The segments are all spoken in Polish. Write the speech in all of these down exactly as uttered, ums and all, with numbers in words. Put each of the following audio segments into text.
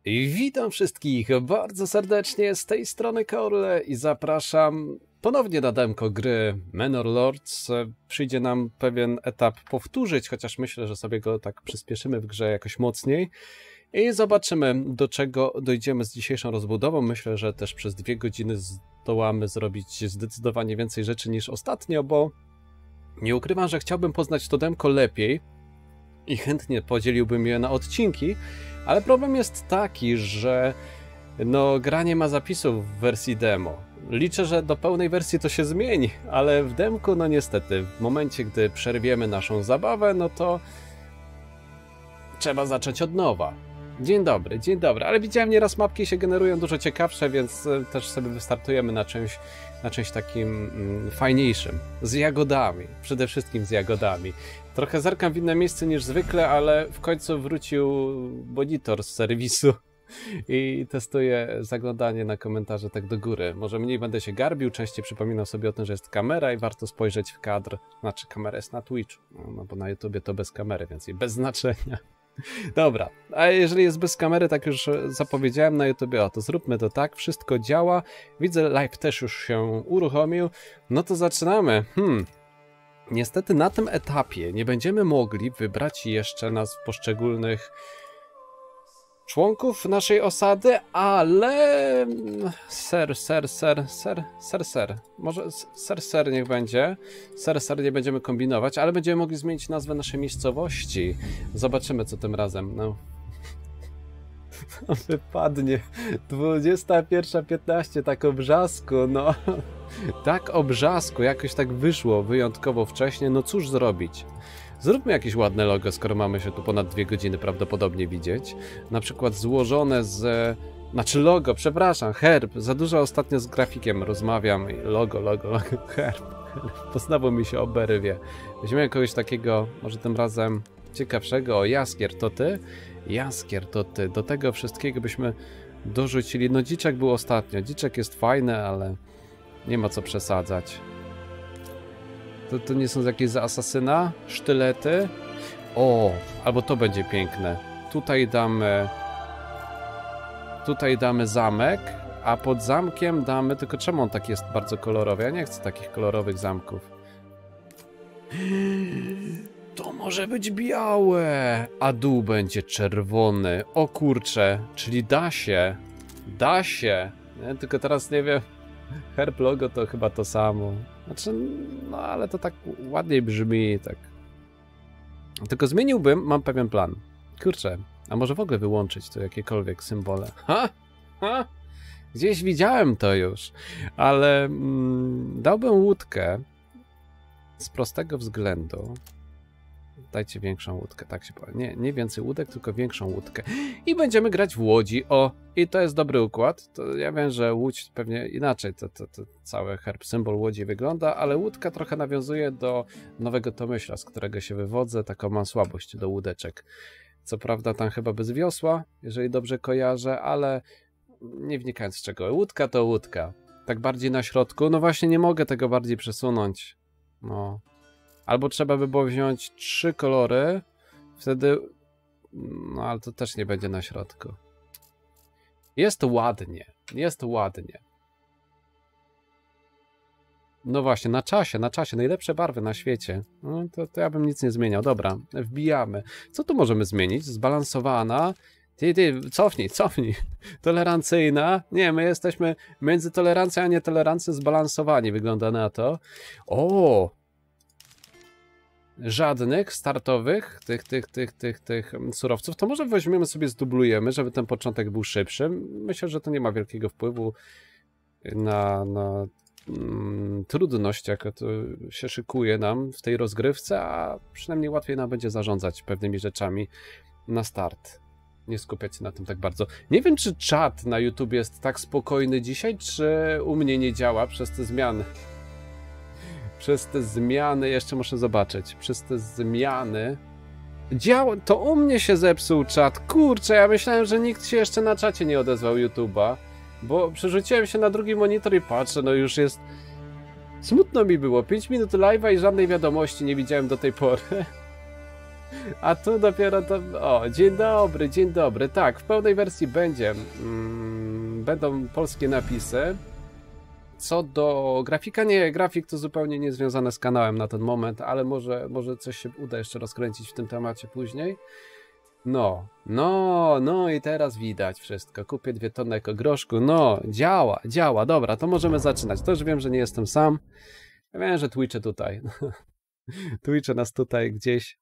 I witam wszystkich bardzo serdecznie z tej strony Korle i zapraszam ponownie na demko gry Manor Lords. Przyjdzie nam pewien etap powtórzyć, chociaż myślę, że sobie go tak przyspieszymy w grze jakoś mocniej. I zobaczymy, do czego dojdziemy z dzisiejszą rozbudową. Myślę, że też przez dwie godziny zdołamy zrobić zdecydowanie więcej rzeczy niż ostatnio, bo nie ukrywam, że chciałbym poznać to demko lepiej i chętnie podzieliłbym je na odcinki, ale problem jest taki, że no, gra nie ma zapisów w wersji demo. Liczę, że do pełnej wersji to się zmieni, ale w demku, no niestety, w momencie, gdy przerwiemy naszą zabawę, no to trzeba zacząć od nowa. Dzień dobry, dzień dobry, ale widziałem, nieraz mapki się generują dużo ciekawsze, więc też sobie wystartujemy na czymś, na czymś takim mm, fajniejszym. Z jagodami, przede wszystkim z jagodami. Trochę zerkam w inne miejsce niż zwykle, ale w końcu wrócił monitor z serwisu i testuję zaglądanie na komentarze tak do góry. Może mniej będę się garbił, częściej przypominał sobie o tym, że jest kamera i warto spojrzeć w kadr. Znaczy, kamera jest na Twitchu, no, no bo na YouTubie to bez kamery, więc i bez znaczenia. Dobra, a jeżeli jest bez kamery, tak już zapowiedziałem na YouTubie, o to zróbmy to tak, wszystko działa. Widzę, live też już się uruchomił, no to zaczynamy. Hmm. Niestety na tym etapie nie będziemy mogli wybrać jeszcze nazw poszczególnych członków naszej osady, ale ser, ser, ser, ser, ser, ser, może ser, ser niech będzie, ser, ser nie będziemy kombinować, ale będziemy mogli zmienić nazwę naszej miejscowości. Zobaczymy, co tym razem, no. Wypadnie dwudziesta pierwsza piętnaście, tak o brzasku, no. Tak o brzasku, jakoś tak wyszło wyjątkowo wcześnie, no cóż zrobić. Zróbmy jakieś ładne logo, skoro mamy się tu ponad dwie godziny prawdopodobnie widzieć. Na przykład złożone z... Znaczy logo, przepraszam, herb. Za dużo ostatnio z grafikiem rozmawiam. Logo, logo, logo, herb. To znowu mi się oberwie. Weźmiemy kogoś takiego, może tym razem ciekawszego. O, Jaskier, to ty? Jaskier, to ty. Do tego wszystkiego byśmy dorzucili. No dziczek był ostatnio. Dziczek jest fajny, ale nie ma co przesadzać. To, to nie są jakieś za asasyna? Sztylety? O, albo to będzie piękne. Tutaj damy... Tutaj damy zamek, a pod zamkiem damy... Tylko czemu on tak jest bardzo kolorowy? Ja nie chcę takich kolorowych zamków. To może być białe, a dół będzie czerwony. O kurcze, czyli da się. Da się. Nie? Tylko teraz nie wiem... Herb, logo to chyba to samo. Znaczy, no ale to tak ładniej brzmi, tak. Tylko zmieniłbym, mam pewien plan. Kurczę, a może w ogóle wyłączyć to jakiekolwiek symbole? Ha? Ha? Gdzieś widziałem to już, ale mm, dałbym łódkę z prostego względu. Dajcie większą łódkę, tak się powiem. Nie, nie więcej łódek, tylko większą łódkę. I będziemy grać w łodzi. O, i to jest dobry układ. To ja wiem, że łódź pewnie inaczej, to, to, to cały herb, symbol łodzi wygląda, ale łódka trochę nawiązuje do Nowego Tomyśla, z którego się wywodzę. Taką mam słabość do łódeczek. Co prawda tam chyba bez wiosła, jeżeli dobrze kojarzę, ale nie wnikając w czego. Łódka to łódka. Tak bardziej na środku. No właśnie nie mogę tego bardziej przesunąć. No... Albo trzeba by było wziąć trzy kolory, wtedy... No ale to też nie będzie na środku. Jest ładnie, jest ładnie. No właśnie, na czasie, na czasie, najlepsze barwy na świecie. No to, to ja bym nic nie zmieniał. Dobra, wbijamy. Co tu możemy zmienić? Zbalansowana. Ty, ty, cofnij, cofnij. Tolerancyjna. Nie, my jesteśmy między tolerancją a nietolerancją zbalansowani, wygląda na to. O! Żadnych startowych tych, tych, tych, tych, tych surowców, to może weźmiemy sobie, zdublujemy, żeby ten początek był szybszy. Myślę, że to nie ma wielkiego wpływu na, na mm, trudność, jaka to się szykuje nam w tej rozgrywce, a przynajmniej łatwiej nam będzie zarządzać pewnymi rzeczami na start. Nie skupiać się na tym tak bardzo. Nie wiem, czy czat na YouTube jest tak spokojny dzisiaj, czy u mnie nie działa przez te zmiany. Przez te zmiany, jeszcze muszę zobaczyć, przez te zmiany... Działa, to u mnie się zepsuł czat, kurczę, ja myślałem, że nikt się jeszcze na czacie nie odezwał YouTube'a, bo przerzuciłem się na drugi monitor i patrzę, no już jest... Smutno mi było, pięć minut live'a i żadnej wiadomości nie widziałem do tej pory. A tu dopiero to... O, dzień dobry, dzień dobry. Tak, w pełnej wersji będzie. Mm, będą polskie napisy. Co do grafika, nie, grafik to zupełnie niezwiązane z kanałem na ten moment, ale może, może coś się uda jeszcze rozkręcić w tym temacie później. No, no, no i teraz widać wszystko. Kupię dwie tony ekogroszku. No, działa, działa. Dobra, to możemy zaczynać. To już wiem, że nie jestem sam. Ja wiem, że Twitche tutaj. Twitche nas tutaj gdzieś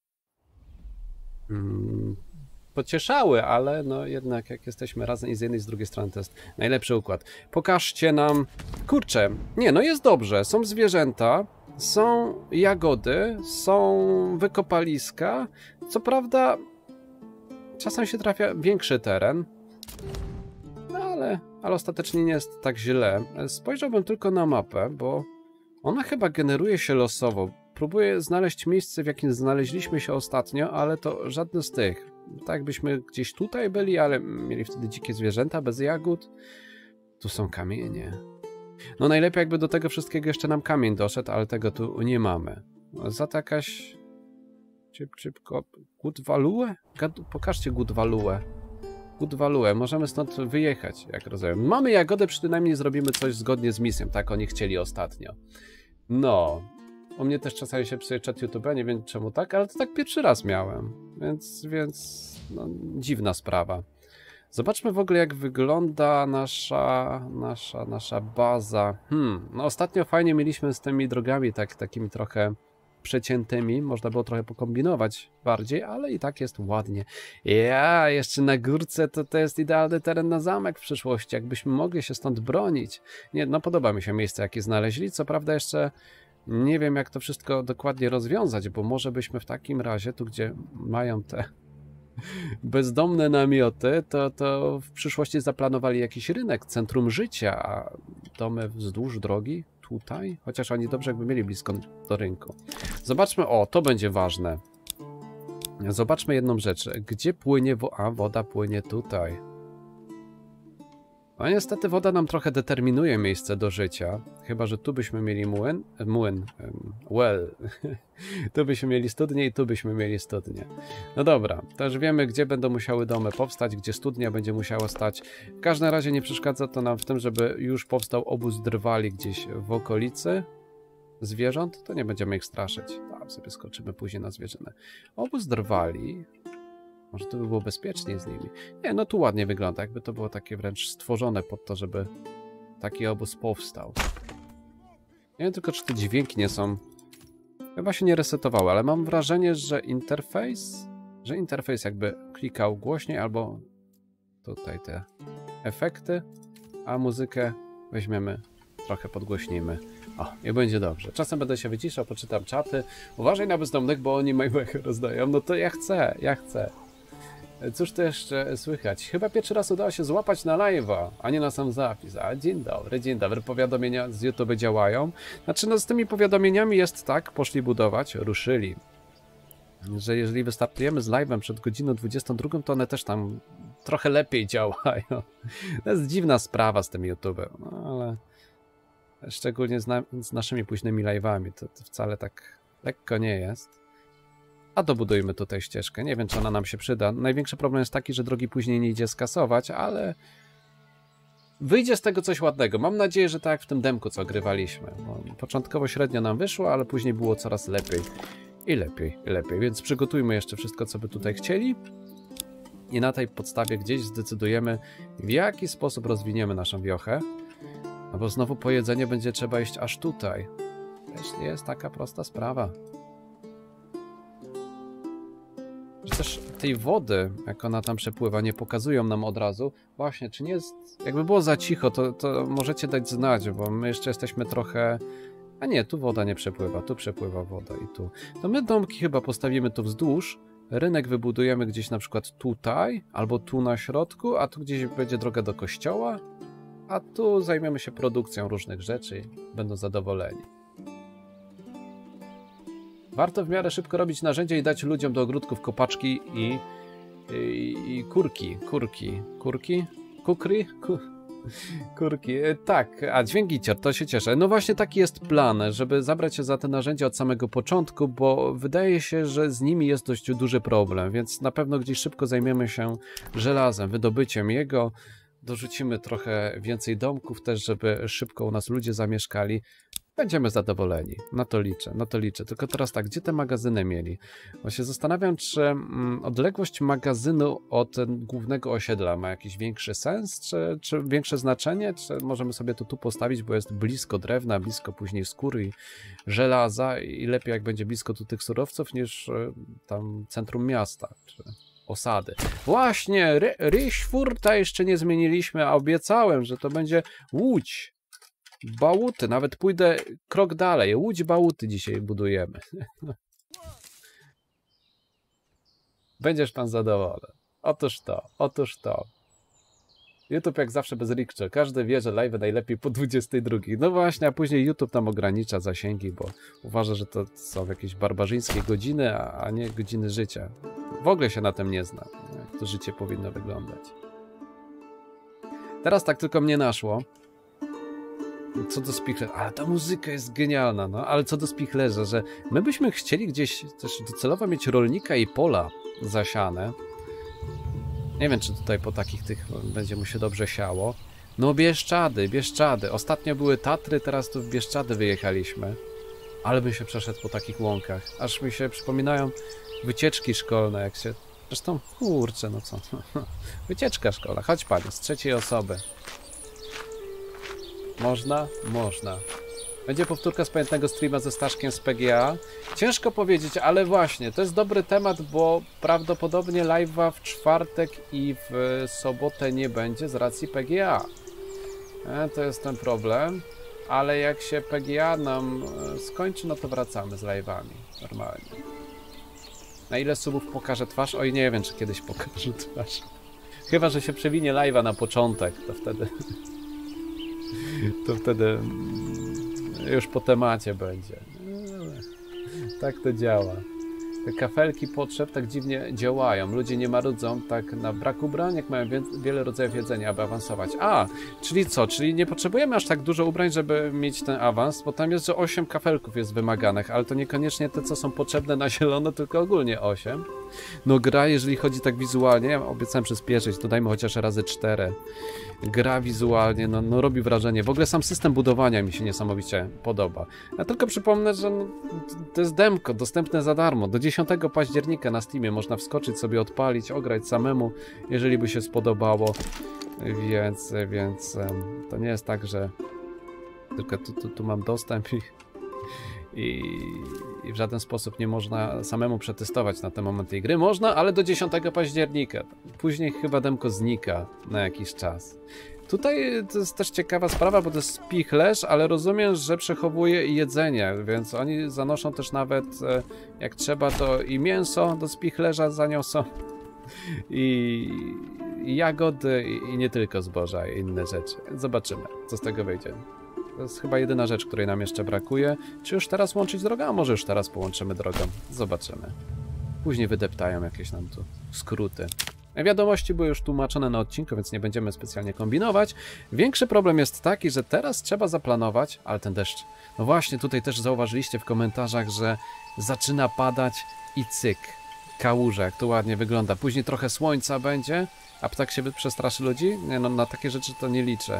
mm, pocieszały, ale no jednak jak jesteśmy razem i z jednej i z drugiej strony to jest najlepszy układ. Pokażcie nam... Kurczę, nie, no jest dobrze. Są zwierzęta, są jagody, są wykopaliska. Co prawda czasem się trafia większy teren, no ale, ale ostatecznie nie jest tak źle. Spojrzałbym tylko na mapę, bo ona chyba generuje się losowo. Próbuję znaleźć miejsce, w jakim znaleźliśmy się ostatnio, ale to żadne z tych. Tak jakbyśmy gdzieś tutaj byli, ale mieli wtedy dzikie zwierzęta bez jagód. Tu są kamienie. No najlepiej jakby do tego wszystkiego jeszcze nam kamień doszedł, ale tego tu nie mamy. Za to jakaś... Czyp, szybko. Good value? Pokażcie good value. Good value. Możemy stąd wyjechać, jak rozumiem. Mamy jagodę, przynajmniej zrobimy coś zgodnie z misją. Tak oni chcieli ostatnio. No. U mnie też czasami się psuje czat YouTube'a, nie wiem czemu tak, ale to tak pierwszy raz miałem. Więc, więc no, dziwna sprawa. Zobaczmy w ogóle, jak wygląda nasza, nasza, nasza baza. Hmm, no ostatnio fajnie mieliśmy z tymi drogami, tak, takimi trochę przeciętymi. Można było trochę pokombinować bardziej, ale i tak jest ładnie. Ja, jeszcze na górce to, to jest idealny teren na zamek w przyszłości, jakbyśmy mogli się stąd bronić. Nie, no podoba mi się miejsce, jakie znaleźli. Co prawda jeszcze nie wiem, jak to wszystko dokładnie rozwiązać, bo może byśmy w takim razie, tu gdzie mają te bezdomne namioty, to, to w przyszłości zaplanowali jakiś rynek, centrum życia, a domy wzdłuż drogi tutaj, chociaż oni dobrze jakby mieli blisko do rynku. Zobaczmy, o, to będzie ważne. Zobaczmy jedną rzecz. Gdzie płynie woda? A, woda płynie tutaj. No niestety woda nam trochę determinuje miejsce do życia. Chyba że tu byśmy mieli młyn. Młyn. Well. Tu byśmy mieli studnię i tu byśmy mieli studnię. No dobra, to już wiemy, gdzie będą musiały domy powstać, gdzie studnia będzie musiała stać. W każdym razie nie przeszkadza to nam w tym, żeby już powstał obóz drwali gdzieś w okolicy zwierząt. To nie będziemy ich straszyć. Tam sobie skoczymy później na zwierzynę. Obóz drwali. Może to by było bezpieczniej z nimi. Nie, no tu ładnie wygląda, jakby to było takie wręcz stworzone pod to, żeby taki obóz powstał. Nie wiem tylko, czy te dźwięki nie są... Chyba się nie resetowały, ale mam wrażenie, że interfejs... Że interfejs jakby klikał głośniej, albo tutaj te efekty, a muzykę weźmiemy, trochę podgłośnimy. O, i będzie dobrze. Czasem będę się wyciszał, poczytam czaty. Uważaj na bezdomnych, bo oni mojego rozdają. No to ja chcę, ja chcę. Cóż to jeszcze słychać? Chyba pierwszy raz udało się złapać na live'a, a nie na sam zapis. A dzień dobry, dzień dobry. Powiadomienia z YouTube działają. Znaczy, no z tymi powiadomieniami jest tak, poszli budować, ruszyli. Że jeżeli wystartujemy z live'em przed godziną dwudziestą drugą, to one też tam trochę lepiej działają. To jest dziwna sprawa z tym YouTube'em, no ale szczególnie z, na, z naszymi późnymi live'ami, to, to wcale tak lekko nie jest. A dobudujmy tutaj ścieżkę. Nie wiem, czy ona nam się przyda. Największy problem jest taki, że drogi później nie idzie skasować, ale wyjdzie z tego coś ładnego. Mam nadzieję, że tak jak w tym demku, co grywaliśmy. Bo początkowo średnio nam wyszło, ale później było coraz lepiej. I lepiej, i lepiej. Więc przygotujmy jeszcze wszystko, co by tutaj chcieli. I na tej podstawie gdzieś zdecydujemy, w jaki sposób rozwiniemy naszą wiochę. No bo znowu po jedzenie będzie trzeba iść aż tutaj. Też nie jest taka prosta sprawa. Też tej wody, jak ona tam przepływa, nie pokazują nam od razu. Właśnie, czy nie jest... Jakby było za cicho, to, to możecie dać znać, bo my jeszcze jesteśmy trochę... A nie, tu woda nie przepływa, tu przepływa woda i tu. To my domki chyba postawimy tu wzdłuż, rynek wybudujemy gdzieś na przykład tutaj, albo tu na środku, a tu gdzieś będzie droga do kościoła, a tu zajmiemy się produkcją różnych rzeczy i będą zadowoleni. Warto w miarę szybko robić narzędzia i dać ludziom do ogródków kopaczki i, i, i kurki, kurki, kurki, kukry, Ku... Kurki, tak, a dźwięk gicior, to się cieszę. No właśnie taki jest plan, żeby zabrać się za te narzędzia od samego początku, bo wydaje się, że z nimi jest dość duży problem, więc na pewno gdzieś szybko zajmiemy się żelazem, wydobyciem jego, dorzucimy trochę więcej domków też, żeby szybko u nas ludzie zamieszkali. Będziemy zadowoleni, na to liczę, na to liczę. Tylko teraz tak, gdzie te magazyny mieli? Bo się zastanawiam, czy mm, odległość magazynu od głównego osiedla ma jakiś większy sens, czy, czy większe znaczenie, czy możemy sobie to tu postawić, bo jest blisko drewna, blisko później skóry i żelaza i lepiej jak będzie blisko tu tych surowców niż y, tam centrum miasta, czy osady. Właśnie, Ry Ryśfurta jeszcze nie zmieniliśmy, a obiecałem, że to będzie Łódź. Bałuty, nawet pójdę krok dalej. Łódź Bałuty dzisiaj budujemy. Będziesz pan zadowolony. Otóż to, otóż to. YouTube jak zawsze bez rikczy. Każdy wie, że live najlepiej po dwudziestej drugiej. No właśnie, a później YouTube tam ogranicza zasięgi, bo uważa, że to są jakieś barbarzyńskie godziny, a nie godziny życia. W ogóle się na tym nie zna, jak to życie powinno wyglądać. Teraz tak tylko mnie naszło. Co do spichlerza, ale ta muzyka jest genialna, no, ale co do spichlerza, że my byśmy chcieli gdzieś też docelowo mieć rolnika i pola zasiane. Nie wiem, czy tutaj po takich tych będzie mu się dobrze siało. No Bieszczady, Bieszczady. Ostatnio były Tatry, teraz tu w Bieszczady wyjechaliśmy. Ale by się przeszedł po takich łąkach. Aż mi się przypominają wycieczki szkolne, jak się... Zresztą, kurczę, no co? Wycieczka szkolna. Chodź panie, z trzeciej osoby. Można? Można. Będzie powtórka z pamiętnego streama ze Staszkiem z P G A. Ciężko powiedzieć, ale właśnie, to jest dobry temat, bo prawdopodobnie live'a w czwartek i w sobotę nie będzie z racji P G A. E, to jest ten problem, ale jak się P G A nam skończy, no to wracamy z live'ami normalnie. Na ile subów pokażę twarz? Oj, nie wiem, czy kiedyś pokażę twarz. Chyba że się przewinie live'a na początek, to wtedy... to wtedy już po temacie będzie. Tak to działa. Te kafelki potrzeb tak dziwnie działają. Ludzie nie marudzą tak na brak ubrań, jak mają wiele rodzajów jedzenia, aby awansować. A, czyli co? Czyli nie potrzebujemy aż tak dużo ubrań, żeby mieć ten awans, bo tam jest, że osiem kafelków jest wymaganych, ale to niekoniecznie te, co są potrzebne na zielono, tylko ogólnie osiem. No gra, jeżeli chodzi tak wizualnie, ja obiecałem przyspieszyć, to dajmy chociaż razy cztery. Gra wizualnie, no, no robi wrażenie. W ogóle sam system budowania mi się niesamowicie podoba. Ja tylko przypomnę, że no, to jest demko, dostępne za darmo. Do dziesiątego października na Steamie można wskoczyć, sobie odpalić, ograć samemu, jeżeli by się spodobało. Więc, więc to nie jest tak, że tylko tu, tu, tu mam dostęp i, i, i w żaden sposób nie można samemu przetestować na ten moment tej gry. Można, ale do dziesiątego października. Później chyba demko znika na jakiś czas. Tutaj to jest też ciekawa sprawa, bo to jest spichlerz, ale rozumiem, że przechowuje jedzenie, więc oni zanoszą też nawet, jak trzeba, to i mięso do spichlerza zaniosą, i, i jagody, i, i nie tylko zboża, i inne rzeczy. Zobaczymy, co z tego wyjdzie. To jest chyba jedyna rzecz, której nam jeszcze brakuje. Czy już teraz łączyć drogę? A może już teraz połączymy drogą? Zobaczymy. Później wydeptają jakieś nam tu skróty. Wiadomości były już tłumaczone na odcinku, więc nie będziemy specjalnie kombinować. Większy problem jest taki, że teraz trzeba zaplanować, ale ten deszcz... No właśnie, tutaj też zauważyliście w komentarzach, że zaczyna padać i cyk. Kałuża, jak to ładnie wygląda. Później trochę słońca będzie, a ptak się przestraszy ludzi? Nie no, na takie rzeczy to nie liczę.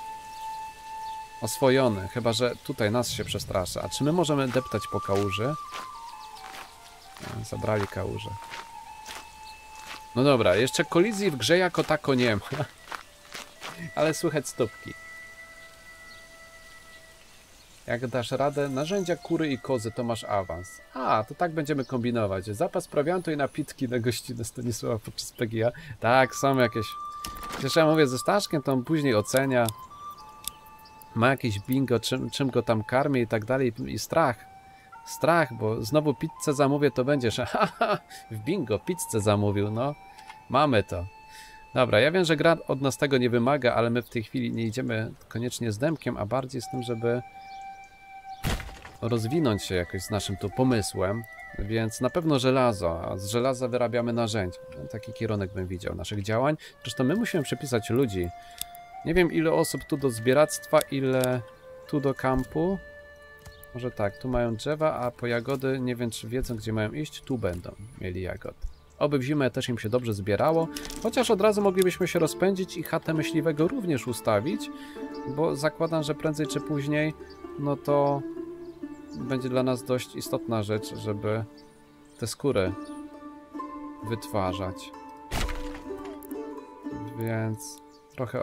Oswojony, chyba że tutaj nas się przestraszy. A czy my możemy deptać po kałuży? Zabrali kałużę. No dobra, jeszcze kolizji w grze jako tako nie ma. Ale słychać stópki. Jak dasz radę, narzędzia kury i kozy, to masz awans. A, to tak będziemy kombinować. Zapas prowiantu i napitki na gościnę Stanisława podczas P G A. Tak, są jakieś... Przecież ja mówię ze Staszkiem, to on później ocenia. Ma jakieś bingo, czym, czym go tam karmi i tak dalej. I strach. Strach, bo znowu pizzę zamówię, to będziesz... Haha, w bingo pizzę zamówił, no. Mamy to. Dobra, ja wiem, że gra od nas tego nie wymaga, ale my w tej chwili nie idziemy koniecznie z demkiem, a bardziej z tym, żeby rozwinąć się jakoś z naszym tu pomysłem. Więc na pewno żelazo, a z żelaza wyrabiamy narzędzia. Taki kierunek bym widział naszych działań. Zresztą my musimy przepisać ludzi Nie wiem, ile osób tu do zbieractwa, ile tu do kampu. Może tak, tu mają drzewa, a po jagody nie wiem, czy wiedzą, gdzie mają iść. Tu będą mieli jagody. Oby w zimę też im się dobrze zbierało, chociaż od razu moglibyśmy się rozpędzić i chatę myśliwego również ustawić, bo zakładam, że prędzej czy później, no to będzie dla nas dość istotna rzecz, żeby te skóry wytwarzać. Więc trochę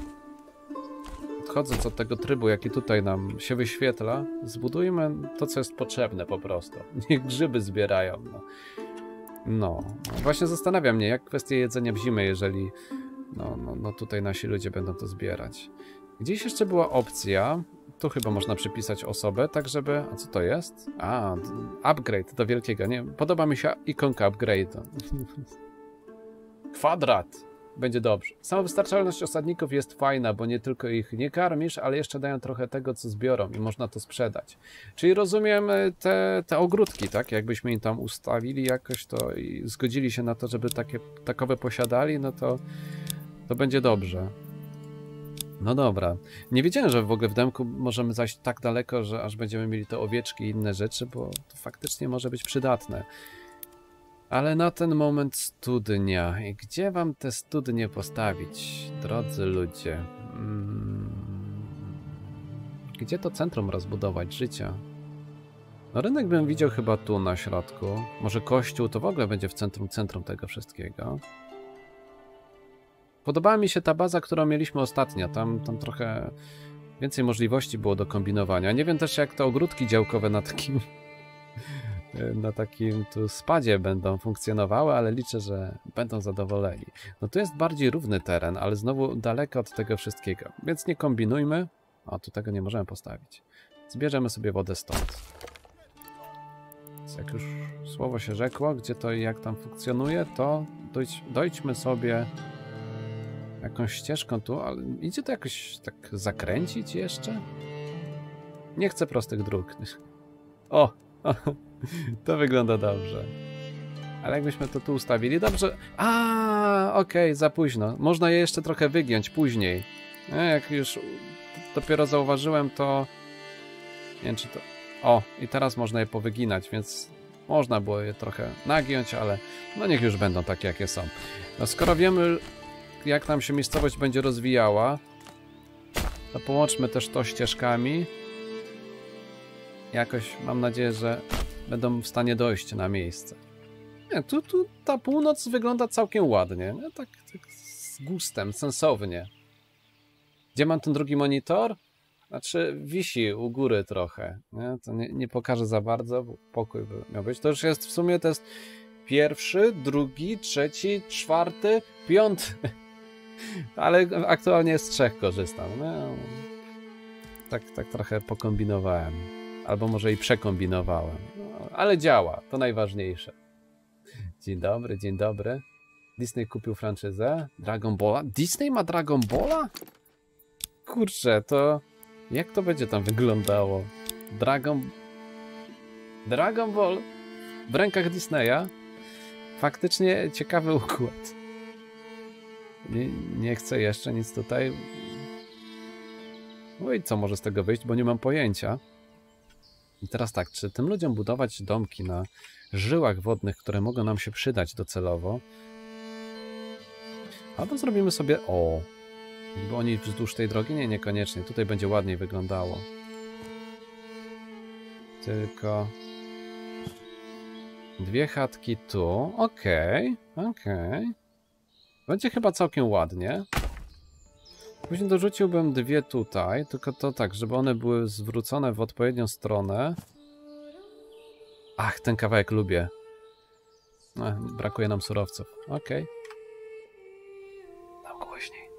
odchodząc od tego trybu, jaki tutaj nam się wyświetla, zbudujmy to, co jest potrzebne po prostu. Niech grzyby zbierają. No. No, właśnie zastanawia mnie, jak kwestia jedzenia w zimę, jeżeli no, no, no tutaj nasi ludzie będą to zbierać. Gdzieś jeszcze była opcja, tu chyba można przypisać osobę, tak żeby... A co to jest? A, upgrade do wielkiego, nie? Podoba mi się ikonka upgrade'u. Kwadrat. Będzie dobrze. Samowystarczalność osadników jest fajna, bo nie tylko ich nie karmisz, ale jeszcze dają trochę tego, co zbiorą i można to sprzedać. Czyli rozumiem te, te ogródki, tak? Jakbyśmy im tam ustawili jakoś to i zgodzili się na to, żeby takie, takowe posiadali, no to, to będzie dobrze. No dobra. Nie wiedziałem, że w ogóle w demku możemy zajść tak daleko, że aż będziemy mieli te owieczki i inne rzeczy, bo to faktycznie może być przydatne. Ale na ten moment studnia. I gdzie wam te studnie postawić, drodzy ludzie? Hmm. Gdzie to centrum rozbudować życia? No rynek bym widział chyba tu na środku. Może kościół to w ogóle będzie w centrum centrum tego wszystkiego. Podobała mi się ta baza, którą mieliśmy ostatnio. Tam, tam trochę więcej możliwości było do kombinowania. Nie wiem też, jak te ogródki działkowe na takim na takim tu spadzie będą funkcjonowały, ale liczę, że będą zadowoleni. No tu jest bardziej równy teren, ale znowu daleko od tego wszystkiego, więc nie kombinujmy. O, tu tego nie możemy postawić. Zbierzemy sobie wodę stąd. Więc jak już słowo się rzekło, gdzie to i jak tam funkcjonuje, to dojdź, dojdźmy sobie jakąś ścieżką tu, ale idzie to jakoś tak zakręcić jeszcze? Nie chcę prostych dróg. O! To wygląda dobrze. Ale jakbyśmy to tu ustawili, dobrze... A, okej, okay, za późno. Można je jeszcze trochę wygiąć później. Jak już dopiero zauważyłem, to... Nie wiem, czy to... O, i teraz można je powyginać, więc można było je trochę nagiąć, ale no niech już będą takie, jakie są. No skoro wiemy, jak nam się miejscowość będzie rozwijała, to połączmy też to ścieżkami. Jakoś mam nadzieję, że będą w stanie dojść na miejsce. Nie, tu, tu ta północ wygląda całkiem ładnie. Nie? Tak, tak z gustem, sensownie. Gdzie mam ten drugi monitor? Znaczy wisi u góry trochę. Nie? To nie, nie pokażę za bardzo, bo pokój by miał być. To już jest w sumie to jest pierwszy, drugi, trzeci, czwarty, piąty. Ale aktualnie z trzech korzystam. No, tak, tak trochę pokombinowałem. Albo może i przekombinowałem. No, ale działa, to najważniejsze. Dzień dobry, dzień dobry. Disney kupił franczyzę Dragon Balla. Disney ma Dragon Balla? Kurczę, to... Jak to będzie tam wyglądało? Dragon... Dragon Ball w rękach Disneya? Faktycznie ciekawy układ. Nie, nie chcę jeszcze nic tutaj... No i co może z tego wyjść, bo nie mam pojęcia. I teraz tak, czy tym ludziom budować domki na żyłach wodnych, które mogą nam się przydać docelowo? Albo zrobimy sobie... O! Jakby oni wzdłuż tej drogi? Nie, niekoniecznie. Tutaj będzie ładniej wyglądało. Tylko... Dwie chatki tu. Okej, okay, okej. Okay. Będzie chyba całkiem ładnie. Później dorzuciłbym dwie tutaj, tylko to tak, żeby one były zwrócone w odpowiednią stronę. Ach, ten kawałek lubię. Ech, brakuje nam surowców. Okej. Okay. Dam głośniej.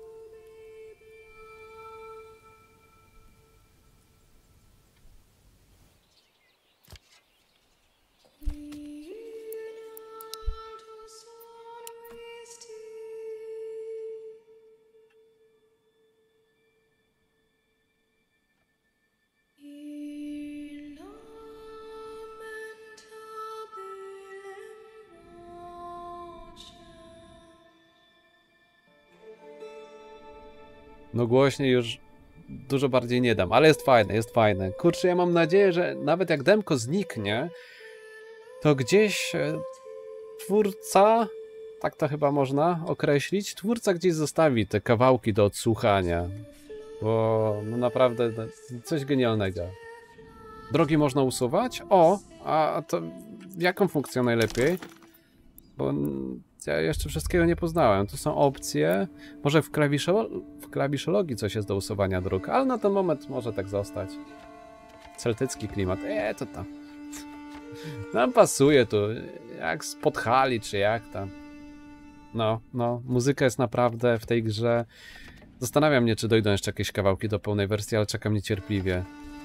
No głośniej już dużo bardziej nie dam, ale jest fajne, jest fajne. Kurczę, ja mam nadzieję, że nawet jak demko zniknie, to gdzieś twórca, tak to chyba można określić, twórca gdzieś zostawi te kawałki do odsłuchania, bo no naprawdę coś genialnego. Drogi można usuwać? O, a to jaką funkcją najlepiej? Bo ja jeszcze wszystkiego nie poznałem. Tu są opcje. Może w, klawiszo w klawiszologii coś jest do usuwania dróg, ale na ten moment może tak zostać. Celtycki klimat. Eee, to tam. Nam pasuje tu. Jak z Podhali, czy jak tam. No, no. Muzyka jest naprawdę w tej grze. Zastanawiam mnie, czy dojdą jeszcze jakieś kawałki do pełnej wersji, ale czekam niecierpliwie.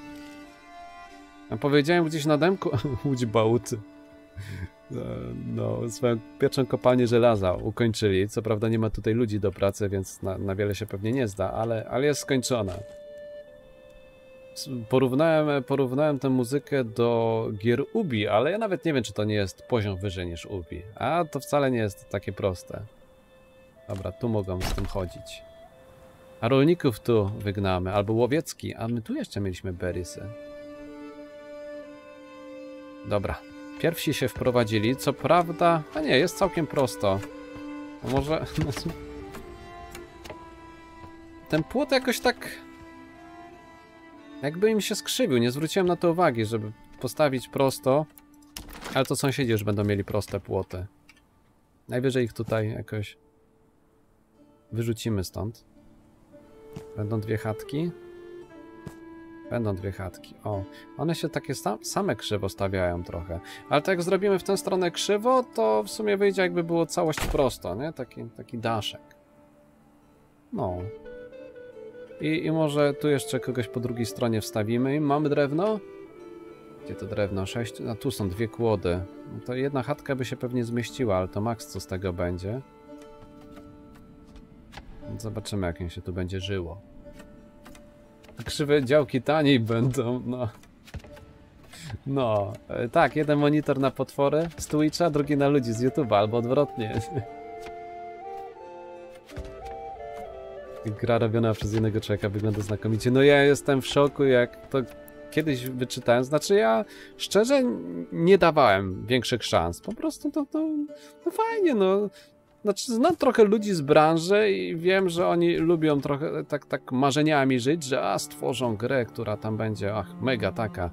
Ja powiedziałem gdzieś na demku. Łódź Bałty. No, swoją pierwszą kopalnię żelaza ukończyli. Co prawda nie ma tutaj ludzi do pracy, więc na, na wiele się pewnie nie zda, ale, ale jest skończona. Porównałem, porównałem tę muzykę do gier Ubi, ale ja nawet nie wiem, czy to nie jest poziom wyżej niż Ubi. A to wcale nie jest takie proste. Dobra, tu mogą z tym chodzić. A rolników tu wygnamy, albo łowiecki, a my tu jeszcze mieliśmy berrysy. Dobra. Pierwsi się wprowadzili, co prawda... A nie, jest całkiem prosto. A może... Ten płot jakoś tak... Jakby im się skrzywił, nie zwróciłem na to uwagi, żeby postawić prosto. Ale to sąsiedzi już będą mieli proste płoty. Najwyżej ich tutaj jakoś... Wyrzucimy stąd. Będą dwie chatki. Będą dwie chatki. O, one się takie same krzywo stawiają trochę. Ale tak jak zrobimy w tę stronę krzywo, to w sumie wyjdzie jakby było całość prosto, nie? Taki, taki daszek. No. I, I może tu jeszcze kogoś po drugiej stronie wstawimy. Mamy drewno? Gdzie to drewno? Sześć? A tu są dwie kłody. No to jedna chatka by się pewnie zmieściła, ale to maks co z tego będzie. Zobaczymy, jak im się tu będzie żyło. Krzywe działki taniej będą, no. No, tak, jeden monitor na potwory z Twitcha, drugi na ludzi z YouTube'a, albo odwrotnie. Gra robiona przez jednego człowieka wygląda znakomicie. No ja jestem w szoku, jak to kiedyś wyczytałem. Znaczy ja szczerze nie dawałem większych szans. Po prostu to, to no fajnie, no. Znaczy znam trochę ludzi z branży i wiem, że oni lubią trochę tak, tak marzeniami żyć, że a stworzą grę, która tam będzie, ach, mega taka.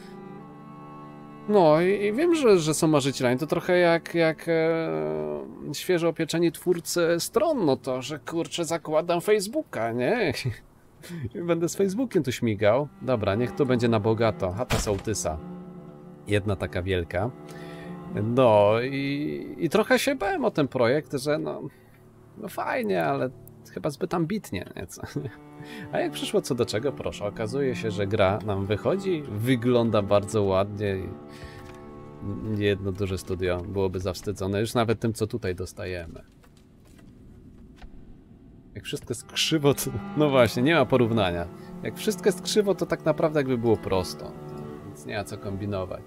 No i, i wiem, że, że są marzycielami. To trochę jak, jak e, świeżo opieczeni twórcy stron, no to, że kurczę zakładam Facebooka, nie? I będę z Facebookiem tu śmigał. Dobra, niech tu będzie na bogato. Chata sołtysa. Jedna taka wielka. No i, i trochę się bałem o ten projekt, że no, no fajnie, ale chyba zbyt ambitnie nieco. A jak przyszło co do czego, proszę, okazuje się, że gra nam wychodzi, wygląda bardzo ładnie i jedno duże studio byłoby zawstydzone już nawet tym, co tutaj dostajemy. Jak wszystko jest krzywo, to... No właśnie, nie ma porównania. Jak wszystko jest krzywo, to tak naprawdę jakby było prosto. Więc nie ma co kombinować.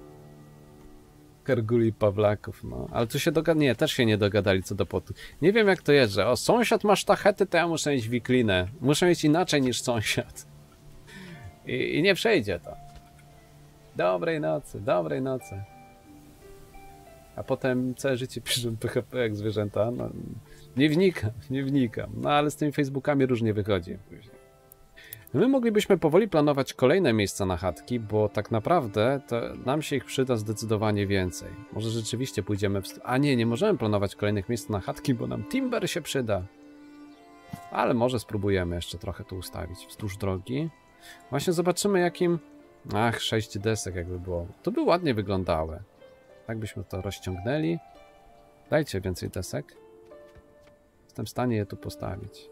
Karguli Pawlaków, no. Ale tu się dogadali, nie, też się nie dogadali co do płotu. Nie wiem jak to jest, że o, sąsiad ma sztachety, to ja muszę mieć wiklinę. Muszę mieć inaczej niż sąsiad. I, i nie przejdzie to. Dobrej nocy, dobrej nocy. A potem całe życie piszą P H P jak zwierzęta. No, nie wnikam, nie wnikam. No ale z tymi Facebookami różnie wychodzi później. My moglibyśmy powoli planować kolejne miejsca na chatki, bo tak naprawdę to nam się ich przyda zdecydowanie więcej. Może rzeczywiście pójdziemy w... A nie, nie możemy planować kolejnych miejsc na chatki, bo nam timber się przyda. Ale może spróbujemy jeszcze trochę tu ustawić wzdłuż drogi. Właśnie zobaczymy jakim... Ach, sześć desek jakby było. To by ładnie wyglądały. Tak byśmy to rozciągnęli. Dajcie więcej desek. Jestem w stanie je tu postawić.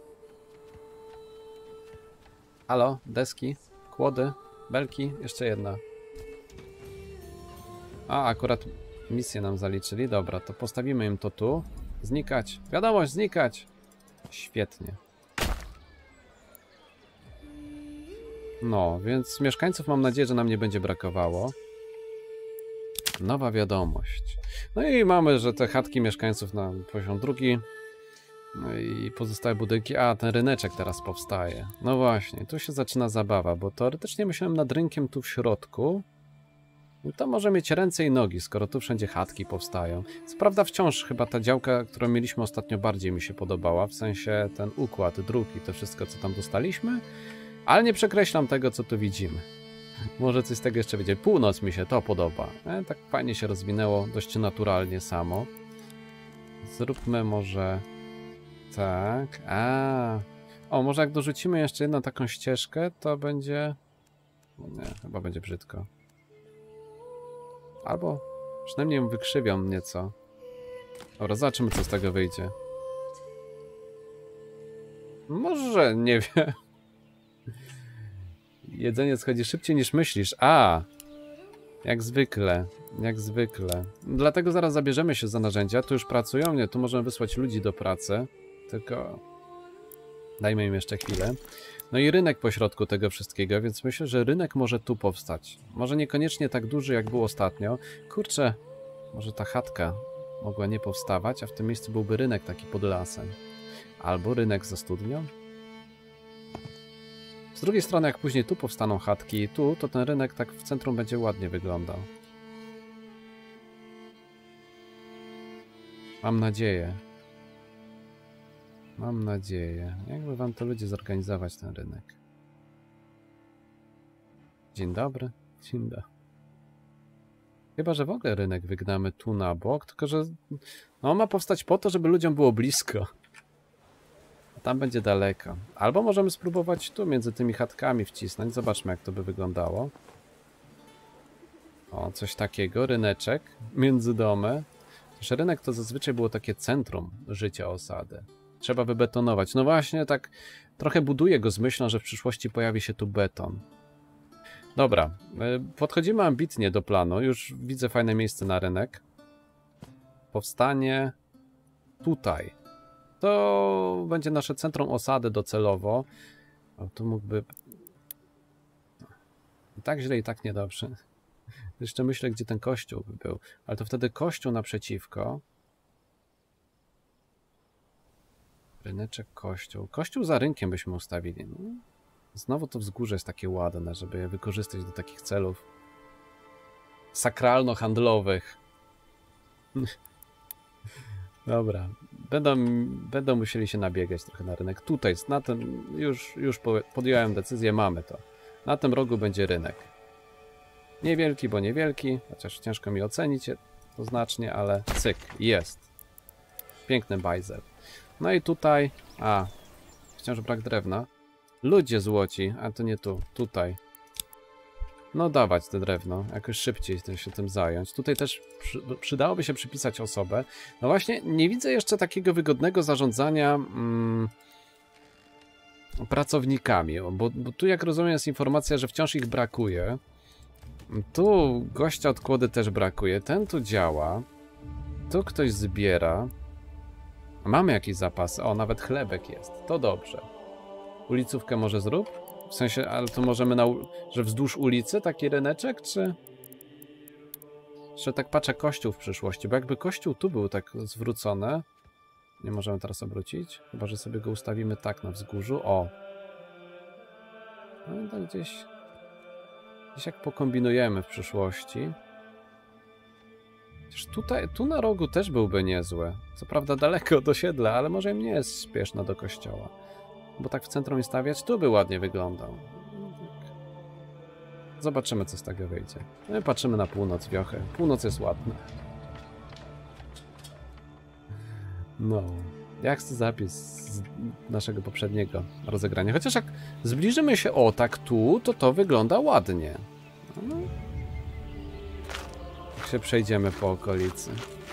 Halo, deski, kłody, belki, jeszcze jedna. A, akurat misję nam zaliczyli. Dobra, to postawimy im to tu. Znikać. Wiadomość, znikać. Świetnie. No, więc mieszkańców mam nadzieję, że nam nie będzie brakowało. Nowa wiadomość. No i mamy, że te chatki mieszkańców na poziom drugi No i pozostałe budynki. A, ten ryneczek teraz powstaje. No właśnie, tu się zaczyna zabawa, bo teoretycznie myślałem nad rynkiem tu w środku. I to może mieć ręce i nogi, skoro tu wszędzie chatki powstają. Co prawda wciąż chyba ta działka, którą mieliśmy ostatnio, bardziej mi się podobała. W sensie ten układ, druk i to wszystko, co tam dostaliśmy. Ale nie przekreślam tego, co tu widzimy. Może coś z tego jeszcze będzie. Północ mi się to podoba. E, tak fajnie się rozwinęło, dość naturalnie samo. Zróbmy może... Tak, a. O, może jak dorzucimy jeszcze jedną taką ścieżkę, to będzie... Nie, chyba będzie brzydko. Albo przynajmniej ją wykrzywią nieco. Dobra, zobaczymy, co z tego wyjdzie. Może, nie wiem. Jedzenie schodzi szybciej niż myślisz. A! Jak zwykle, jak zwykle. Dlatego zaraz zabierzemy się za narzędzia. Tu już pracują, nie, tu możemy wysłać ludzi do pracy. Tylko dajmy im jeszcze chwilę. No i rynek pośrodku tego wszystkiego, więc myślę, że rynek może tu powstać. Może niekoniecznie tak duży, jak był ostatnio. Kurczę, może ta chatka mogła nie powstawać, a w tym miejscu byłby rynek taki pod lasem. Albo rynek ze studnią. Z drugiej strony, jak później tu powstaną chatki i tu, to ten rynek tak w centrum będzie ładnie wyglądał. Mam nadzieję. Mam nadzieję. Jakby wam to ludzie zorganizować ten rynek. Dzień dobry. Dzień dobry. Chyba, że w ogóle rynek wygnamy tu na bok, tylko że no, on ma powstać po to, żeby ludziom było blisko. A tam będzie daleko. Albo możemy spróbować tu między tymi chatkami wcisnąć. Zobaczmy, jak to by wyglądało. O, coś takiego. Ryneczek między domy. Przecież rynek to zazwyczaj było takie centrum życia osady. Trzeba wybetonować. No właśnie, tak trochę buduję go z myślą, że w przyszłości pojawi się tu beton. Dobra, podchodzimy ambitnie do planu. Już widzę fajne miejsce na rynek. Powstanie tutaj. To będzie nasze centrum osady docelowo. O, tu mógłby... I tak źle, i tak niedobrze. Jeszcze myślę, gdzie ten kościół by był. Ale to wtedy kościół naprzeciwko. Ryneczek, kościół. Kościół za rynkiem byśmy ustawili. No. Znowu to wzgórze jest takie ładne, żeby je wykorzystać do takich celów sakralno-handlowych. Dobra. Będą, będą musieli się nabiegać trochę na rynek. Tutaj, na tym, już, już podjąłem decyzję, mamy to. Na tym rogu będzie rynek. Niewielki, bo niewielki, chociaż ciężko mi ocenić to znacznie, ale cyk, jest. Piękny bajzel. No i tutaj, a, wciąż brak drewna. Ludzie złoci, a to nie tu, tutaj. No dawać te drewno, jakoś szybciej się tym zająć. Tutaj też przy, przydałoby się przypisać osobę. No właśnie, nie widzę jeszcze takiego wygodnego zarządzania mm, pracownikami, bo, bo tu, jak rozumiem, jest informacja, że wciąż ich brakuje. Tu gościa od kłody też brakuje. Ten tu działa. Tu ktoś zbiera. Mamy jakieś zapasy. O, nawet chlebek jest. To dobrze. Ulicówkę może zrób? W sensie, ale to możemy na... że wzdłuż ulicy taki ryneczek, czy... Jeszcze tak patrzę kościół w przyszłości, bo jakby kościół tu był tak zwrócony... Nie możemy teraz obrócić? Chyba, że sobie go ustawimy tak na wzgórzu. O! No i tak gdzieś... Gdzieś jak pokombinujemy w przyszłości. Przecież tutaj, tu na rogu też byłby niezłe. Co prawda daleko od osiedla, ale może im nie jest śpieszno do kościoła. Bo tak w centrum stawiać, tu by ładnie wyglądał. Zobaczymy, co z tego wyjdzie. My patrzymy na północ wiochy. Północ jest ładna. No. Jak chcę zapis z naszego poprzedniego rozegrania. Chociaż jak zbliżymy się o tak tu, to to wygląda ładnie. No. Jak się przejdziemy po okolicy.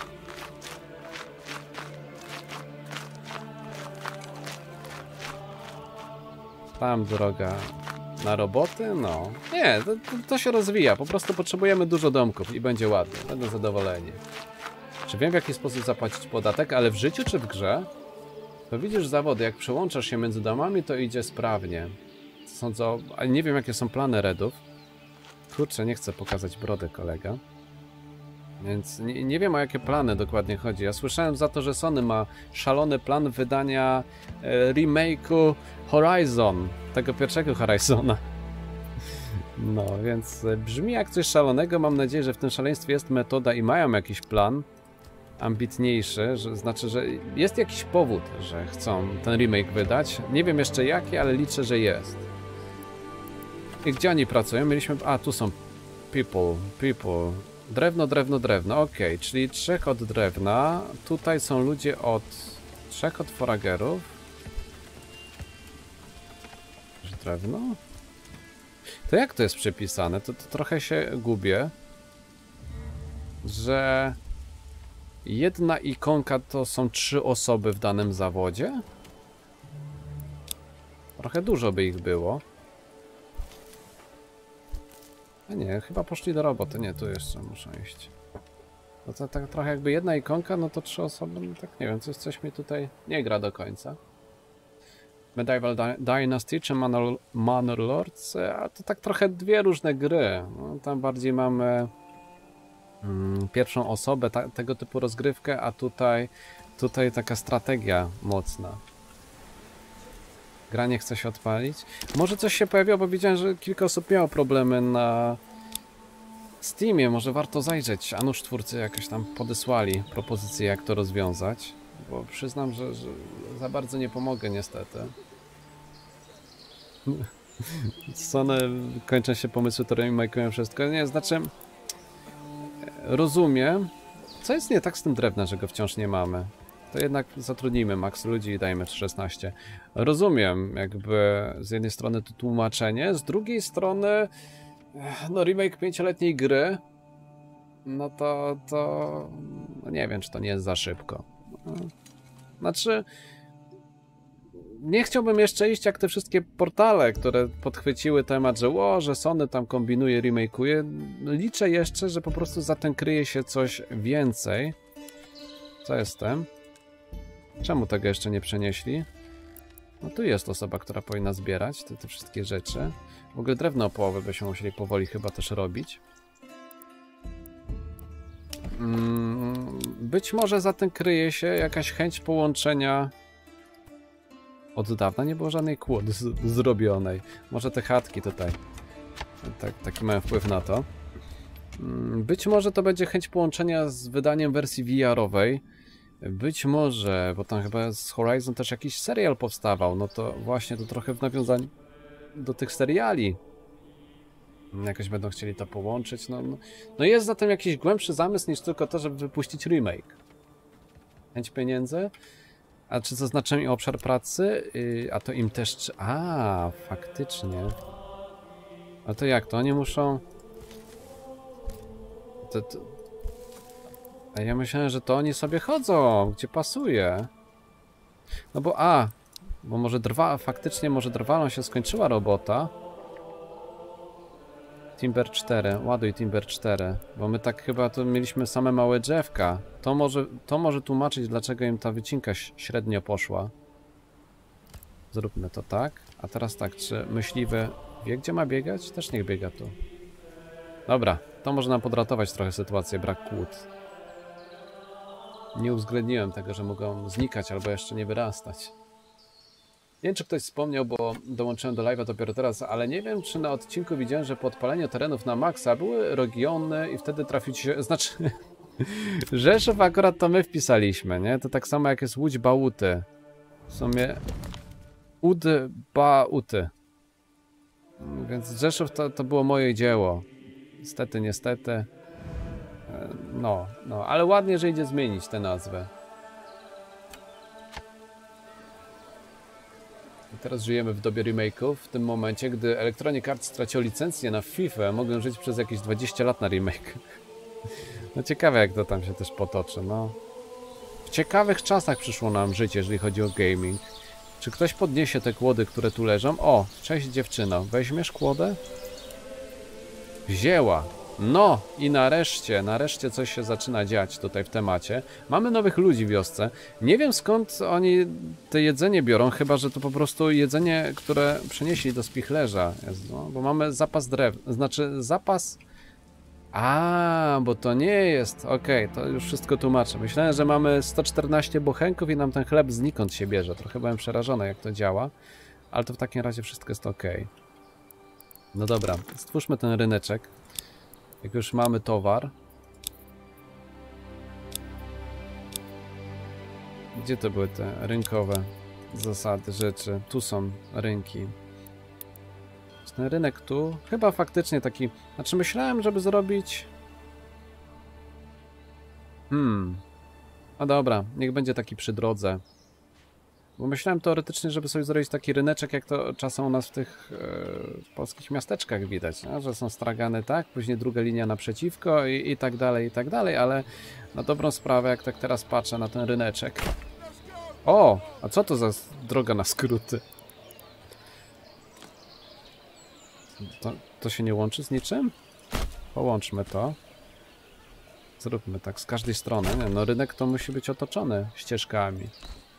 Tam droga na roboty? No. Nie, to, to, to się rozwija. Po prostu potrzebujemy dużo domków i będzie ładnie. Będę zadowoleni. Czy wiem, w jaki sposób zapłacić podatek, ale w życiu czy w grze? To widzisz zawody, jak przełączasz się między domami, to idzie sprawnie. Sądzę, ale nie wiem, jakie są plany Redów. Kurczę, nie chcę pokazać brody, kolega. Więc nie, nie wiem, o jakie plany dokładnie chodzi. Ja słyszałem za to, że Sony ma szalony plan wydania e, remake'u Horizon, tego pierwszego Horizona. No, więc brzmi jak coś szalonego. Mam nadzieję, że w tym szaleństwie jest metoda i mają jakiś plan ambitniejszy, że znaczy, że jest jakiś powód, że chcą ten remake wydać. Nie wiem jeszcze jaki, ale liczę, że jest. I gdzie oni pracują? Mieliśmy... A, tu są people, people. Drewno, drewno, drewno. Ok, czyli trzech od drewna. Tutaj są ludzie od... Trzech od foragerów. Drewno? To jak to jest przypisane? To, to trochę się gubię. Że... Jedna ikonka to są trzy osoby w danym zawodzie? Trochę dużo by ich było. A nie, chyba poszli do roboty. Nie, tu jeszcze muszę iść. No to tak trochę jakby jedna ikonka, no to trzy osoby, no tak nie wiem, coś, coś mi tutaj nie gra do końca. Medieval Dynasty czy Manor, Manor Lords, a to tak trochę dwie różne gry. No, tam bardziej mamy mm, pierwszą osobę, ta, tego typu rozgrywkę, a tutaj, tutaj taka strategia mocna. Gra nie chce się odpalić. Może coś się pojawiło, bo widziałem, że kilka osób miało problemy na Steamie. Może warto zajrzeć. A nuż twórcy jakoś tam podesłali propozycje, jak to rozwiązać. Bo przyznam, że, że za bardzo nie pomogę niestety. Sony kończą się pomysły, które mi make'ują wszystko. Nie, znaczy... Rozumiem. Co jest nie tak z tym drewnem, że go wciąż nie mamy? To jednak zatrudnijmy max ludzi i dajmy szesnaście. Rozumiem jakby z jednej strony to tłumaczenie, z drugiej strony no remake pięcioletniej gry, no to, to no nie wiem, czy to nie jest za szybko. Znaczy nie chciałbym jeszcze iść jak te wszystkie portale, które podchwyciły temat, że o, że Sony tam kombinuje, remake'uje. Liczę jeszcze, że po prostu za tym kryje się coś więcej. Co jestem? Czemu tego jeszcze nie przenieśli? No tu jest osoba, która powinna zbierać te, te wszystkie rzeczy. W ogóle drewno o połowę byśmy musieli powoli chyba też robić. Mm, być może za tym kryje się jakaś chęć połączenia. Od dawna nie było żadnej kłody zrobionej. Może te chatki tutaj tak, taki mają wpływ na to. Mm, być może to będzie chęć połączenia z wydaniem wersji V R-owej. Być może, bo tam chyba z Horizon też jakiś serial powstawał, no to właśnie to trochę w nawiązaniu do tych seriali. Jakoś będą chcieli to połączyć, no, no, no jest za tym jakiś głębszy zamysł niż tylko to, żeby wypuścić remake. Chęć pieniędzy? A czy zaznaczyłem im obszar pracy? Yy, a to im też... A, faktycznie. A to jak? To oni muszą... To, to... A ja myślałem, że to oni sobie chodzą, gdzie pasuje. No bo a, bo może drwa, faktycznie może drwalą się skończyła robota. Timber cztery, ładuj Timber cztery, bo my tak chyba tu mieliśmy same małe drzewka. To może, to może tłumaczyć, dlaczego im ta wycinka średnio poszła. Zróbmy to tak. A teraz tak, czy myśliwy wie, gdzie ma biegać? Też niech biega tu. Dobra, to może nam podratować trochę sytuację, brak kłód. Nie uwzględniłem tego, że mogą znikać albo jeszcze nie wyrastać. Nie wiem, czy ktoś wspomniał, bo dołączyłem do live'a dopiero teraz, ale nie wiem, czy na odcinku widziałem, że po odpaleniu terenów na maksa były regiony i wtedy trafić się... Znaczy... Rzeszów akurat to my wpisaliśmy, nie? To tak samo jak jest Łódź Bałuty. W sumie... Ud Bauty. Więc Rzeszów to, to było moje dzieło. Niestety, niestety... No, no, ale ładnie, że idzie zmienić tę nazwę. I teraz żyjemy w dobie remake'ów. W tym momencie, gdy Electronic Arts straciło licencję na FIFA, mogłem żyć przez jakieś dwadzieścia lat na remake. No ciekawe, jak to tam się też potoczy, no. W ciekawych czasach przyszło nam życie, jeżeli chodzi o gaming. Czy ktoś podniesie te kłody, które tu leżą? O, cześć dziewczyno, weźmiesz kłodę? Wzięła. No i nareszcie, nareszcie coś się zaczyna dziać tutaj w temacie. Mamy nowych ludzi w wiosce. Nie wiem, skąd oni te jedzenie biorą, chyba że to po prostu jedzenie, które przynieśli do spichlerza. Jest, no, bo mamy zapas drew, znaczy zapas A, bo to nie jest. Okej, okay, to już wszystko tłumaczę. Myślałem, że mamy sto czternaście bochenków i nam ten chleb znikąd się bierze. Trochę byłem przerażony, jak to działa. Ale to w takim razie wszystko jest ok. No dobra, stwórzmy ten ryneczek. Jak już mamy towar. Gdzie to były te rynkowe zasady, rzeczy? Tu są rynki. Ten rynek tu, chyba faktycznie taki... Znaczy myślałem, żeby zrobić... Hmm... No dobra, niech będzie taki przy drodze. Bo myślałem teoretycznie, żeby sobie zrobić taki ryneczek, jak to czasem u nas w tych e, polskich miasteczkach widać, no? Że są stragany tak, później druga linia naprzeciwko i, i tak dalej, i tak dalej, ale na dobrą sprawę, jak tak teraz patrzę na ten ryneczek... O! A co to za droga na skróty? To, to się nie łączy z niczym? Połączmy to. Zróbmy tak z każdej strony. Nie, no rynek to musi być otoczony ścieżkami.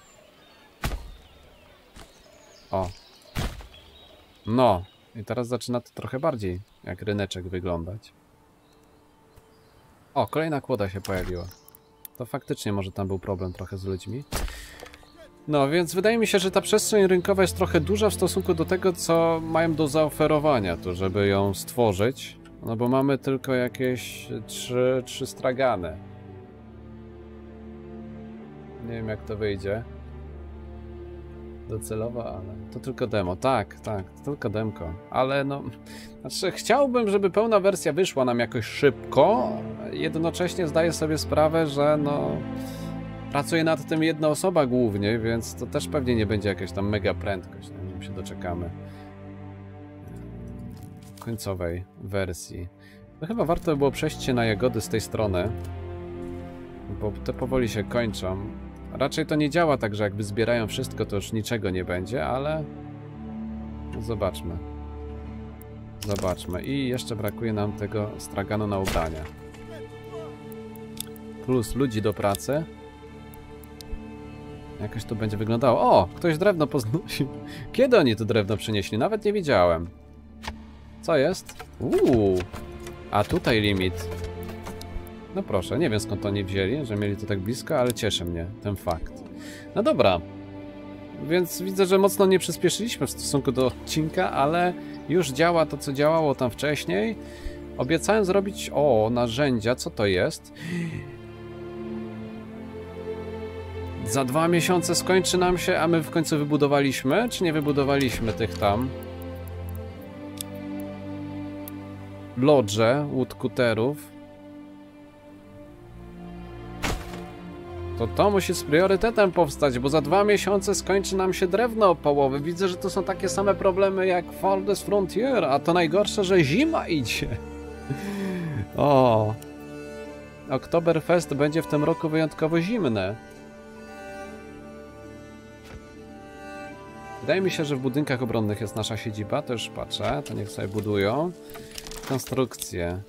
O. No. I teraz zaczyna to trochę bardziej jak ryneczek wyglądać. O, kolejna kłoda się pojawiła. To faktycznie może tam był problem trochę z ludźmi. No, więc wydaje mi się, że ta przestrzeń rynkowa jest trochę duża w stosunku do tego, co mają do zaoferowania tu, żeby ją stworzyć. No bo mamy tylko jakieś trzy, trzy stragany. Nie wiem, jak to wyjdzie. Docelowo, ale to tylko demo. Tak, tak, to tylko demko. Ale no, znaczy chciałbym, żeby pełna wersja wyszła nam jakoś szybko. Jednocześnie zdaję sobie sprawę, że no... Pracuje nad tym jedna osoba głównie, więc to też pewnie nie będzie jakaś tam mega prędkość. Nie wiem, się doczekamy końcowej wersji. No chyba warto by było przejść się na jagody z tej strony, bo te powoli się kończą. Raczej to nie działa tak, że jakby zbierają wszystko, to już niczego nie będzie, ale no zobaczmy. Zobaczmy. I jeszcze brakuje nam tego straganu na ubrania. Plus ludzi do pracy. Jakoś to będzie wyglądało. O! Ktoś drewno poznosił. Kiedy oni to drewno przynieśli? Nawet nie widziałem. Co jest? Uuu. A tutaj limit. No proszę, nie wiem skąd oni wzięli, że mieli to tak blisko, ale cieszy mnie ten fakt. No dobra. Więc widzę, że mocno nie przyspieszyliśmy w stosunku do odcinka, ale już działa to, co działało tam wcześniej. Obiecałem zrobić... O, narzędzia. Co to jest? Za dwa miesiące skończy nam się, a my w końcu wybudowaliśmy? Czy nie wybudowaliśmy tych tam? Lodże, woodcutterów. To to musi z priorytetem powstać, bo za dwa miesiące skończy nam się drewno opałowe. Widzę, że to są takie same problemy jak Farthest Frontier, a to najgorsze, że zima idzie. O, Oktoberfest będzie w tym roku wyjątkowo zimne. Wydaje mi się, że w budynkach obronnych jest nasza siedziba, to już patrzę, to niech sobie budują. Konstrukcje.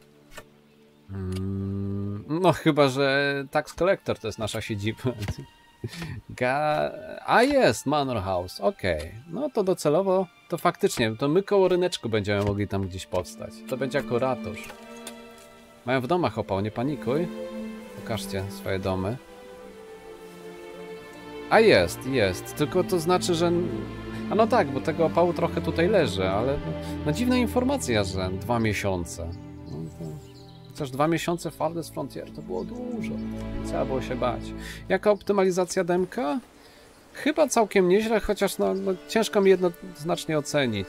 Hmm, no chyba, że Tax Collector to jest nasza siedziba. Ga... A jest, Manor House, okej. Okay. No to docelowo, to faktycznie, to my koło ryneczku będziemy mogli tam gdzieś powstać. To będzie jako ratusz. Mają w domach opał, nie panikuj. Pokażcie swoje domy. A jest, jest, tylko to znaczy, że... A no tak, bo tego opału trochę tutaj leży, ale no dziwna informacja, że dwa miesiące. No to... Chociaż dwa miesiące Farthest Frontier to było dużo. Trzeba było się bać. Jaka optymalizacja demka? Chyba całkiem nieźle, chociaż no, no ciężko mi jednoznacznie ocenić.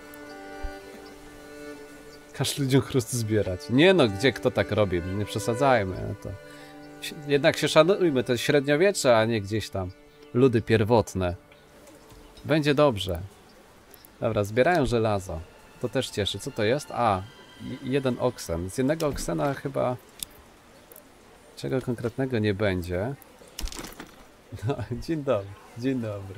Każ ludziom chrust zbierać. Nie no, gdzie kto tak robi? Nie przesadzajmy. To... Jednak się szanujmy, to jest średniowiecze, a nie gdzieś tam ludy pierwotne. Będzie dobrze. Dobra, zbierają żelazo. To też cieszy. Co to jest? A, jeden oksen. Z jednego oksena chyba czego konkretnego nie będzie. No, dzień dobry. Dzień dobry.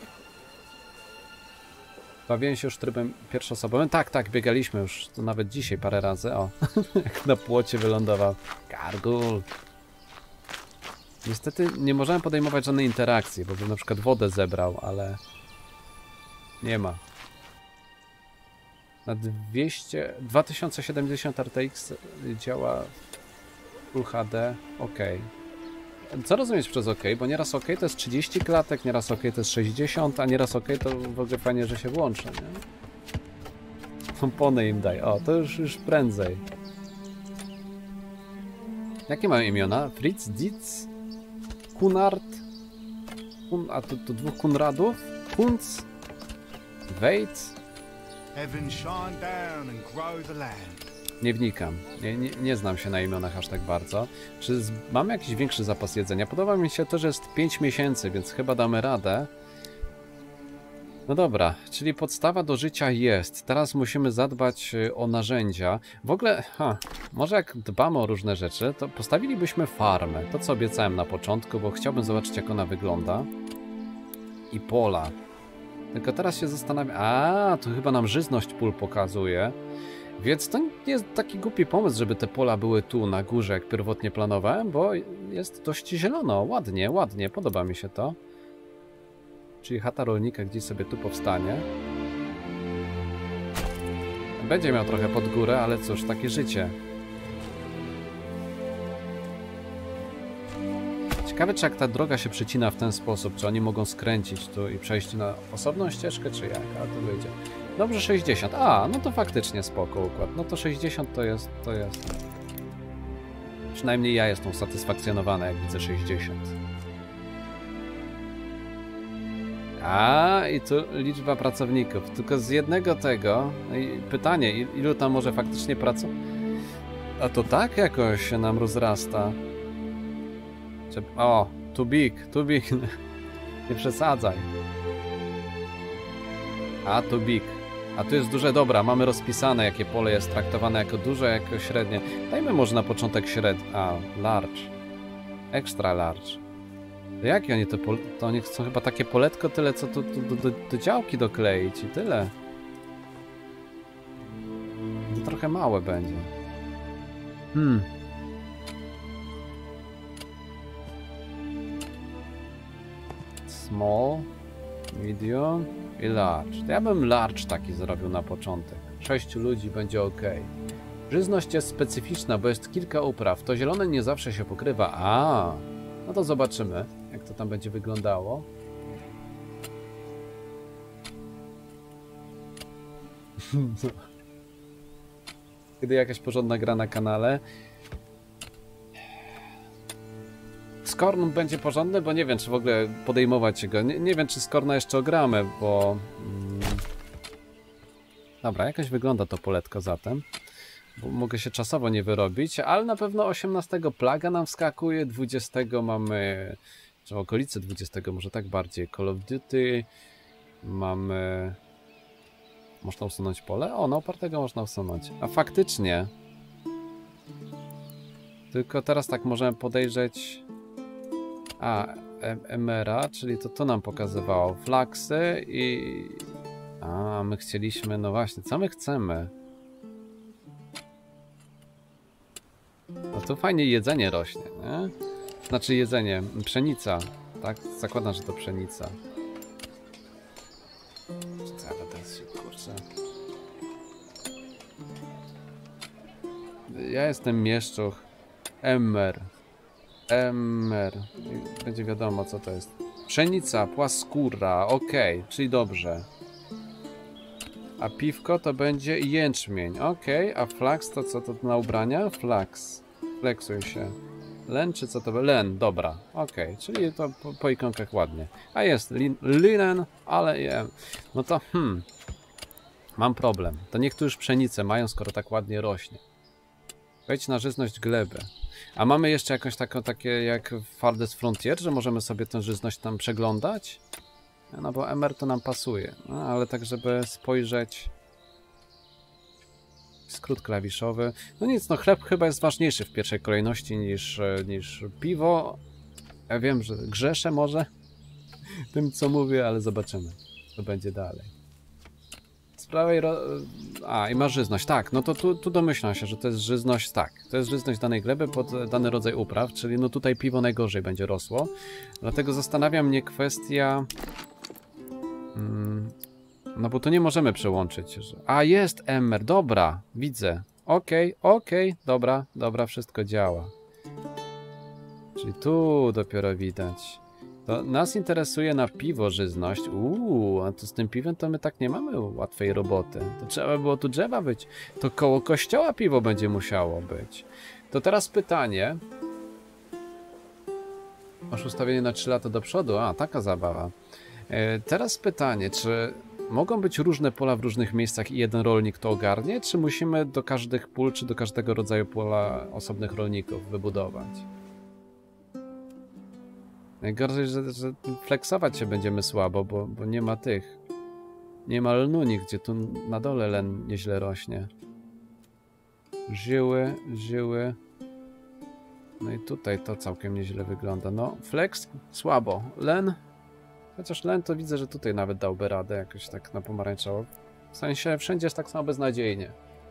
Bawiłem się już trybem pierwszoosobowym. Tak, tak, biegaliśmy już to nawet dzisiaj parę razy. O, jak na płocie wylądował. Gargul. Niestety nie możemy podejmować żadnej interakcji, bo bym na przykład wodę zebrał, ale nie ma. Na dwieście, dwa tysiące siedemdziesiąt R T X działa Full H D, ok. Co rozumieć przez ok? Bo nieraz ok to jest trzydzieści klatek, nieraz ok to jest sześćdziesiąt, a nieraz ok to w ogóle fajnie, że się włączy, nie? Pompony im daj, o, to już, już prędzej. Jakie mają imiona? Fritz, Dietz, Kunard, Kun, a tu, tu dwóch Kunradów? Kunz, Weitz. Nie wnikam, nie, nie, nie znam się na imionach aż tak bardzo. Czy z, mam jakiś większy zapas jedzenia? Podoba mi się to, że jest pięć miesięcy, więc chyba damy radę. No dobra, czyli podstawa do życia jest. Teraz musimy zadbać o narzędzia. W ogóle, ha, może jak dbamy o różne rzeczy, to postawilibyśmy farmę. To, co obiecałem na początku, bo chciałbym zobaczyć, jak ona wygląda. I pola. Tylko teraz się zastanawiam... A, to chyba nam żyzność pól pokazuje. Więc to nie jest taki głupi pomysł, żeby te pola były tu, na górze, jak pierwotnie planowałem, bo jest dość zielono. Ładnie, ładnie, podoba mi się to. Czyli chata rolnika gdzieś sobie tu powstanie. Będzie miał trochę pod górę, ale cóż, takie życie. Ciekawe, czy jak ta droga się przycina w ten sposób, czy oni mogą skręcić tu i przejść na osobną ścieżkę, czy jak, a to wyjdzie. Dobrze, sześćdziesiąt. A, no to faktycznie spoko układ. No to sześćdziesiąt to jest, to jest. Przynajmniej ja jestem usatysfakcjonowany, jak widzę sześćdziesiąt. A, i tu liczba pracowników. Tylko z jednego tego. I pytanie, ilu tam może faktycznie pracą? A to tak jakoś się nam rozrasta. O, too big, too big. Nie przesadzaj. A, too big. A tu jest duże, dobra, mamy rozpisane, jakie pole jest traktowane jako duże, jako średnie. Dajmy może na początek średnie. A, large. Extra large. To jakie oni to, to oni chcą chyba takie poletko, tyle co tu, tu, do, do, do działki dokleić i tyle. To trochę małe będzie. Hmm. Small, medium i large. To ja bym large taki zrobił na początek. Sześciu ludzi będzie ok. Żyzność jest specyficzna, bo jest kilka upraw. To zielone nie zawsze się pokrywa. A, no to zobaczymy, jak to tam będzie wyglądało. Kiedy jakaś porządna gra na kanale. Skorn będzie porządny, bo nie wiem, czy w ogóle podejmować go. Nie, nie wiem, czy Skorna jeszcze ogramy, bo... Mm... Dobra, jakoś wygląda to poletko zatem. Bo mogę się czasowo nie wyrobić, ale na pewno osiemnastego plaga nam wskakuje, dwudziestego mamy... czy w okolicy dwudziestego może tak bardziej. Call of Duty. Mamy... Można usunąć pole? O, na opartego można usunąć. A faktycznie. Tylko teraz tak możemy podejrzeć... A, Emera, czyli to to nam pokazywało. Flaksy i... A, my chcieliśmy... No właśnie, co my chcemy? No tu fajnie jedzenie rośnie, nie? Znaczy jedzenie, pszenica. Tak? Zakładam, że to pszenica. Co to jest, kurczę. Ja jestem mieszczuch. Emmer. Emmer. Będzie wiadomo, co to jest. Pszenica, płaskóra, ok, czyli dobrze. A piwko to będzie jęczmień, ok. A flax to co to na ubrania? Flax. Flexuj się. Len czy co to? Len, dobra, ok. Czyli to po, po ikonkach ładnie. A jest lin, linen, ale je. No to hmm. Mam problem. To niech tu już pszenicę mają, skoro tak ładnie rośnie. Wejdź na żyzność gleby. A mamy jeszcze jakąś taką, takie jak w Farthest Frontier, że możemy sobie tę żyzność tam przeglądać? No bo M R to nam pasuje. No, ale tak, żeby spojrzeć... Skrót klawiszowy. No nic, no chleb chyba jest ważniejszy w pierwszej kolejności niż, niż piwo. Ja wiem, że grzeszę może tym, co mówię, ale zobaczymy, co będzie dalej. Z prawej... Ro... A, i ma żyzność. Tak, no to tu, tu domyślam się, że to jest żyzność, tak. To jest żyzność danej gleby pod dany rodzaj upraw, czyli no tutaj piwo najgorzej będzie rosło. Dlatego zastanawia mnie kwestia... Hmm, No bo tu nie możemy przełączyć. Że... A, jest Emmer, dobra, widzę. Okej, okay, okej, okay, dobra, dobra, wszystko działa. Czyli tu dopiero widać. To nas interesuje na piwo żyzność. Uuu, a to z tym piwem to my tak nie mamy łatwej roboty. To trzeba było tu drzewa być. To koło kościoła piwo będzie musiało być. To teraz pytanie. Masz ustawienie na trzy lata do przodu? A, taka zabawa. E, teraz pytanie, czy mogą być różne pola w różnych miejscach i jeden rolnik to ogarnie? Czy musimy do każdych pól, czy do każdego rodzaju pola osobnych rolników wybudować? Najgorzej, że, że flexować się będziemy słabo, bo, bo nie ma tych. Nie ma lnu nigdzie, tu na dole len nieźle rośnie. Żyły, żyły. No i tutaj to całkiem nieźle wygląda. No, flex słabo. Len, chociaż len to widzę, że tutaj nawet dałby radę jakoś tak na pomarańczowo. W sensie wszędzie jest tak samo beznadziejnie.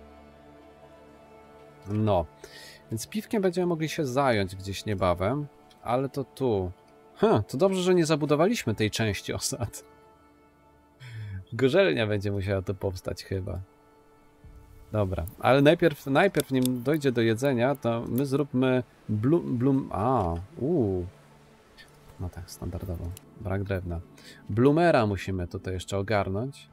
No, więc piwkiem będziemy mogli się zająć gdzieś niebawem, ale to tu. Hm, to dobrze, że nie zabudowaliśmy tej części osad. Gorzelnia będzie musiała tu powstać chyba. Dobra, ale najpierw, najpierw nim dojdzie do jedzenia, to my zróbmy blum, blum, a, uuu. No tak, standardowo, brak drewna. Bloomera musimy tutaj jeszcze ogarnąć.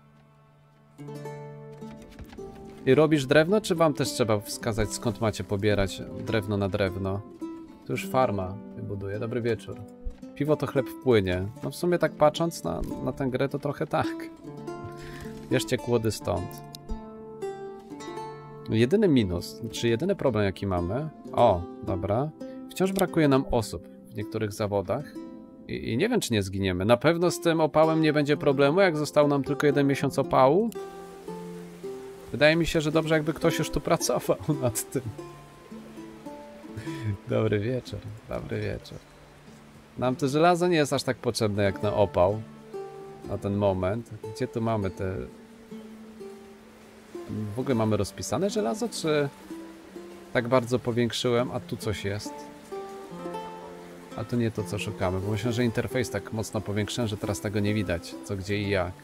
I robisz drewno, czy wam też trzeba wskazać, skąd macie pobierać drewno na drewno? Tu już farma buduje. Dobry wieczór. Piwo to chleb wpłynie. No w sumie tak patrząc na, na tę grę to trochę tak. Bierzcie kłody stąd. Jedyny minus, czy jedyny problem jaki mamy... O, dobra. Wciąż brakuje nam osób w niektórych zawodach. I, I nie wiem, czy nie zginiemy. Na pewno z tym opałem nie będzie problemu, jak został nam tylko jeden miesiąc opału. Wydaje mi się, że dobrze jakby ktoś już tu pracował nad tym. Dobry wieczór, dobry wieczór. Nam to żelazo nie jest aż tak potrzebne jak na opał. Na ten moment. Gdzie tu mamy te... W ogóle mamy rozpisane żelazo, czy tak bardzo powiększyłem, a tu coś jest? A to nie to, co szukamy, bo myślę, że interfejs tak mocno powiększyłem, że teraz tego nie widać, co, gdzie i jak.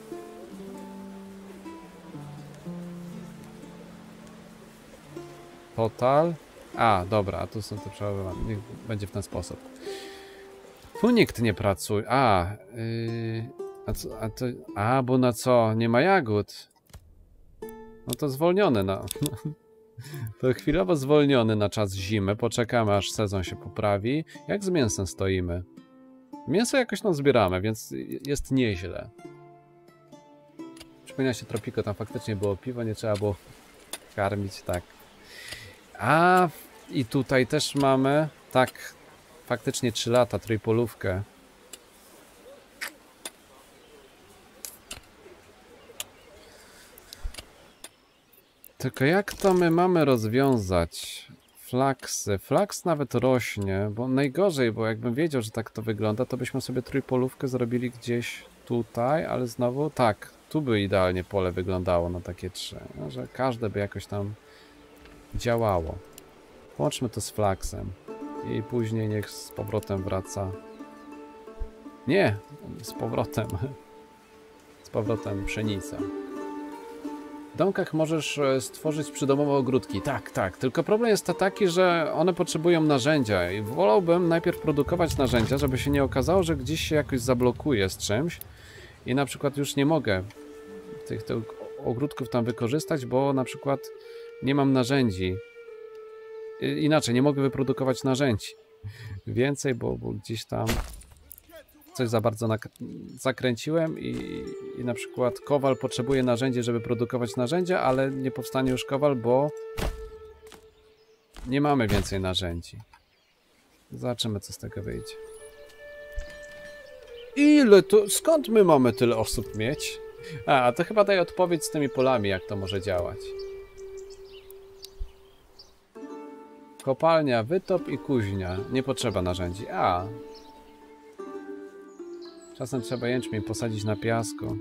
Total. A, dobra, a tu są te przeładowane. Niech będzie w ten sposób. Tu nikt nie pracuje. A, yy, a, co, a, to, a, bo na co? Nie ma jagód. No to zwolnione na... To chwilowo zwolniony na czas zimy. Poczekamy, aż sezon się poprawi. Jak z mięsem stoimy? Mięso jakoś nam zbieramy, więc jest nieźle. Przypomina się Tropico, tam faktycznie było piwo, nie trzeba było karmić, tak. A i tutaj też mamy, tak, faktycznie trzy lata, trójpolówkę. Tylko jak to my mamy rozwiązać? Flaksy. Flaks nawet rośnie, bo najgorzej, bo jakbym wiedział, że tak to wygląda, to byśmy sobie trójpolówkę zrobili gdzieś tutaj, ale znowu tak, tu by idealnie pole wyglądało na takie trzy, no, że każde by jakoś tam działało. Połączmy to z flaksem i później niech z powrotem wraca. Nie, z powrotem. Z powrotem pszenica. W domkach możesz stworzyć przydomowe ogródki. Tak, tak. Tylko problem jest to taki, że one potrzebują narzędzia i wolałbym najpierw produkować narzędzia, żeby się nie okazało, że gdzieś się jakoś zablokuje z czymś i na przykład już nie mogę tych, tych ogródków tam wykorzystać, bo na przykład nie mam narzędzi. Inaczej, nie mogę wyprodukować narzędzi więcej, bo, bo gdzieś tam coś za bardzo zakręciłem i, i na przykład kowal potrzebuje narzędzi, żeby produkować narzędzia, ale nie powstanie już kowal, bo nie mamy więcej narzędzi. Zobaczymy, co z tego wyjdzie. Ile to... Skąd my mamy tyle osób mieć? A, to chyba daje odpowiedź z tymi polami, jak to może działać. Kopalnia, wytop i kuźnia. Nie potrzeba narzędzi. A. Czasem trzeba jęczmień posadzić na piasku.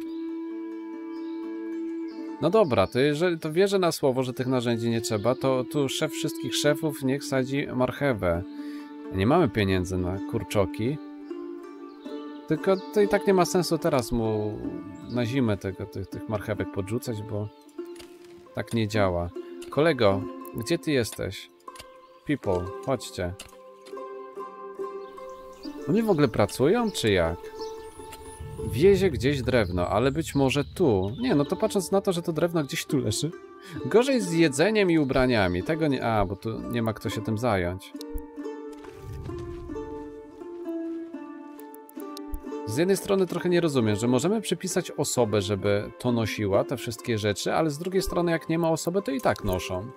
No dobra, to jeżeli to wierzę na słowo, że tych narzędzi nie trzeba, to tu szef wszystkich szefów niech sadzi marchewę. Nie mamy pieniędzy na kurczoki. Tylko to i tak nie ma sensu teraz mu na zimę tego, tych, tych marchewek podrzucać, bo tak nie działa. Kolego, gdzie ty jesteś? People, chodźcie. Oni w ogóle pracują, czy jak? Wiezie gdzieś drewno, ale być może tu. Nie, no to patrząc na to, że to drewno gdzieś tu leży. Gorzej z jedzeniem i ubraniami. Tego nie... A, bo tu nie ma kto się tym zająć. Z jednej strony trochę nie rozumiem, że możemy przypisać osobę, żeby to nosiła, te wszystkie rzeczy, ale z drugiej strony jak nie ma osoby, to i tak noszą.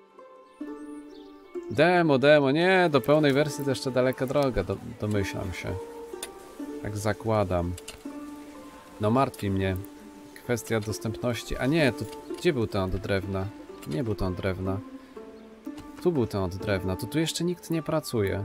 Demo, demo, nie, do pełnej wersji to jeszcze daleka droga, do, domyślam się. Tak zakładam. No martwi mnie kwestia dostępności. A nie, to gdzie był ten od drewna? Nie był ten od drewna. Tu był ten od drewna, to tu jeszcze nikt nie pracuje.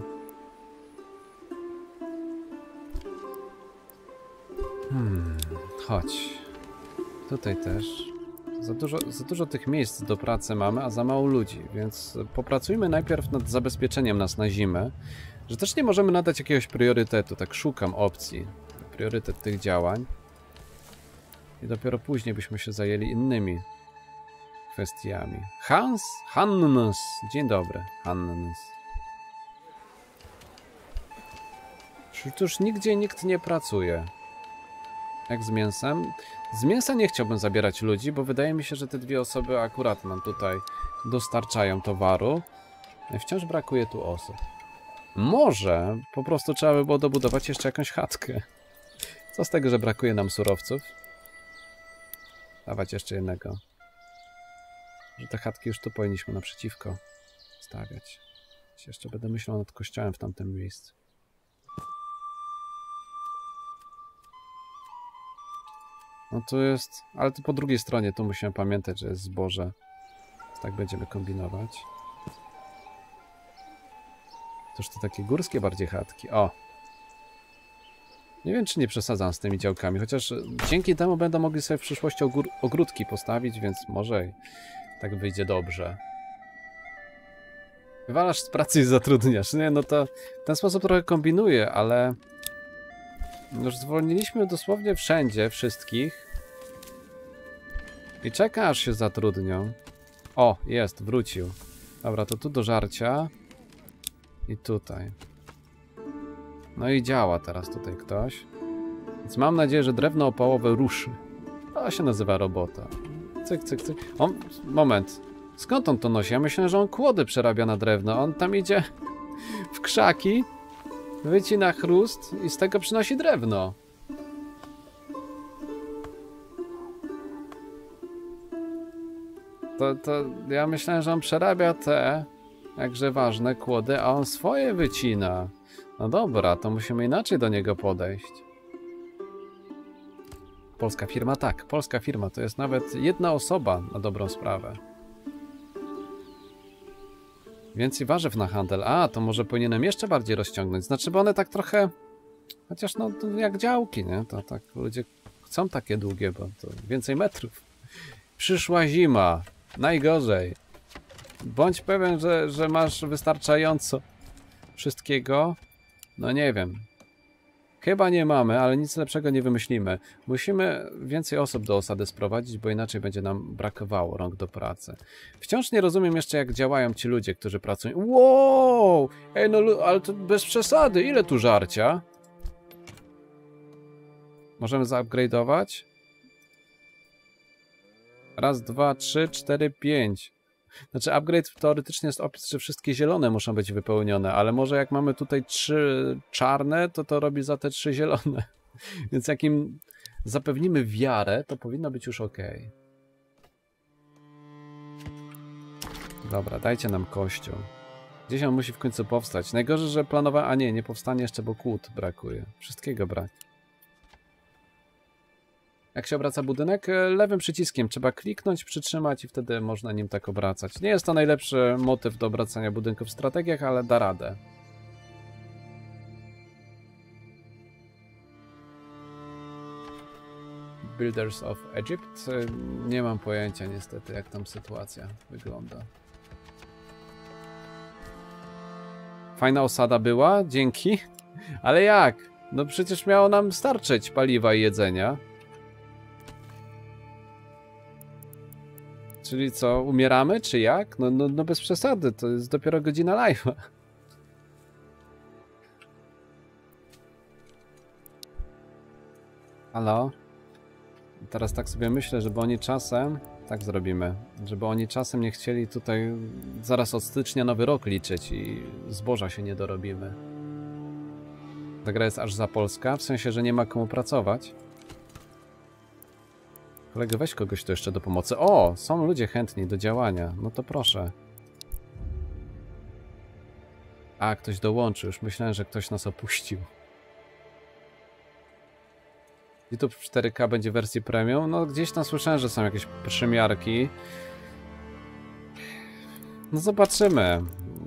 Hmm, chodź. Tutaj też. Za dużo, za dużo tych miejsc do pracy mamy, a za mało ludzi, więc popracujmy najpierw nad zabezpieczeniem nas na zimę, że też nie możemy nadać jakiegoś priorytetu, tak szukam opcji, priorytet tych działań i dopiero później byśmy się zajęli innymi kwestiami. Hans? Hannes. Dzień dobry, Hannes. Przecież nigdzie nikt nie pracuje. Jak z mięsem? Z mięsa nie chciałbym zabierać ludzi, bo wydaje mi się, że te dwie osoby akurat nam tutaj dostarczają towaru. Wciąż brakuje tu osób. Może po prostu trzeba by było dobudować jeszcze jakąś chatkę. Co z tego, że brakuje nam surowców? Dawać jeszcze jednego. Że te chatki już tu powinniśmy naprzeciwko stawiać. Jeszcze będę myślał nad kościołem w tamtym miejscu. No tu jest... Ale tu po drugiej stronie, tu musimy pamiętać, że jest zboże. Tak będziemy kombinować. Toż to takie górskie bardziej chatki. O! Nie wiem, czy nie przesadzam z tymi działkami, chociaż dzięki temu będą mogli sobie w przyszłości ogródki postawić, więc może tak wyjdzie dobrze. Wywalasz z pracy i zatrudniasz. Nie, no to w ten sposób trochę kombinuję, ale... Już zwolniliśmy dosłownie wszędzie, wszystkich. I czeka, aż się zatrudnią. O, jest, wrócił. Dobra, to tu do żarcia. I tutaj. No i działa teraz tutaj ktoś. Więc mam nadzieję, że drewno opałowe ruszy. To się nazywa robota. Cyk, cyk, cyk. On, moment. Skąd on to nosi? Ja myślę, że on kłody przerabia na drewno. On tam idzie w krzaki, wycina chrust i z tego przynosi drewno. To, to ja myślałem, że on przerabia te jakże ważne kłody, a on swoje wycina. No dobra, to musimy inaczej do niego podejść. Polska firma? Tak, polska firma. To jest nawet jedna osoba na dobrą sprawę. Więcej warzyw na handel. A, to może powinienem jeszcze bardziej rozciągnąć. Znaczy, bo one tak trochę... Chociaż no, jak działki, nie? To tak ludzie chcą takie długie, bo to więcej metrów. Przyszła zima. Najgorzej. Bądź pewien, że, że masz wystarczająco wszystkiego. No nie wiem. Chyba nie mamy, ale nic lepszego nie wymyślimy. Musimy więcej osób do osady sprowadzić, bo inaczej będzie nam brakowało rąk do pracy. Wciąż nie rozumiem jeszcze, jak działają ci ludzie, którzy pracują. Wow! Ej, no ale to bez przesady. Ile tu żarcia? Możemy zaupgrade'ować? Raz, dwa, trzy, cztery, pięć. Znaczy upgrade teoretycznie jest opis, że wszystkie zielone muszą być wypełnione, ale może jak mamy tutaj trzy czarne, to to robi za te trzy zielone. Więc jak im zapewnimy wiarę, to powinno być już ok. Dobra, dajcie nam kościół. Gdzieś on musi w końcu powstać. Najgorzej, że planowałem... A nie, nie powstanie jeszcze, bo kłód brakuje. Wszystkiego brak. Jak się obraca budynek? Lewym przyciskiem trzeba kliknąć, przytrzymać i wtedy można nim tak obracać. Nie jest to najlepszy motyw do obracania budynków w strategiach, ale da radę. Builders of Egypt? Nie mam pojęcia niestety, jak tam sytuacja wygląda. Fajna osada była, dzięki. Ale jak? No przecież miało nam starczyć paliwa i jedzenia. Czyli co, umieramy, czy jak? No, no, no bez przesady, to jest dopiero godzina live'a. Halo? Teraz tak sobie myślę, żeby oni czasem... Tak zrobimy. Żeby oni czasem nie chcieli tutaj zaraz od stycznia nowy rok liczyć i zboża się nie dorobimy. Ta gra jest aż za polska, w sensie, że nie ma komu pracować. Kolego, weź kogoś tu jeszcze do pomocy. O! Są ludzie chętni do działania. No to proszę. A, ktoś dołączył. Już myślałem, że ktoś nas opuścił. YouTube cztery K będzie w wersji premium. No gdzieś tam słyszałem, że są jakieś przymiarki. No zobaczymy.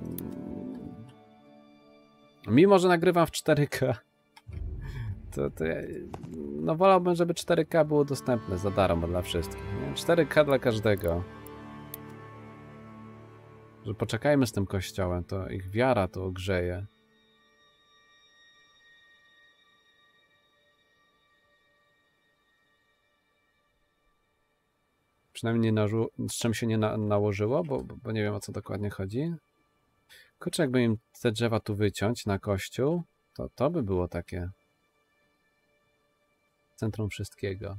Mimo, że nagrywam w cztery K, to, to ja, no wolałbym, żeby cztery K było dostępne za darmo dla wszystkich. Nie? cztery K dla każdego. Że poczekajmy z tym kościołem, to ich wiara to ogrzeje. Przynajmniej nie z czym się nie na nałożyło, bo, bo nie wiem, o co dokładnie chodzi. Kurczę, jakby im te drzewa tu wyciąć na kościół, to to by było takie centrum wszystkiego.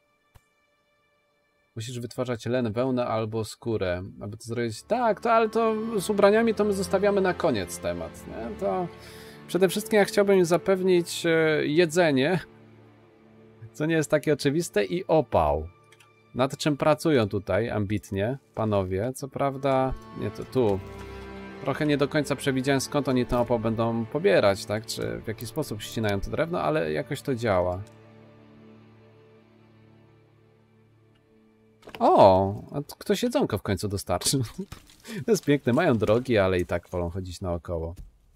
Musisz wytwarzać len, wełnę albo skórę, aby to zrobić. Tak, to, ale to z ubraniami to my zostawiamy na koniec temat. Nie? To przede wszystkim ja chciałbym im zapewnić jedzenie, co nie jest takie oczywiste, i opał. Nad czym pracują tutaj ambitnie panowie. Co prawda, nie to tu. Trochę nie do końca przewidziałem, skąd oni ten opał będą pobierać, tak? Czy w jaki sposób ścinają to drewno, ale jakoś to działa. O! A ktoś jedzonko w końcu dostarczył. To jest piękne. Mają drogi, ale i tak wolą chodzić naokoło.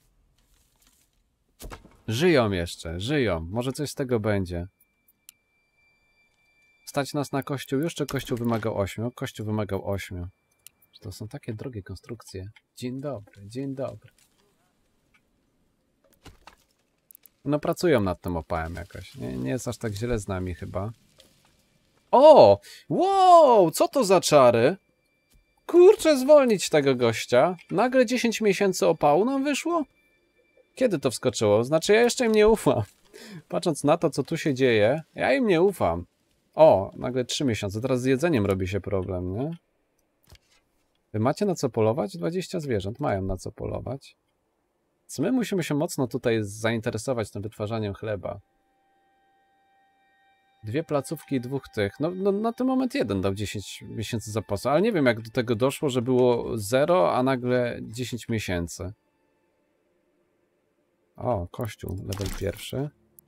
Żyją jeszcze, żyją. Może coś z tego będzie. Stać nas na kościół już, czy kościół wymagał ośmiu? Kościół wymagał ośmiu. To są takie drogie konstrukcje. Dzień dobry, dzień dobry. No pracują nad tym opałem jakoś. Nie, nie jest aż tak źle z nami chyba. O! Wow! Co to za czary? Kurczę, zwolnić tego gościa. Nagle dziesięć miesięcy opału nam wyszło? Kiedy to wskoczyło? Znaczy ja jeszcze im nie ufam. Patrząc na to, co tu się dzieje, ja im nie ufam. O, nagle trzy miesiące. Teraz z jedzeniem robi się problem, nie? Wy macie na co polować? dwadzieścia zwierząt mają na co polować. Co my musimy się mocno tutaj zainteresować tym wytwarzaniem chleba. Dwie placówki i dwóch tych. No, no na ten moment jeden dał dziesięć miesięcy zapasu, ale nie wiem, jak do tego doszło, że było zero, a nagle dziesięć miesięcy. O, kościół, level pierwszy.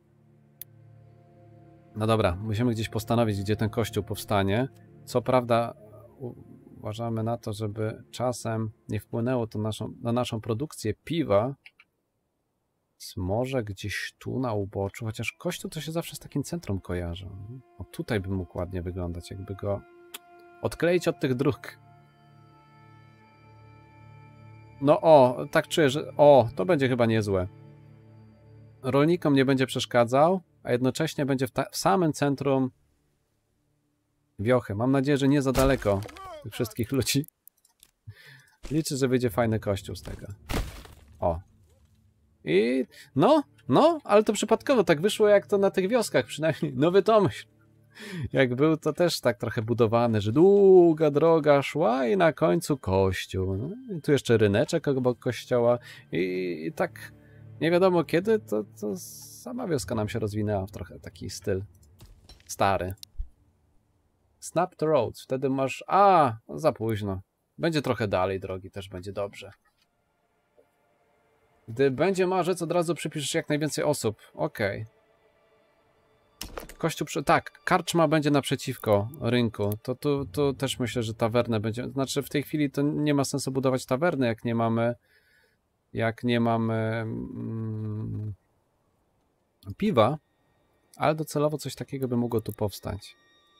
No dobra, musimy gdzieś postanowić, gdzie ten kościół powstanie. Co prawda uważamy na to, żeby czasem nie wpłynęło to naszą, na naszą produkcję piwa. Może gdzieś tu na uboczu, chociaż kościół to się zawsze z takim centrum kojarzy. O, tutaj by mógł ładnie wyglądać, jakby go odkleić od tych dróg. No o, tak czuję, że... O, to będzie chyba niezłe. Rolnikom nie będzie przeszkadzał, a jednocześnie będzie w, w samym centrum wiochy. Mam nadzieję, że nie za daleko tych wszystkich ludzi. Liczę, że wyjdzie fajny kościół z tego. O. I no, no, ale to przypadkowo tak wyszło, jak to na tych wioskach przynajmniej. Nowy Tomyśl. Jak był to też tak trochę budowany, że długa droga szła i na końcu kościół. No, i tu jeszcze ryneczek obok kościoła i, i tak nie wiadomo kiedy, to, to sama wioska nam się rozwinęła w trochę taki styl stary. Snap the roads. Wtedy masz... A, za późno. Będzie trochę dalej drogi, też będzie dobrze. Gdy będzie marzec, od razu przypiszesz jak najwięcej osób. Okej. Okay. Kościół... Przy... Tak, karczma będzie naprzeciwko rynku. To tu, tu też myślę, że tawernę będzie... Znaczy w tej chwili to nie ma sensu budować tawerny, jak nie mamy... Jak nie mamy... Mm, piwa. Ale docelowo coś takiego by mogło tu powstać.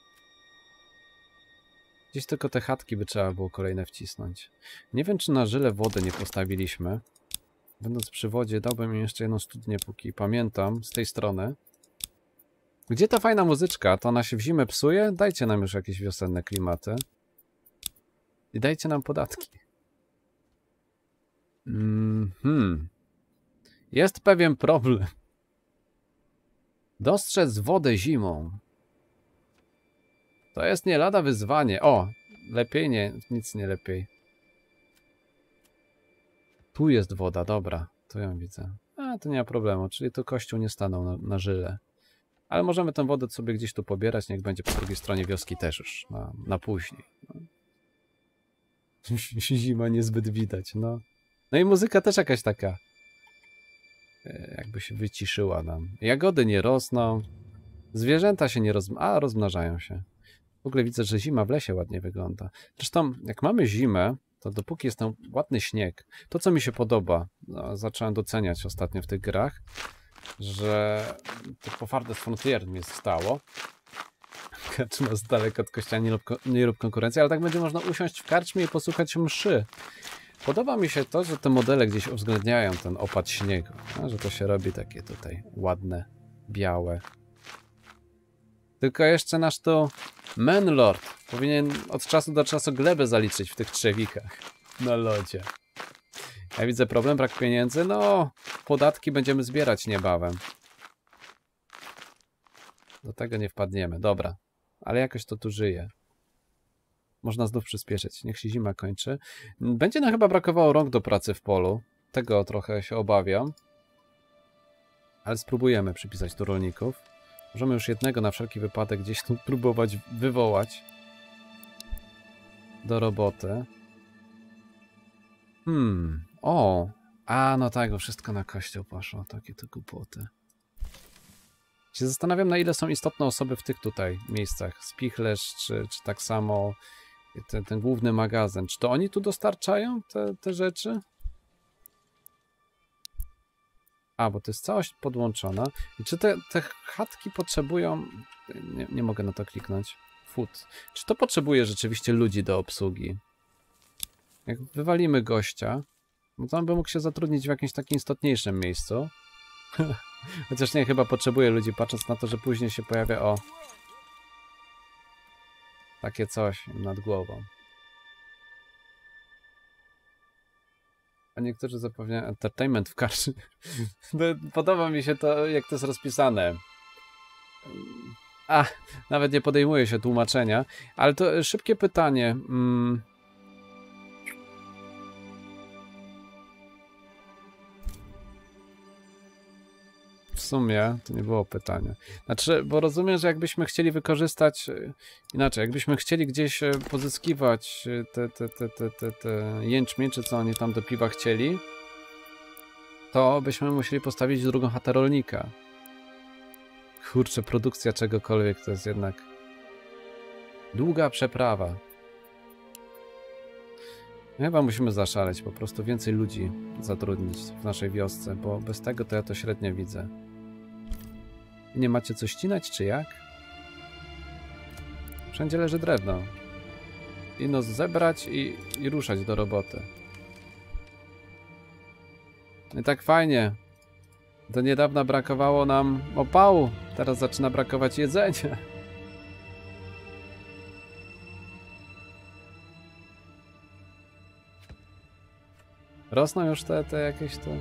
Gdzieś tylko te chatki by trzeba było kolejne wcisnąć. Nie wiem, czy na żyle wody nie postawiliśmy. Będąc przy wodzie, dałbym im jeszcze jedną studnię, póki pamiętam, z tej strony. Gdzie ta fajna muzyczka? To ona się w zimę psuje? Dajcie nam już jakieś wiosenne klimaty. I dajcie nam podatki. Mhm. Jest pewien problem. Dostrzec wodę zimą. To jest nie lada wyzwanie. O, lepiej nie, nic nie lepiej. Tu jest woda, dobra, to ją widzę. A, to nie ma problemu, czyli to kościół nie stanął na, na żyle. Ale możemy tę wodę sobie gdzieś tu pobierać, niech będzie po drugiej stronie wioski też już, na, na później. No. Zima niezbyt widać, no. No i muzyka też jakaś taka, jakby się wyciszyła nam. Jagody nie rosną, zwierzęta się nie rozmnażają, a rozmnażają się. W ogóle widzę, że zima w lesie ładnie wygląda. Zresztą, jak mamy zimę, to dopóki jest tam ładny śnieg, to co mi się podoba, no, zacząłem doceniać ostatnio w tych grach, że to po Farthest Frontier mi stało. Karczma z daleka od kościoła, nie rób, nie rób konkurencji, ale tak będzie można usiąść w karczmie i posłuchać mszy. Podoba mi się to, że te modele gdzieś uwzględniają ten opad śniegu, no, że to się robi takie tutaj ładne, białe. Tylko jeszcze nasz tu Menlord powinien od czasu do czasu glebę zaliczyć w tych trzewikach na lodzie. Ja widzę problem, brak pieniędzy. No, podatki będziemy zbierać niebawem. Do tego nie wpadniemy. Dobra, ale jakoś to tu żyje. Można znów przyspieszyć. Niech się zima kończy. Będzie nam chyba brakowało rąk do pracy w polu. Tego trochę się obawiam. Ale spróbujemy przypisać tu rolników. Możemy już jednego na wszelki wypadek gdzieś tu próbować wywołać do roboty. Hmm, o, a no tak, bo wszystko na kościół poszło, takie to głupoty. Się zastanawiam, na ile są istotne osoby w tych tutaj miejscach. Spichlerz, czy, czy tak samo ten, ten główny magazyn. Czy to oni tu dostarczają te, te rzeczy? A, bo to jest całość podłączona. I czy te, te chatki potrzebują... Nie, nie mogę na to kliknąć. Food. Czy to potrzebuje rzeczywiście ludzi do obsługi? Jak wywalimy gościa, no to on by mógł się zatrudnić w jakimś takim istotniejszym miejscu. Chociaż nie, chyba potrzebuje ludzi, patrząc na to, że później się pojawia, o, takie coś nad głową. A niektórzy zapewniają entertainment w karczy. Podoba mi się to, jak to jest rozpisane. A, nawet nie podejmuje się tłumaczenia. Ale to szybkie pytanie. Hmm. W sumie to nie było pytanie. Znaczy, bo rozumiem, że jakbyśmy chcieli wykorzystać inaczej, jakbyśmy chcieli gdzieś pozyskiwać te, te, te, te, te, te jęczmień, czy co oni tam do piwa chcieli, to byśmy musieli postawić drugą chatę rolnika. Kurczę, produkcja czegokolwiek to jest jednak długa przeprawa. Chyba musimy zaszaleć, po prostu więcej ludzi zatrudnić w naszej wiosce, bo bez tego to ja to średnio widzę. Nie macie co ścinać, czy jak? Wszędzie leży drewno. Ino zebrać i, i ruszać do roboty. I tak fajnie. Do niedawna brakowało nam opału, teraz zaczyna brakować jedzenia. Rosną już te, te jakieś to...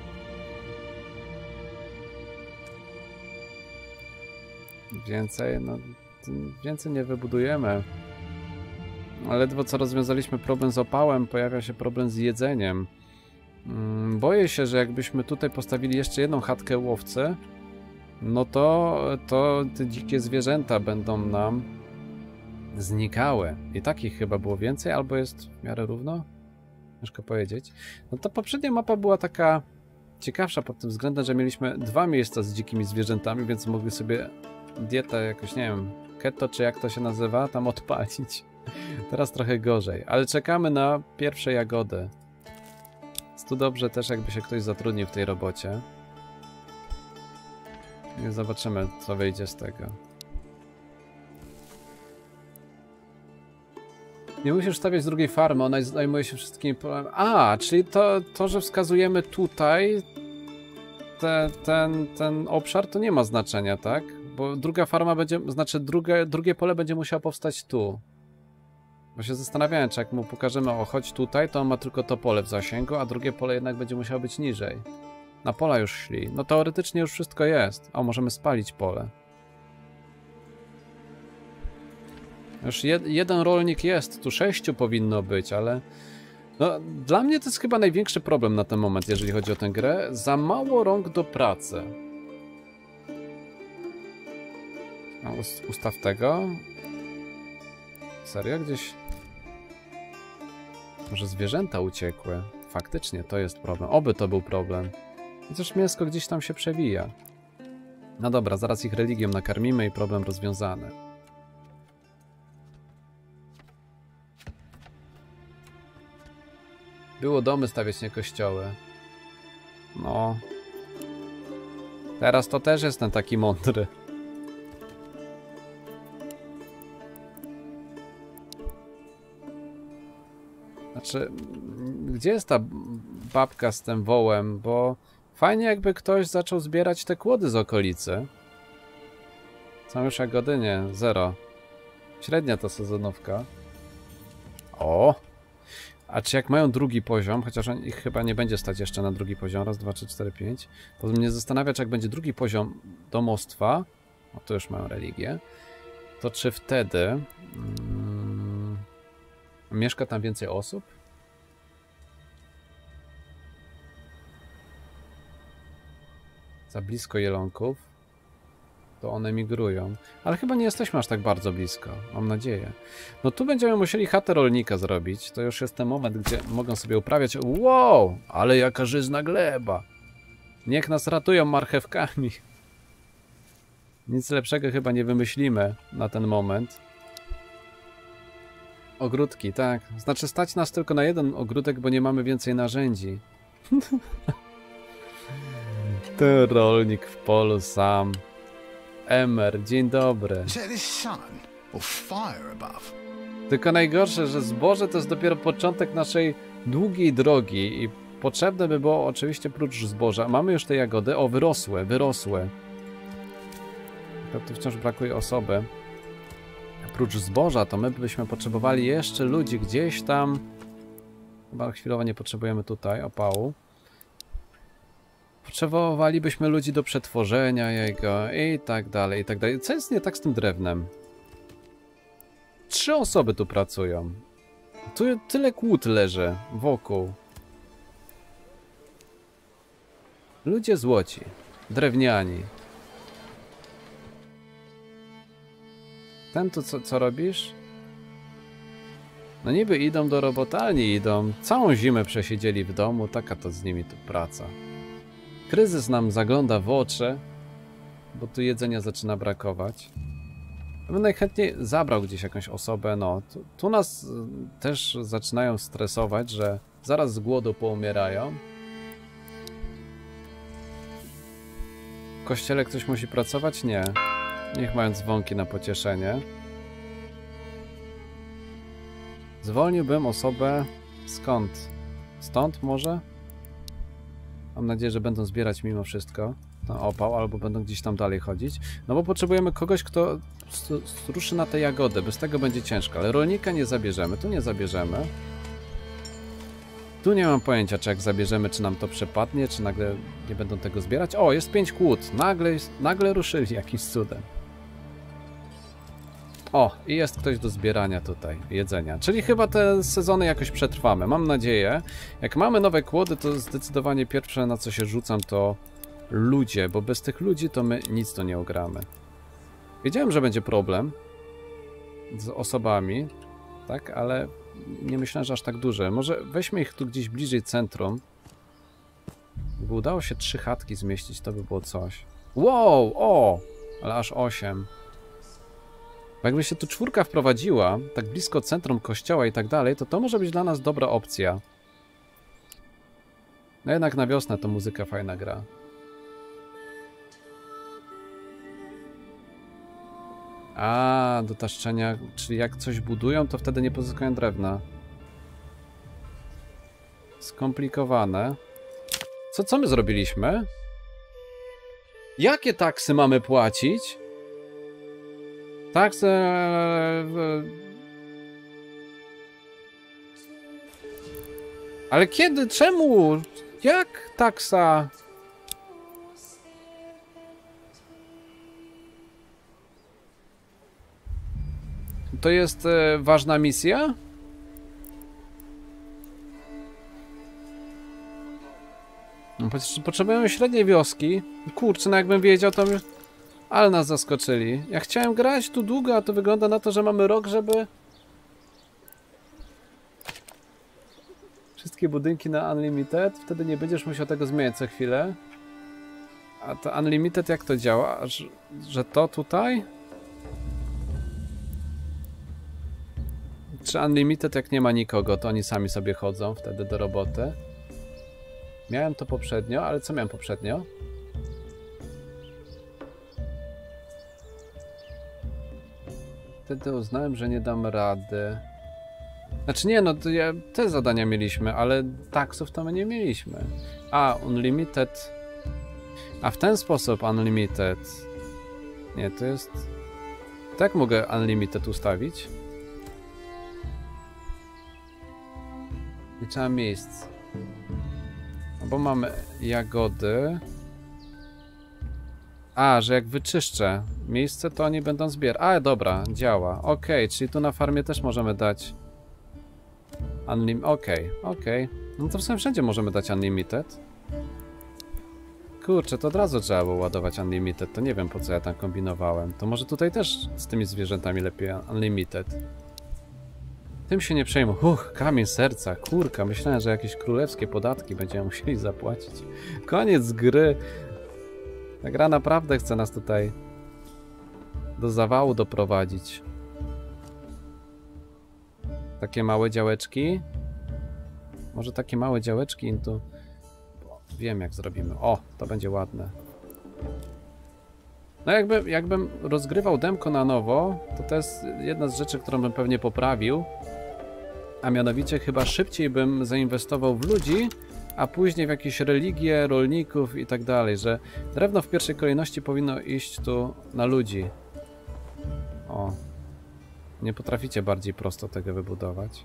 Więcej, no... Więcej nie wybudujemy. Ale ledwo co rozwiązaliśmy problem z opałem, pojawia się problem z jedzeniem. Boję się, że jakbyśmy tutaj postawili jeszcze jedną chatkę łowcy, no to, to te dzikie zwierzęta będą nam znikały. I takich chyba było więcej, albo jest w miarę równo? Ciężko powiedzieć. No to poprzednia mapa była taka ciekawsza pod tym względem, że mieliśmy dwa miejsca z dzikimi zwierzętami, więc mogli sobie dietę jakoś, nie wiem, keto czy jak to się nazywa, tam odpalić. Teraz trochę gorzej, ale czekamy na pierwsze jagody. Jest tu dobrze też, jakby się ktoś zatrudnił w tej robocie. I zobaczymy, co wyjdzie z tego. Nie musisz stawiać drugiej farmy, ona zajmuje się wszystkimi polami. A, czyli to, to że wskazujemy tutaj te, ten, ten obszar, to nie ma znaczenia, tak? Bo druga farma będzie, znaczy drugie, drugie pole będzie musiało powstać tu. Bo się zastanawiałem, czy jak mu pokażemy, o chodź tutaj, to on ma tylko to pole w zasięgu, a drugie pole jednak będzie musiało być niżej. Na pola już szli. No teoretycznie już wszystko jest. O, możemy spalić pole. Już jed, jeden rolnik jest, tu sześciu powinno być, ale... No, dla mnie to jest chyba największy problem na ten moment, jeżeli chodzi o tę grę. Za mało rąk do pracy. No, ustaw tego. Serio? Gdzieś... Może zwierzęta uciekły? Faktycznie, to jest problem. Oby to był problem. Chociaż mięsko gdzieś tam się przewija. No dobra, zaraz ich religią nakarmimy i problem rozwiązany. Było domy stawiać, nie kościoły. No. Teraz to też jestem taki mądry. Znaczy, gdzie jest ta babka z tym wołem? Bo fajnie jakby ktoś zaczął zbierać te kłody z okolicy. Są już jagody? Nie, zero. Średnia to sezonówka. O! A czy jak mają drugi poziom, chociaż ich chyba nie będzie stać jeszcze na drugi poziom, raz, dwa, trzy, cztery, pięć, to mnie zastanawia, czy jak będzie drugi poziom domostwa, o to już mają religię, to czy wtedy mm, mieszka tam więcej osób? Za blisko jelonków, to one migrują. Ale chyba nie jesteśmy aż tak bardzo blisko, mam nadzieję. No tu będziemy musieli chatę rolnika zrobić. To już jest ten moment, gdzie mogą sobie uprawiać... Wow! Ale jaka żyzna gleba! Niech nas ratują marchewkami. Nic lepszego chyba nie wymyślimy na ten moment. Ogródki, tak. Znaczy stać nas tylko na jeden ogródek, bo nie mamy więcej narzędzi. Ten rolnik w polu sam. Emer, dzień dobry. Tylko najgorsze, że zboże to jest dopiero początek naszej długiej drogi i potrzebne by było oczywiście prócz zboża. Mamy już te jagody. O, wyrosłe, wyrosłe. Tylko tu wciąż brakuje osoby. Prócz zboża to my byśmy potrzebowali jeszcze ludzi gdzieś tam. Chyba chwilowo nie potrzebujemy tutaj opału. Potrzebowalibyśmy ludzi do przetworzenia jego i tak dalej, i tak dalej. Co jest nie tak z tym drewnem? Trzy osoby tu pracują. Tu tyle kłód leży wokół. Ludzie złoci. Drewniani. Ten tu co, co robisz? No niby idą do robotalni, idą. Całą zimę przesiedzieli w domu, taka to z nimi tu praca. Kryzys nam zagląda w oczy, bo tu jedzenia zaczyna brakować. Ja bym najchętniej zabrał gdzieś jakąś osobę, no. Tu, tu nas też zaczynają stresować, że zaraz z głodu poumierają. W kościele ktoś musi pracować? Nie. Niech mają dzwonki na pocieszenie. Zwolniłbym osobę skąd? Stąd może? Mam nadzieję, że będą zbierać mimo wszystko ten opał, albo będą gdzieś tam dalej chodzić. No bo potrzebujemy kogoś, kto ruszy na te jagody. Bez tego będzie ciężko. Ale rolnika nie zabierzemy. Tu nie zabierzemy. Tu nie mam pojęcia, czy jak zabierzemy, czy nam to przepadnie, czy nagle nie będą tego zbierać. O, jest pięć kłód. Nagle, nagle ruszyli jakimś cudem. O, i jest ktoś do zbierania tutaj jedzenia. Czyli chyba te sezony jakoś przetrwamy. Mam nadzieję. Jak mamy nowe kłody, to zdecydowanie pierwsze, na co się rzucam, to ludzie, bo bez tych ludzi to my nic tu nie ugramy. Wiedziałem, że będzie problem z osobami, tak, ale nie myślałem, że aż tak duże. Może weźmy ich tu gdzieś bliżej centrum. Gdyby udało się trzy chatki zmieścić, to by było coś. Wow, o! Ale aż osiem. Bo jakby się tu czwórka wprowadziła, tak blisko centrum kościoła i tak dalej, to to może być dla nas dobra opcja. No jednak na wiosnę to muzyka fajna gra. A, do taszczenia, czyli jak coś budują, to wtedy nie pozyskają drewna. Skomplikowane. Co, co my zrobiliśmy? Jakie taksy mamy płacić? Taksy... Ale kiedy? Czemu? Jak taksa? To jest e, ważna misja? No, potrzebujemy średniej wioski. Kurczę, no jakbym wiedział, to by... Ale nas zaskoczyli. Ja chciałem grać tu długo, a to wygląda na to, że mamy rok, żeby... Wszystkie budynki na Unlimited. Wtedy nie będziesz musiał tego zmieniać co chwilę. A to Unlimited jak to działa? Że, że to tutaj? Czy Unlimited jak nie ma nikogo, to oni sami sobie chodzą wtedy do roboty? Miałem to poprzednio, ale co miałem poprzednio? Wtedy uznałem, że nie dam rady. Znaczy nie, no to ja, te zadania mieliśmy, ale taksów to my nie mieliśmy. A, Unlimited. A w ten sposób Unlimited. Nie, to jest... Tak mogę Unlimited ustawić? Liczę miejsc. No bo mamy jagody. A, że jak wyczyszczę miejsce, to oni będą zbierać. A, dobra, działa. Ok, czyli tu na farmie też możemy dać Unlim... Ok, ok. No to w sumie wszędzie możemy dać Unlimited. Kurczę, to od razu trzeba było ładować Unlimited. To nie wiem, po co ja tam kombinowałem. To może tutaj też z tymi zwierzętami lepiej Unlimited. Tym się nie przejmuj. Uch, kamień serca. Kurka, myślałem, że jakieś królewskie podatki będziemy musieli zapłacić. Koniec gry. Ta gra naprawdę chce nas tutaj do zawału doprowadzić. Takie małe działeczki. Może takie małe działeczki im tu... Wiem, jak zrobimy. O, to będzie ładne. No jakby, jakbym rozgrywał demko na nowo, to to jest jedna z rzeczy, którą bym pewnie poprawił. A mianowicie chyba szybciej bym zainwestował w ludzi, a później w jakieś religie, rolników i tak dalej, że drewno w pierwszej kolejności powinno iść tu na ludzi. O. Nie potraficie bardziej prosto tego wybudować.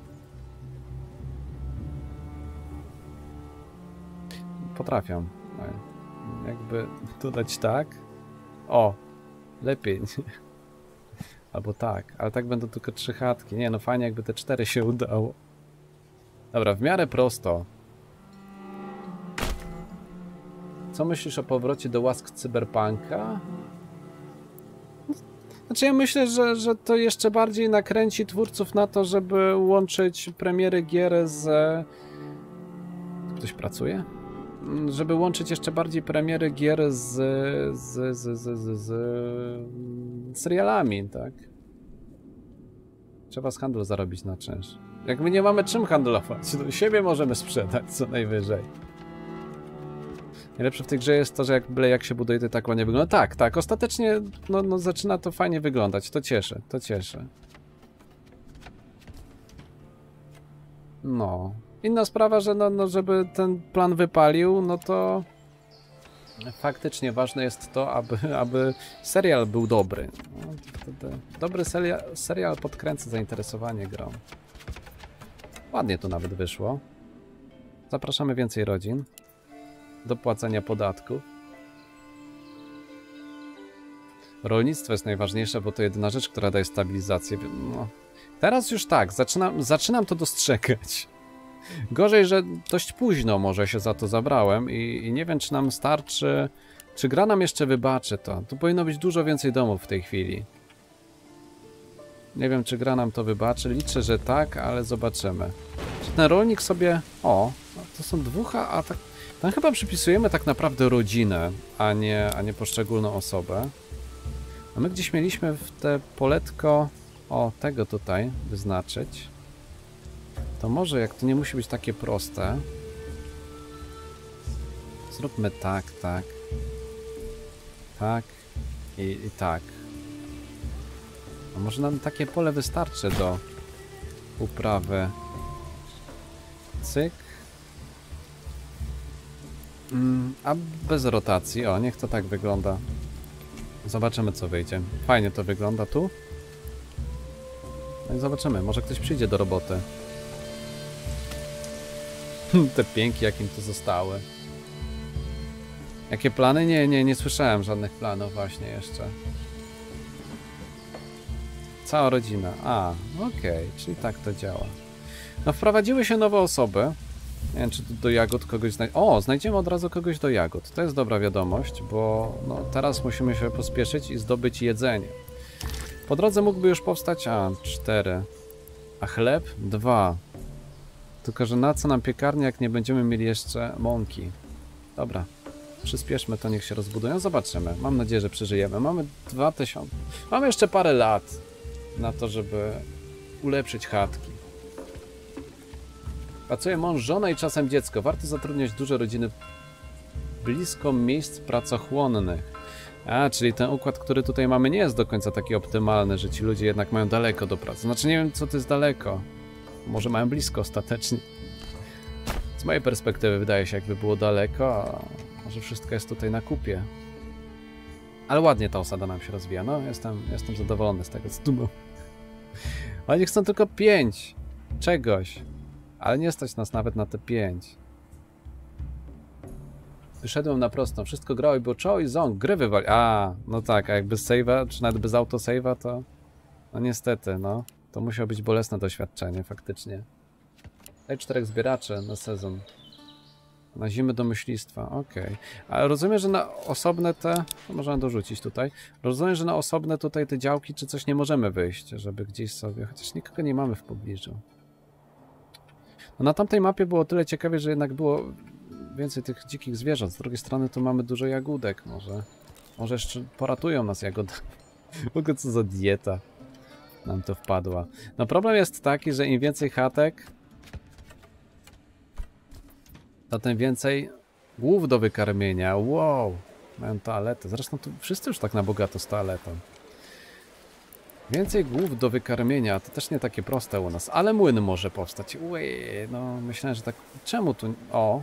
Potrafią. Jakby dodać tak. O. Lepiej. Albo tak. Ale tak będą tylko trzy chatki. Nie, no fajnie jakby te cztery się udało. Dobra, w miarę prosto. Co myślisz o powrocie do łask cyberpunka? Znaczy ja myślę, że, że to jeszcze bardziej nakręci twórców na to, żeby łączyć premiery gier z... Ktoś pracuje? Żeby łączyć jeszcze bardziej premiery gier z, z, z, z, z, z serialami, tak? Trzeba z handlu zarobić na czynsz. Jak my nie mamy czym handlować, to siebie możemy sprzedać co najwyżej. Najlepsze w tej grze jest to, że jak byle jak się buduje, to tak ładnie wygląda. Tak, tak, ostatecznie no, no, zaczyna to fajnie wyglądać. To cieszy, to cieszy. No. Inna sprawa, że no, no, żeby ten plan wypalił, no to faktycznie ważne jest to, aby, aby serial był dobry. No, wtedy dobry serial, serial podkręca zainteresowanie grą. Ładnie tu nawet wyszło. Zapraszamy więcej rodzin do płacenia podatków. Rolnictwo jest najważniejsze, bo to jedyna rzecz, która daje stabilizację. No, teraz już tak, zaczynam, zaczynam to dostrzegać. Gorzej, że dość późno może się za to zabrałem i, i nie wiem, czy nam starczy, czy gra nam jeszcze wybaczy to. Tu powinno być dużo więcej domów w tej chwili. Nie wiem, czy gra nam to wybaczy. Liczę, że tak, ale zobaczymy. Czy ten rolnik sobie... O, to są dwóch, a tak... Tam chyba przypisujemy tak naprawdę rodzinę, a nie, a nie poszczególną osobę. A my gdzieś mieliśmy w te poletko... O, tego tutaj wyznaczyć. To może, jak to nie musi być takie proste. Zróbmy tak, tak. Tak i, i tak. A może nam takie pole wystarczy do uprawy. Cyk. Mm, a bez rotacji. O, niech to tak wygląda. Zobaczymy, co wyjdzie. Fajnie to wygląda tu. No i zobaczymy. Może ktoś przyjdzie do roboty. Te pięki, jakim to zostały. Jakie plany? Nie, nie, nie słyszałem żadnych planów właśnie jeszcze. Cała rodzina. A, okej, okay, czyli tak to działa. No wprowadziły się nowe osoby. Nie wiem, czy tu do jagód kogoś znajdziemy. O, znajdziemy od razu kogoś do jagód. To jest dobra wiadomość, bo no, teraz musimy się pospieszyć i zdobyć jedzenie. Po drodze mógłby już powstać... A, cztery. A chleb? Dwa. Tylko, że na co nam piekarnia, jak nie będziemy mieli jeszcze mąki? Dobra. Przyspieszmy to, niech się rozbudują. Zobaczymy. Mam nadzieję, że przeżyjemy. Mamy dwa tysiące. Mamy jeszcze parę lat na to, żeby ulepszyć chatki. Pracuje mąż, żona i czasem dziecko. Warto zatrudniać duże rodziny blisko miejsc pracochłonnych. A, czyli ten układ, który tutaj mamy, nie jest do końca taki optymalny, że ci ludzie jednak mają daleko do pracy. Znaczy nie wiem, co to jest daleko. Może mają blisko ostatecznie. Z mojej perspektywy wydaje się, jakby było daleko, a może wszystko jest tutaj na kupie. Ale ładnie ta osada nam się rozwija. No, jestem, jestem zadowolony z tego, co tu mam. Oni chcą tylko pięć czegoś. Ale nie stać nas nawet na te pięć. Wyszedłem na prostą. Wszystko grało i było czoło i ząg. Gry wywali. A, no tak, a jak bez save'a, czy nawet bez autosave'a, to... No niestety, no. To musiało być bolesne doświadczenie, faktycznie. Daj czterech zbieraczy na sezon. Na zimę do myślistwa, okej. Okay. Ale rozumiem, że na osobne te... To możemy dorzucić tutaj. Rozumiem, że na osobne tutaj te działki czy coś nie możemy wyjść, żeby gdzieś sobie... Chociaż nikogo nie mamy w pobliżu. No na tamtej mapie było tyle ciekawie, że jednak było więcej tych dzikich zwierząt. Z drugiej strony tu mamy dużo jagódek. Może, może jeszcze poratują nas jagody. W ogóle co za dieta nam to wpadła. No problem jest taki, że im więcej chatek, to tym więcej głów do wykarmienia. Wow! Mają toaletę. Zresztą tu wszyscy już tak na bogato z toaletą. Więcej głów do wykarmienia, to też nie takie proste u nas, ale młyn może powstać. Ui, no myślałem, że tak... Czemu tu... O!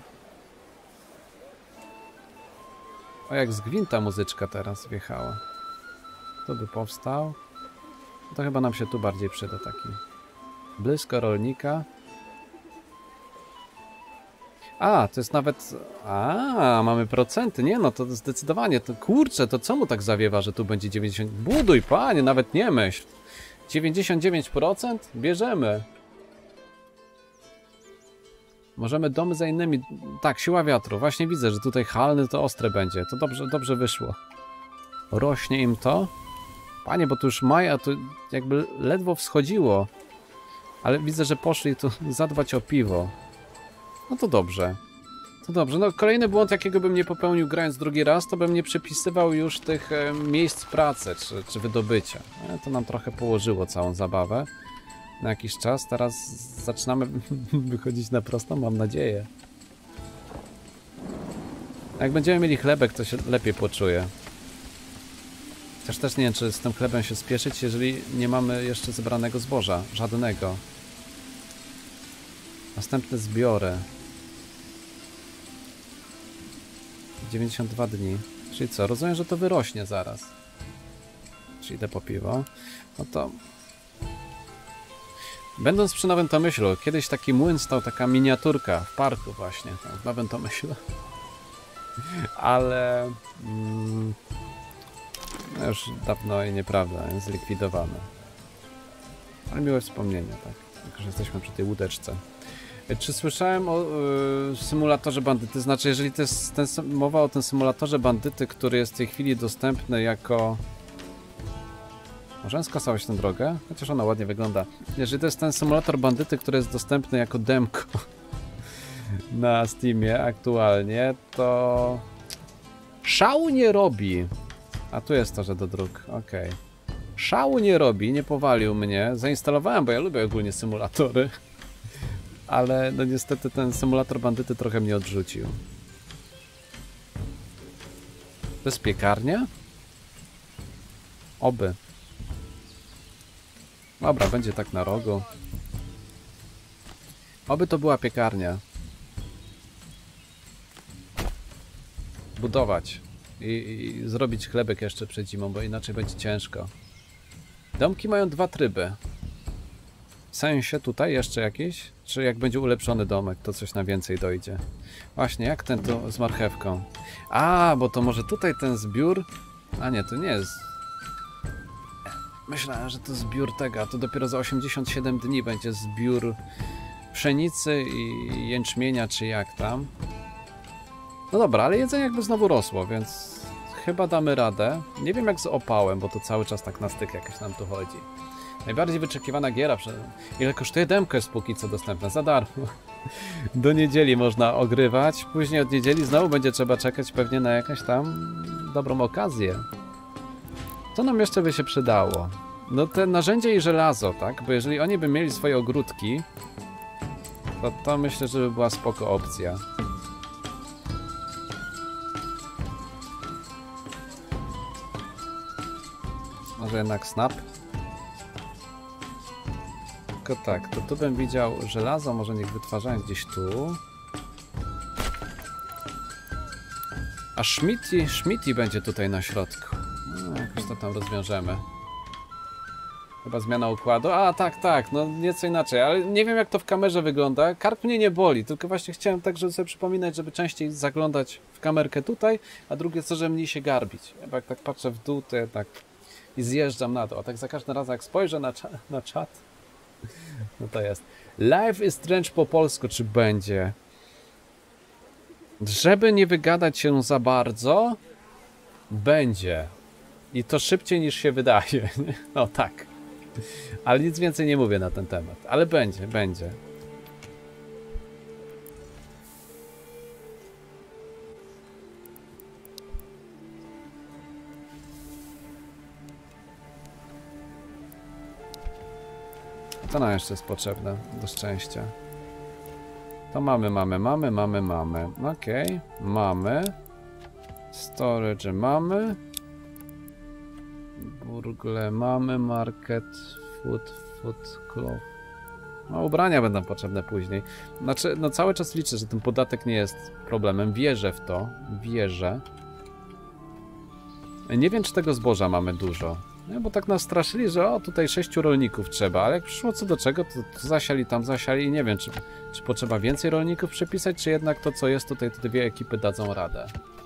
O, jak z gwinta muzyczka teraz wjechała. To by powstał. To chyba nam się tu bardziej przyda taki. Blisko rolnika. A, to jest nawet... A, mamy procenty. Nie no, to zdecydowanie. To kurczę, to co mu tak zawiewa, że tu będzie dziewięćdziesiąt... Buduj, panie, nawet nie myśl. dziewięćdziesiąt dziewięć procent? Bierzemy. Możemy domy za innymi... Tak, siła wiatru. Właśnie widzę, że tutaj halny to ostre będzie. To dobrze, dobrze wyszło. Rośnie im to. Panie, bo tu już maj, a tu jakby ledwo wschodziło. Ale widzę, że poszli tu zadbać o piwo. No to dobrze. To dobrze. No kolejny błąd, jakiego bym nie popełnił grając drugi raz, to bym nie przepisywał już tych e, miejsc pracy czy, czy wydobycia. E, to nam trochę położyło całą zabawę na jakiś czas. Teraz zaczynamy wychodzić na prostą, mam nadzieję. Jak będziemy mieli chlebek, to się lepiej poczuję. Chociaż też nie wiem, czy z tym chlebem się spieszyć, jeżeli nie mamy jeszcze zebranego zboża. Żadnego. Następne zbiory. dziewięćdziesiąt dwa dni. Czyli co? Rozumiem, że to wyrośnie zaraz. Czyli idę po piwo. No to... Będąc przy Nowym Tomyślu, kiedyś taki młyn stał, taka miniaturka w parku właśnie, tam w Nowym Tomyślu. Ale... Mm, no już dawno i nieprawda, jest zlikwidowane. Ale miłe wspomnienia, tak. Tylko, że jesteśmy przy tej łódeczce. Czy słyszałem o y, symulatorze bandyty? Znaczy, jeżeli to jest ten, mowa o tym symulatorze bandyty, który jest w tej chwili dostępny jako... Możemy skasować tę drogę? Chociaż ona ładnie wygląda. Jeżeli to jest ten symulator bandyty, który jest dostępny jako demko na Steamie aktualnie, to... Szału nie robi. A tu jest to, że do dróg. Okej. Okay. Szału nie robi, nie powalił mnie. Zainstalowałem, bo ja lubię ogólnie symulatory. Ale no niestety ten symulator bandyty trochę mnie odrzucił. To jest piekarnia? Oby. Dobra, będzie tak na rogu. Oby to była piekarnia. Budować. I, i zrobić chlebek jeszcze przed zimą, bo inaczej będzie ciężko. Domki mają dwa tryby. W sensie tutaj jeszcze jakieś? Czy jak będzie ulepszony domek, to coś na więcej dojdzie? Właśnie, jak ten to z marchewką? A, bo to może tutaj ten zbiór... A nie, to nie jest... Myślałem, że to zbiór tego, a to dopiero za osiemdziesiąt siedem dni będzie zbiór pszenicy i jęczmienia, czy jak tam. No dobra, ale jedzenie jakby znowu rosło, więc chyba damy radę. Nie wiem jak z opałem, bo to cały czas tak na styk jakoś nam tu chodzi. Najbardziej wyczekiwana giera. Ile kosztuje demko jest póki co dostępne? Za darmo. Do niedzieli można ogrywać. Później od niedzieli znowu będzie trzeba czekać pewnie na jakąś tam dobrą okazję. Co nam jeszcze by się przydało? No te narzędzie i żelazo, tak? Bo jeżeli oni by mieli swoje ogródki, to, to myślę, że by była spoko opcja. Może jednak snap? Tylko tak, to tu bym widział żelazo, może niech wytwarzają gdzieś tu. A Schmitty, Schmitty będzie tutaj na środku. No, jakoś to tam rozwiążemy. Chyba zmiana układu. A, tak, tak, no nieco inaczej, ale nie wiem jak to w kamerze wygląda. Kark mnie nie boli, tylko właśnie chciałem tak, żeby sobie przypominać, żeby częściej zaglądać w kamerkę tutaj, a drugie co, że mniej się garbić. Bo jak tak patrzę w dół, to jednak i zjeżdżam na to. A tak za każdym razem jak spojrzę na, cza na czat, no to jest. Life is Strange po polsku, czy będzie? Żeby nie wygadać się za bardzo, będzie. I to szybciej niż się wydaje. No tak. Ale nic więcej nie mówię na ten temat. Ale będzie, będzie. To nam jeszcze jest potrzebne do szczęścia. To mamy, mamy, mamy, mamy, mamy. Okej, okay. Mamy. Storage mamy. Burgle mamy. Market, food, food, cloth. No ubrania będą potrzebne później. Znaczy, no cały czas liczę, że ten podatek nie jest problemem. Wierzę w to. Wierzę. Nie wiem, czy tego zboża mamy dużo. Nie, bo tak nas straszyli, że o, tutaj sześciu rolników trzeba, ale jak przyszło co do czego, to, to zasiali tam, zasiali i nie wiem, czy, czy potrzeba więcej rolników przepisać, czy jednak to, co jest tutaj, te dwie ekipy dadzą radę.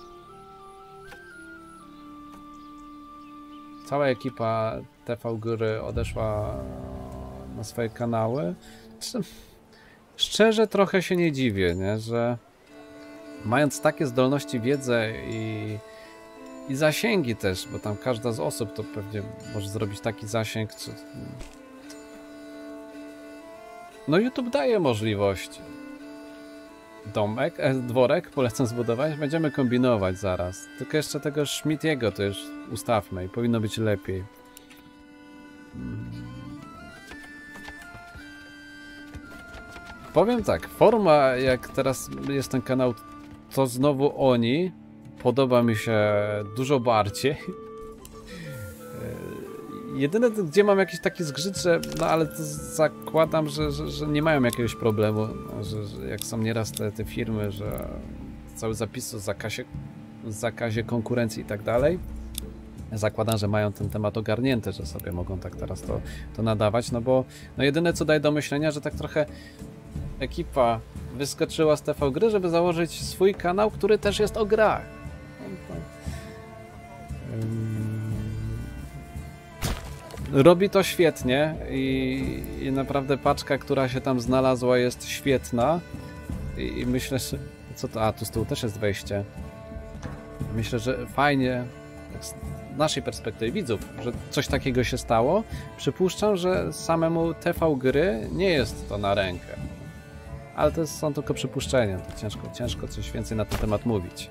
Cała ekipa T V Góry odeszła na swoje kanały. Szczerze trochę się nie dziwię, nie? Że mając takie zdolności, wiedzę i I zasięgi też, bo tam każda z osób to pewnie może zrobić taki zasięg, czy... No YouTube daje możliwość. Domek, e, dworek polecam zbudować, będziemy kombinować zaraz. Tylko jeszcze tego Schmittiego to już ustawmy i powinno być lepiej. Powiem tak, forma jak teraz jest ten kanał, to znowu oni. Podoba mi się dużo bardziej. Jedyne, gdzie mam jakiś taki zgrzyt, że no ale to zakładam, że, że, że nie mają jakiegoś problemu, że, że jak są nieraz te, te firmy, że cały zapis o zakazie, zakazie konkurencji i tak dalej. Zakładam, że mają ten temat ogarnięty, że sobie mogą tak teraz to, to nadawać, no bo no jedyne co daje do myślenia, że tak trochę ekipa wyskoczyła z T V Gry, żeby założyć swój kanał, który też jest o grach. Robi to świetnie i, i naprawdę paczka, która się tam znalazła, jest świetna i, i myślę, że... Co to? A, tu z tyłu też jest wejście. Myślę, że fajnie z naszej perspektywy widzów, że coś takiego się stało. Przypuszczam, że samemu T V Gry nie jest to na rękę. Ale to są tylko przypuszczenia. To ciężko, ciężko coś więcej na ten temat mówić.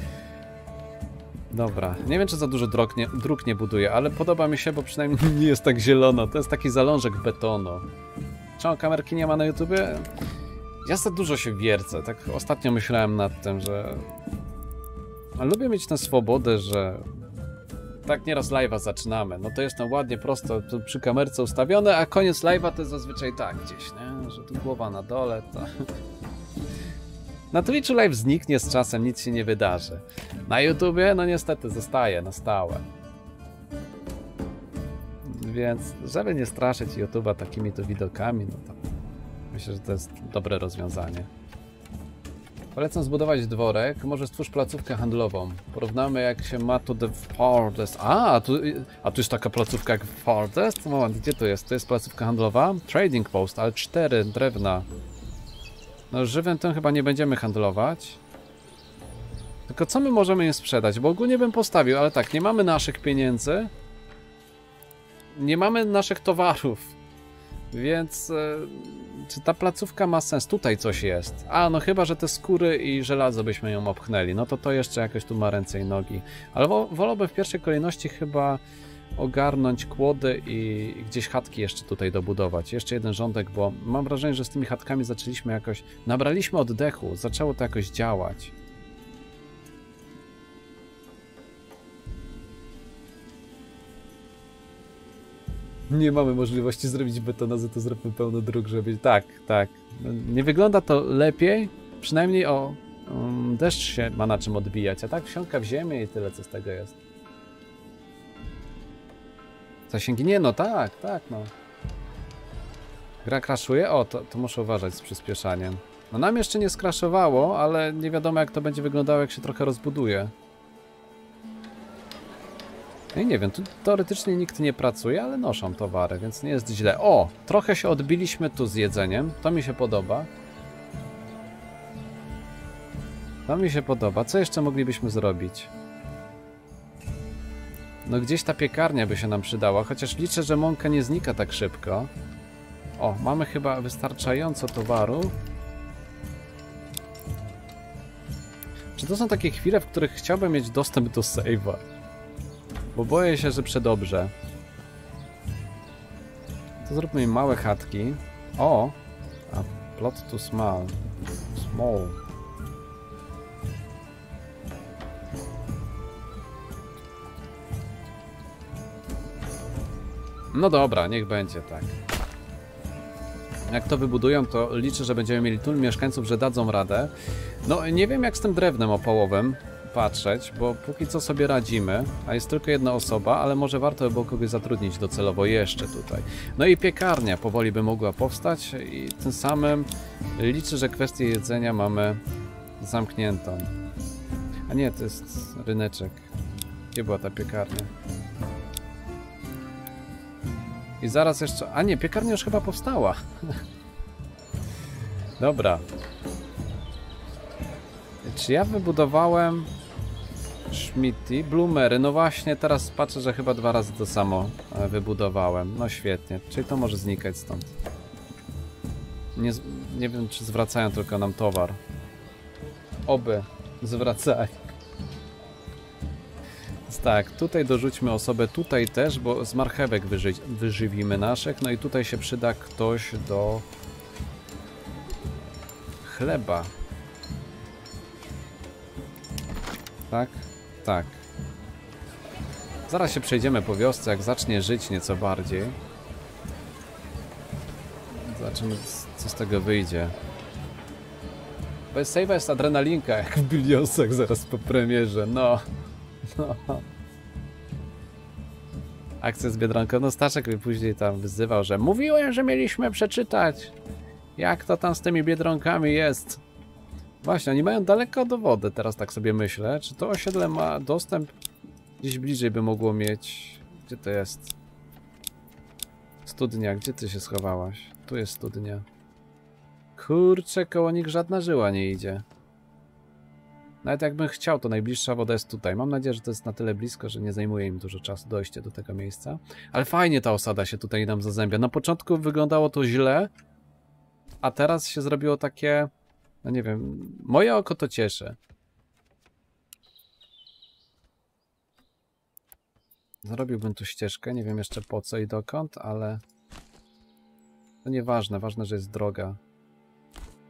Dobra, nie wiem czy za dużo dróg nie, dróg nie buduje, ale podoba mi się, bo przynajmniej nie jest tak zielono. To jest taki zalążek betonu. Czemu kamerki nie ma na YouTubie? Ja za dużo się wiercę. Tak ostatnio myślałem nad tym, że... A lubię mieć tę swobodę, że Tak nieraz live'a zaczynamy. No to jest tam ładnie prosto przy kamerce ustawione, a koniec live'a to jest zazwyczaj tak gdzieś, nie? Że tu głowa na dole, to... Na Twitchu live zniknie z czasem, nic się nie wydarzy. Na YouTubie, no niestety zostaje na stałe. Więc, żeby nie straszyć YouTube'a takimi tu widokami, no to myślę, że to jest dobre rozwiązanie. Polecam zbudować dworek, może stwórz placówkę handlową. Porównamy, jak się ma tu The Farthest. A, tu, a tu jest taka placówka jak Farthest? Moment, gdzie to jest? To jest placówka handlowa? Trading Post, ale cztery drewna. No żywym tym chyba nie będziemy handlować. Tylko co my możemy im sprzedać? Bo ogólnie bym postawił, ale tak, nie mamy naszych pieniędzy. Nie mamy naszych towarów. Więc e, czy ta placówka ma sens? Tutaj coś jest. A, no chyba, że te skóry i żelazo byśmy ją opchnęli. No to to jeszcze jakoś tu ma ręce i nogi. Ale wo wolałbym w pierwszej kolejności chyba ogarnąć kłody i gdzieś chatki jeszcze tutaj dobudować. Jeszcze jeden rządek, bo mam wrażenie, że z tymi chatkami zaczęliśmy jakoś... Nabraliśmy oddechu, zaczęło to jakoś działać. Nie mamy możliwości zrobić betonozy, to zróbmy pełno dróg, żeby... Tak, tak. Nie wygląda to lepiej, przynajmniej o... Um, deszcz się ma na czym odbijać, a tak wsiąka w ziemię i tyle, co z tego jest. Zasięgi? Nie, no tak, tak, no. Gra crashuje? O, to, to muszę uważać z przyspieszaniem. No nam jeszcze nie skraszowało, ale nie wiadomo, jak to będzie wyglądało, jak się trochę rozbuduje. No i nie wiem, tu teoretycznie nikt nie pracuje, ale noszą towary, więc nie jest źle. O, trochę się odbiliśmy tu z jedzeniem, to mi się podoba. To mi się podoba. Co jeszcze moglibyśmy zrobić? No gdzieś ta piekarnia by się nam przydała, chociaż liczę, że mąka nie znika tak szybko. O, mamy chyba wystarczająco towaru. Czy to są takie chwile, w których chciałbym mieć dostęp do save'a? Bo boję się, że przedobrze. To zróbmy im małe chatki. O! A plot to small. Small. No dobra, niech będzie tak. Jak to wybudują, to liczę, że będziemy mieli tylu mieszkańców, że dadzą radę. No nie wiem, jak z tym drewnem opałowym patrzeć, bo póki co sobie radzimy, a jest tylko jedna osoba, ale może warto by było kogoś zatrudnić docelowo jeszcze tutaj. No i piekarnia powoli by mogła powstać i tym samym liczę, że kwestię jedzenia mamy zamkniętą. A nie, to jest ryneczek. Gdzie była ta piekarnia? I zaraz jeszcze... A nie, piekarnia już chyba powstała. Dobra. Czy ja wybudowałem... Schmitty, Bloomery, no właśnie, teraz patrzę, że chyba dwa razy to samo wybudowałem. No świetnie, czyli to może znikać stąd. Nie, nie wiem, czy zwracają tylko nam towar. Oby zwracali. Więc tak, tutaj dorzućmy osobę, tutaj też, bo z marchewek wyży wyżywimy naszych. No i tutaj się przyda ktoś do chleba. Tak? Tak. Zaraz się przejdziemy po wiosce, jak zacznie żyć nieco bardziej. Zobaczymy, co z tego wyjdzie. Bez save'a jest adrenalinka, jak w Billionsach zaraz po premierze. No. No. Akcja z Biedronką. No Staszek mi później tam wyzywał, że mówiłem, że mieliśmy przeczytać, jak to tam z tymi Biedronkami jest. Właśnie, oni mają daleko do wody, teraz tak sobie myślę. Czy to osiedle ma dostęp gdzieś bliżej by mogło mieć... Gdzie to jest? Studnia, gdzie ty się schowałaś? Tu jest studnia. Kurczę, koło nich żadna żyła nie idzie. Nawet jakbym chciał, to najbliższa woda jest tutaj. Mam nadzieję, że to jest na tyle blisko, że nie zajmuje im dużo czasu dojście do tego miejsca. Ale fajnie ta osada się tutaj nam zazębia. Na początku wyglądało to źle, a teraz się zrobiło takie... No nie wiem, moje oko to cieszy. Zrobiłbym tu ścieżkę, nie wiem jeszcze po co i dokąd, ale... To nieważne, ważne, że jest droga.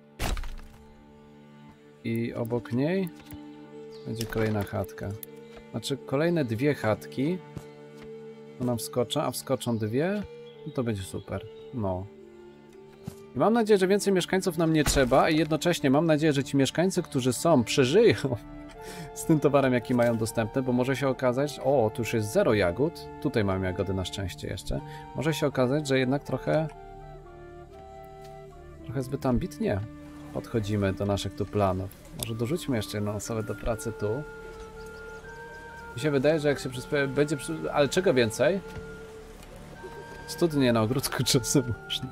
I obok niej będzie kolejna chatka. Znaczy kolejne dwie chatki. To nam wskoczą, a wskoczą dwie. No to będzie super. No. I mam nadzieję, że więcej mieszkańców nam nie trzeba i jednocześnie mam nadzieję, że ci mieszkańcy, którzy są, przeżyją z tym towarem, jaki mają dostępny, bo może się okazać, o, tu już jest zero jagód, tutaj mamy jagody na szczęście jeszcze, może się okazać, że jednak trochę trochę zbyt ambitnie podchodzimy do naszych tu planów. Może dorzućmy jeszcze jedną osobę do pracy tu. Mi się wydaje, że jak się przyspieje, będzie, przy... ale czego więcej? Studnie na ogródku czasem można.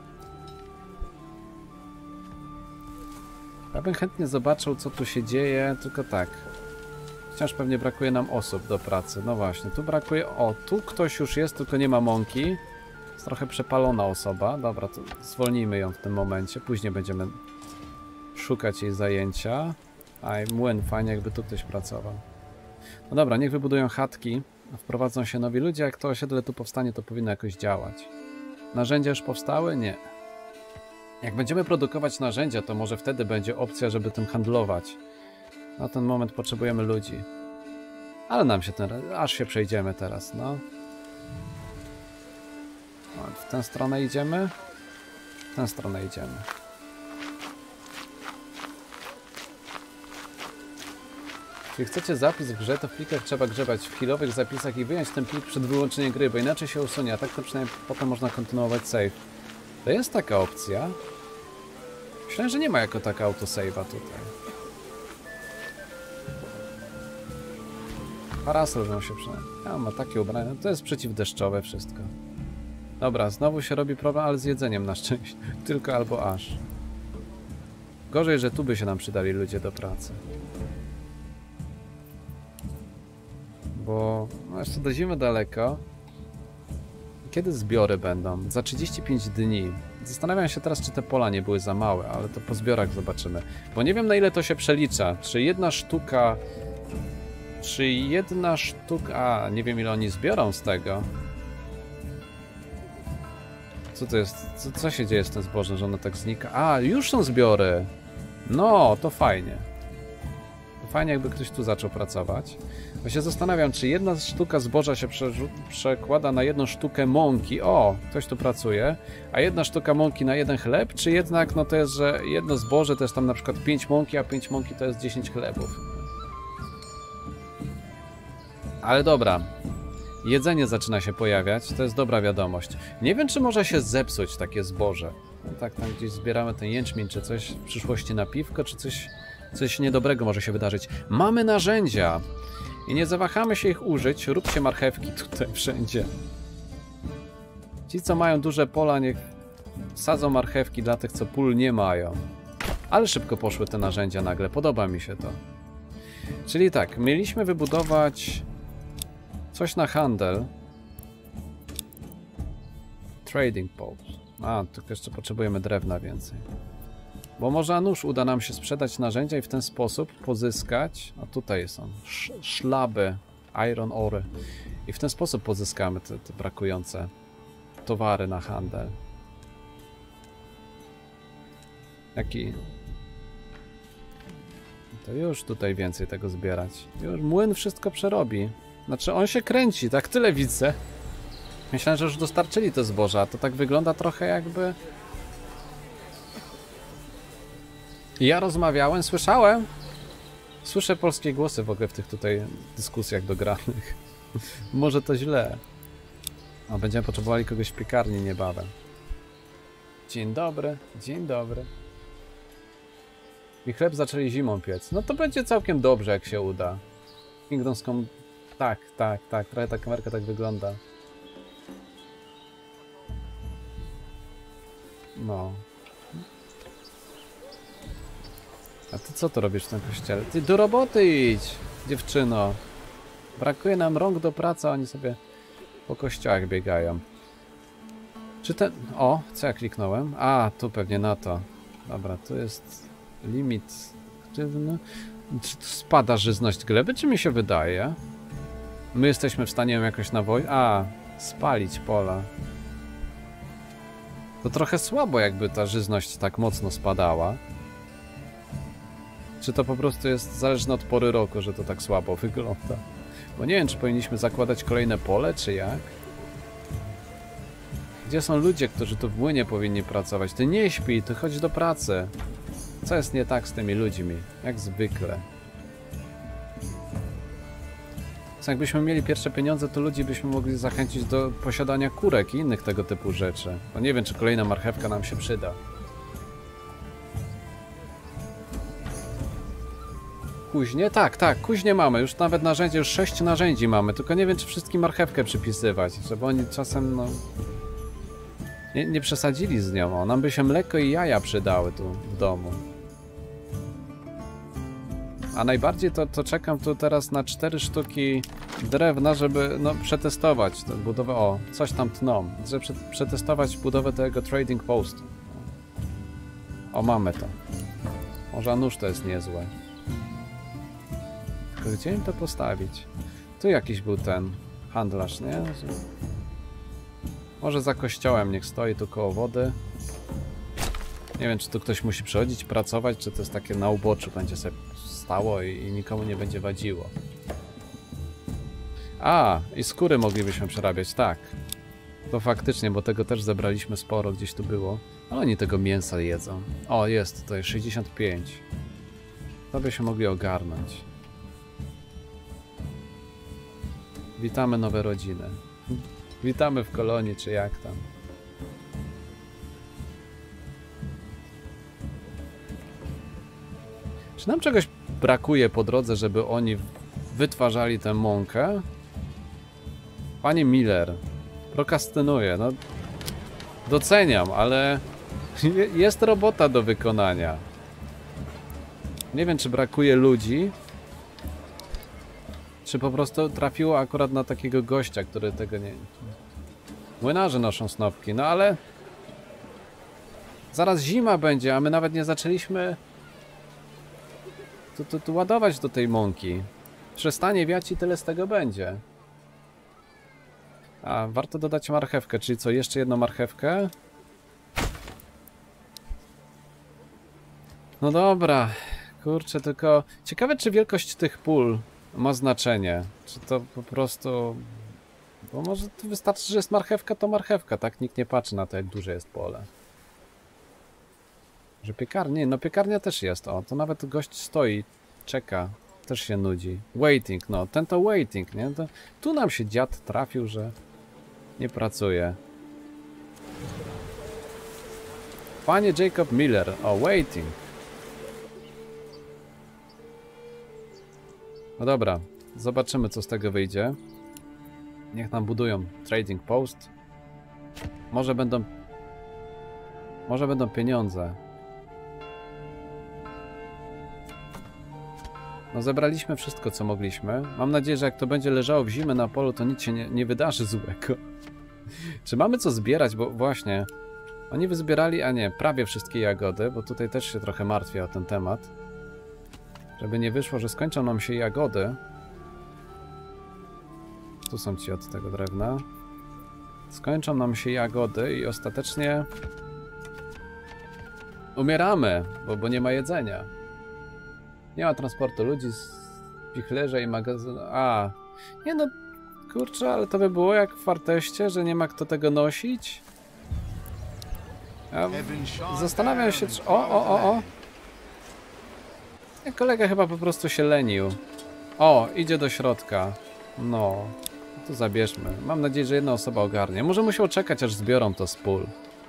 Ja bym chętnie zobaczył, co tu się dzieje, tylko tak. Wciąż pewnie brakuje nam osób do pracy. No właśnie, tu brakuje... O, tu ktoś już jest, tylko nie ma mąki. Jest trochę przepalona osoba. Dobra, to zwolnijmy ją w tym momencie. Później będziemy szukać jej zajęcia. Aj, młyn, fajnie jakby tu ktoś pracował. No dobra, niech wybudują chatki. Wprowadzą się nowi ludzie. Jak to osiedle tu powstanie, to powinno jakoś działać. Narzędzia już powstały? Nie. Jak będziemy produkować narzędzia, to może wtedy będzie opcja, żeby tym handlować. Na ten moment potrzebujemy ludzi. Ale nam się ten... aż się przejdziemy teraz, no. W tę stronę idziemy. W tę stronę idziemy. Jeśli chcecie zapis w grze, to w plikach trzeba grzebać w chwilowych zapisach i wyjąć ten plik przed wyłączeniem gry, bo inaczej się usunie, a tak to przynajmniej potem można kontynuować save. To jest taka opcja. Myślę, że nie ma jako taka autosave'a tutaj. Parasol bym się przynajmniej... Ja ma takie ubrania. To jest przeciwdeszczowe wszystko. Dobra, znowu się robi problem, ale z jedzeniem na szczęście. Tylko albo aż. Gorzej, że tu by się nam przydali ludzie do pracy. Bo no jeszcze do zimy daleko. Kiedy zbiory będą? Za trzydzieści pięć dni. Zastanawiam się teraz, czy te pola nie były za małe, ale to po zbiorach zobaczymy. Bo nie wiem, na ile to się przelicza. Czy jedna sztuka... Czy jedna sztuka... A, nie wiem, ile oni zbiorą z tego. Co to jest? Co, co się dzieje z tym zbożem, że ono tak znika? A, już są zbiory! No, to fajnie. To fajnie, jakby ktoś tu zaczął pracować. Bo się zastanawiam, czy jedna sztuka zboża się przekłada na jedną sztukę mąki. O, ktoś tu pracuje. A jedna sztuka mąki na jeden chleb? Czy jednak, no to jest, że jedno zboże to jest tam na przykład pięć mąki, a pięć mąki to jest dziesięć chlebów. Ale dobra. Jedzenie zaczyna się pojawiać. To jest dobra wiadomość. Nie wiem, czy może się zepsuć takie zboże. No tak, tam gdzieś zbieramy ten jęczmień, czy coś w przyszłości na piwko, czy coś, coś niedobrego może się wydarzyć. Mamy narzędzia! I nie zawahamy się ich użyć. Róbcie marchewki tutaj wszędzie. Ci, co mają duże pola, niech sadzą marchewki dla tych, co pól nie mają. Ale szybko poszły te narzędzia nagle. Podoba mi się to. Czyli tak, mieliśmy wybudować coś na handel. Trading post. A, tylko jeszcze potrzebujemy drewna więcej. Bo może nuż uda nam się sprzedać narzędzia i w ten sposób pozyskać... A tutaj są sz szlaby, iron ore. I w ten sposób pozyskamy te, te brakujące towary na handel. Jaki... To już tutaj więcej tego zbierać. Już młyn wszystko przerobi. Znaczy on się kręci, tak tyle widzę. Myślałem, że już dostarczyli te zboża, a to tak wygląda trochę jakby... Ja rozmawiałem, słyszałem. Słyszę polskie głosy w ogóle w tych tutaj dyskusjach dogranych. Może to źle. A będziemy potrzebowali kogoś w piekarni niebawem. Dzień dobry, dzień dobry. I chleb zaczęli zimą piec. No to będzie całkiem dobrze, jak się uda. Kingdoms Come... Tak, tak, tak. Trochę ta kamerka tak wygląda. No. A ty co to robisz w tym kościele? Ty do roboty idź, dziewczyno. Brakuje nam rąk do pracy, a oni sobie po kościołach biegają. Czy ten... O, co ja kliknąłem? A, tu pewnie na to. Dobra, tu jest limit aktywny. Czy tu spada żyzność gleby, czy mi się wydaje? My jesteśmy w stanie ją jakoś nawoić... A, spalić pola. To trochę słabo, jakby ta żyzność tak mocno spadała. Czy to po prostu jest zależne od pory roku, że to tak słabo wygląda? Bo nie wiem, czy powinniśmy zakładać kolejne pole, czy jak? Gdzie są ludzie, którzy tu w młynie powinni pracować? Ty nie śpi, ty chodź do pracy. Co jest nie tak z tymi ludźmi? Jak zwykle. Co, jakbyśmy mieli pierwsze pieniądze, to ludzi byśmy mogli zachęcić do posiadania kurek i innych tego typu rzeczy. No nie wiem, czy kolejna marchewka nam się przyda. Kuźnie? Tak, tak, kuźnie mamy. Już nawet narzędzie, już sześć narzędzi mamy. Tylko nie wiem, czy wszystkim marchewkę przypisywać. Żeby oni czasem, no... Nie, nie przesadzili z nią. O, nam by się mleko i jaja przydały tu w domu. A najbardziej to, to czekam tu teraz na cztery sztuki drewna, żeby no, przetestować tę budowę. O, coś tam tną. Żeby przetestować budowę tego trading postu. O, mamy to. Może nóż to jest niezłe. Tylko gdzie im to postawić? Tu jakiś był ten handlarz, nie? Może za kościołem niech stoi tu koło wody. Nie wiem, czy tu ktoś musi przychodzić, pracować, czy to jest takie na uboczu będzie sobie stało i, i nikomu nie będzie wadziło. A, i skóry moglibyśmy przerabiać, tak. To faktycznie, bo tego też zebraliśmy sporo, gdzieś tu było. Ale oni tego mięsa jedzą. O, jest, to jest sześćdziesiąt pięć. To byśmy mogli ogarnąć. Witamy nowe rodziny. Witamy w kolonii, czy jak tam. Czy nam czegoś brakuje po drodze, żeby oni wytwarzali tę mąkę? Panie Miller, prokrastynuję, no doceniam, ale jest robota do wykonania. Nie wiem, czy brakuje ludzi, czy po prostu trafiło akurat na takiego gościa, który tego nie... Młynarze noszą snopki, no ale... Zaraz zima będzie, a my nawet nie zaczęliśmy... Tu, tu, tu ładować do tej mąki. Przestanie wiać i tyle z tego będzie. A, warto dodać marchewkę, czyli co, jeszcze jedną marchewkę? No dobra, kurczę, tylko... Ciekawe, czy wielkość tych pól ma znaczenie. Czy to po prostu... Bo może to wystarczy, że jest marchewka, to marchewka, tak? Nikt nie patrzy na to, jak duże jest pole. Że piekarnia? No piekarnia też jest, o, to nawet gość stoi, czeka, też się nudzi. Waiting, no, ten to waiting, nie? To, tu nam się dziad trafił, że nie pracuje. Panie Jacob Miller, o, waiting. No dobra, zobaczymy, co z tego wyjdzie. Niech nam budują trading post. Może będą... Może będą pieniądze. No zebraliśmy wszystko, co mogliśmy. Mam nadzieję, że jak to będzie leżało w zimę na polu, to nic się nie, nie wydarzy złego. Czy mamy co zbierać? Bo właśnie... Oni wyzbierali, a nie, prawie wszystkie jagody, bo tutaj też się trochę martwię o ten temat. Żeby nie wyszło, że skończą nam się jagody. Tu są ci od tego drewna. Skończą nam się jagody i ostatecznie... Umieramy, bo, bo nie ma jedzenia. Nie ma transportu ludzi z pichlerza i magazynu. A, nie no, kurczę, ale to by było jak w Farteście, że nie ma kto tego nosić. Ja zastanawiam się, czy... O, o, o, o. Kolega chyba po prostu się lenił. O, idzie do środka. No, to zabierzmy. Mam nadzieję, że jedna osoba ogarnie. Może musiał czekać, aż zbiorą to z pól.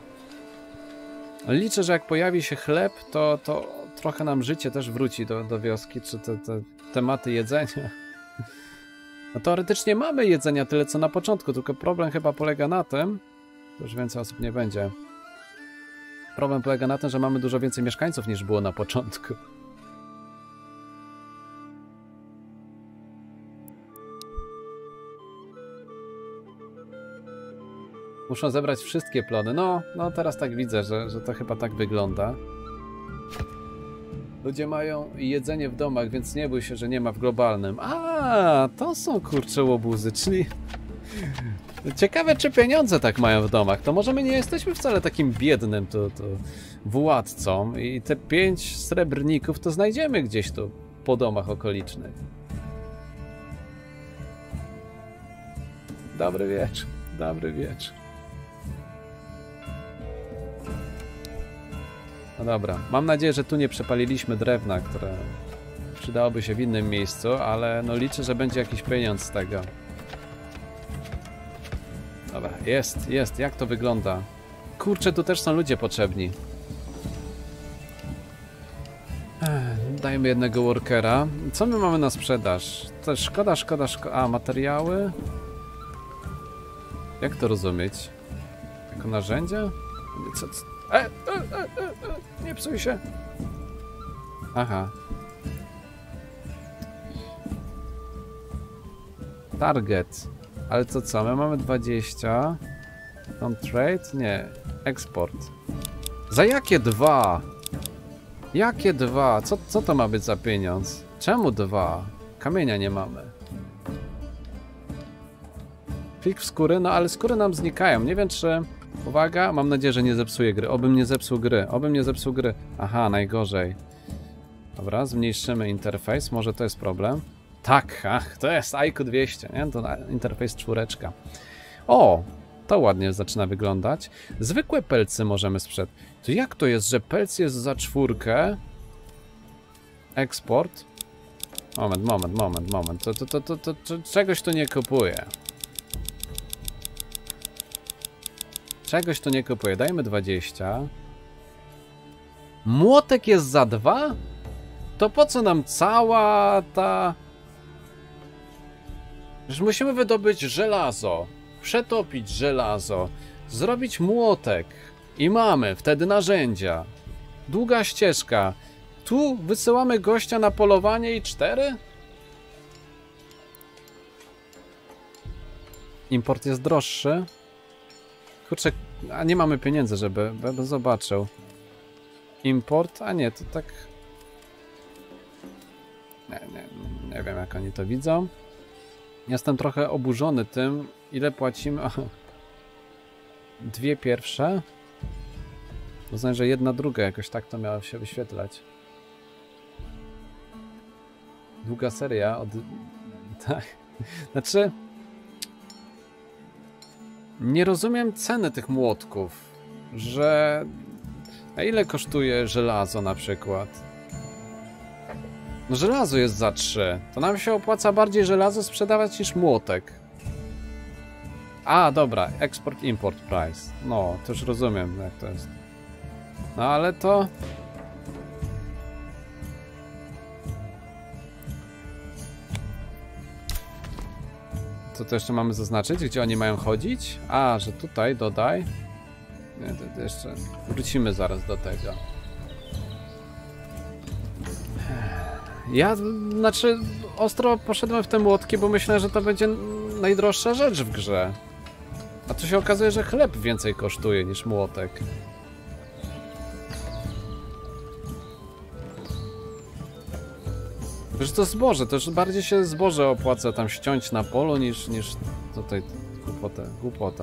Liczę, że jak pojawi się chleb, to, to trochę nam życie też wróci do, do wioski, czy te, te tematy jedzenia. No teoretycznie mamy jedzenia tyle, co na początku, tylko problem chyba polega na tym, to już więcej osób nie będzie. Problem polega na tym, że mamy dużo więcej mieszkańców niż było na początku. Muszą zebrać wszystkie plony. No, no teraz tak widzę, że, że to chyba tak wygląda. Ludzie mają jedzenie w domach, więc nie bój się, że nie ma w globalnym. A, to są kurcze łobuzy, czyli... Ciekawe, czy pieniądze tak mają w domach. To może my nie jesteśmy wcale takim biednym to, to władcą i te pięć srebrników to znajdziemy gdzieś tu po domach okolicznych. dobry wieczór, dobry wieczór. No dobra, mam nadzieję, że tu nie przepaliliśmy drewna, które przydałoby się w innym miejscu, ale no liczę, że będzie jakiś pieniądz z tego. Dobra, jest, jest, jak to wygląda? Kurczę, tu też są ludzie potrzebni. Ech, dajmy jednego workera. Co my mamy na sprzedaż? To szkoda, szkoda, szkoda. A, materiały? Jak to rozumieć? Jako narzędzia? Co, co? E, e, e, e, e, nie psuj się. Aha. Target. Ale to co? My mamy dwadzieścia. Non-trade? Nie. Export. Za jakie dwa? Jakie dwa? Co, co to ma być za pieniądz? Czemu dwa? Kamienia nie mamy. Plik w skóry? No ale skóry nam znikają. Nie wiem czy... Uwaga, mam nadzieję, że nie zepsuję gry. Obym nie zepsuł gry. Obym nie zepsuł gry. Aha, najgorzej. Dobra, zmniejszymy interfejs. Może to jest problem. Tak, ach, to jest I Q dwieście, nie? To interfejs czwóreczka. O, to ładnie zaczyna wyglądać. Zwykłe pelcy możemy sprzedać. To jak to jest, że pelc jest za czwórkę? Eksport. Moment, moment, moment, moment. To, to, to, to, to, to czegoś tu nie kupuję. Czegoś tu nie kupuję. Dajmy dwadzieścia. Młotek jest za dwa? To po co nam cała ta... Że musimy wydobyć żelazo, przetopić żelazo, zrobić młotek i mamy wtedy narzędzia. Długa ścieżka. Tu wysyłamy gościa na polowanie i cztery? Import jest droższy. Kurczę, a nie mamy pieniędzy, żeby, żeby zobaczył. Import? A nie, to tak... Nie, nie, nie wiem jak oni to widzą. Jestem trochę oburzony tym, ile płacimy. Dwie pierwsze. Uznaj, że jedna druga jakoś tak to miało się wyświetlać. Długa seria od... Tak. Znaczy... Nie rozumiem ceny tych młotków. Że... A ile kosztuje żelazo na przykład? No żelazo jest za trzy. To nam się opłaca bardziej żelazo sprzedawać niż młotek. A, dobra. Export, import price. No, to już rozumiem jak to jest. No ale to... Co to jeszcze mamy zaznaczyć? Gdzie oni mają chodzić? A, że tutaj dodaj. Nie, to, to jeszcze... Wrócimy zaraz do tego. Ja, znaczy, ostro poszedłem w te młotki, bo myślę, że to będzie najdroższa rzecz w grze. A tu się okazuje, że chleb więcej kosztuje niż młotek. Że to zboże, to już bardziej się zboże opłaca tam ściąć na polu niż, niż tutaj głupota. głupota.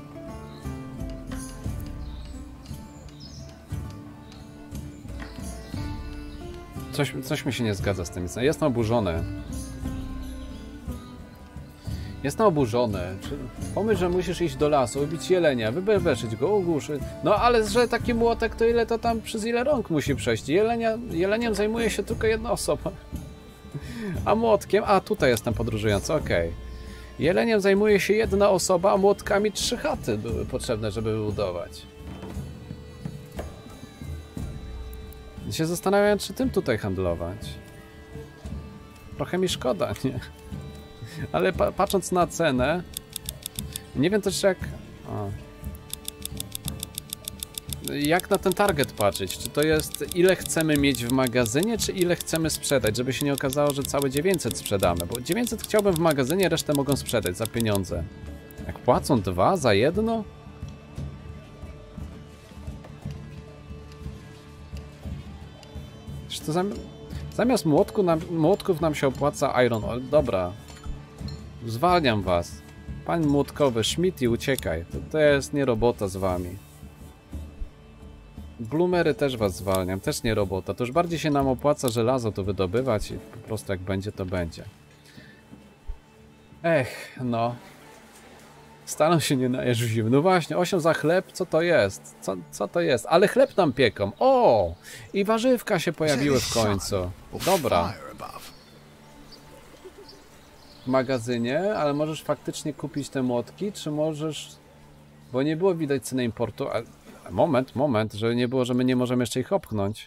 Coś, coś mi się nie zgadza z tym. Jestem oburzony. Jestem oburzony. Pomyśl, że musisz iść do lasu, ubić jelenia, wybezeszyć go, ogłuszyć. No ale że taki młotek, to ile to tam przez ile rąk musi przejść? Jelenia, jeleniem zajmuje się tylko jedna osoba. A młotkiem... A, tutaj jestem podróżujący, okej. Okay. Jeleniem zajmuje się jedna osoba, a młotkami trzy chaty były potrzebne, żeby wybudować. I się zastanawiam, czy tym tutaj handlować. Trochę mi szkoda, nie? Ale pa patrząc na cenę... Nie wiem też jak... O. Jak na ten target patrzeć? Czy to jest ile chcemy mieć w magazynie, czy ile chcemy sprzedać? Żeby się nie okazało, że całe dziewięćset sprzedamy. Bo dziewięćset chciałbym w magazynie, resztę mogą sprzedać za pieniądze. Jak płacą dwa za jedno? To zami zamiast młotku nam, młotków nam się opłaca Iron Ore. Dobra. Zwalniam was. Pan młotkowy, Schmidt i uciekaj. To, to jest nie robota z wami. Bloomery też was zwalniam. Też nie robota. To już bardziej się nam opłaca żelazo to wydobywać i po prostu jak będzie to będzie. Ech, no. Staną się nie najesz w zimę. No właśnie, osiem za chleb, co to jest? Co, co to jest? Ale chleb nam pieką. O! I warzywka się pojawiły w końcu. Dobra. W magazynie, ale możesz faktycznie kupić te młotki, czy możesz... Bo nie było widać ceny importu, a... Moment, moment, że nie było, że my nie możemy jeszcze ich opchnąć.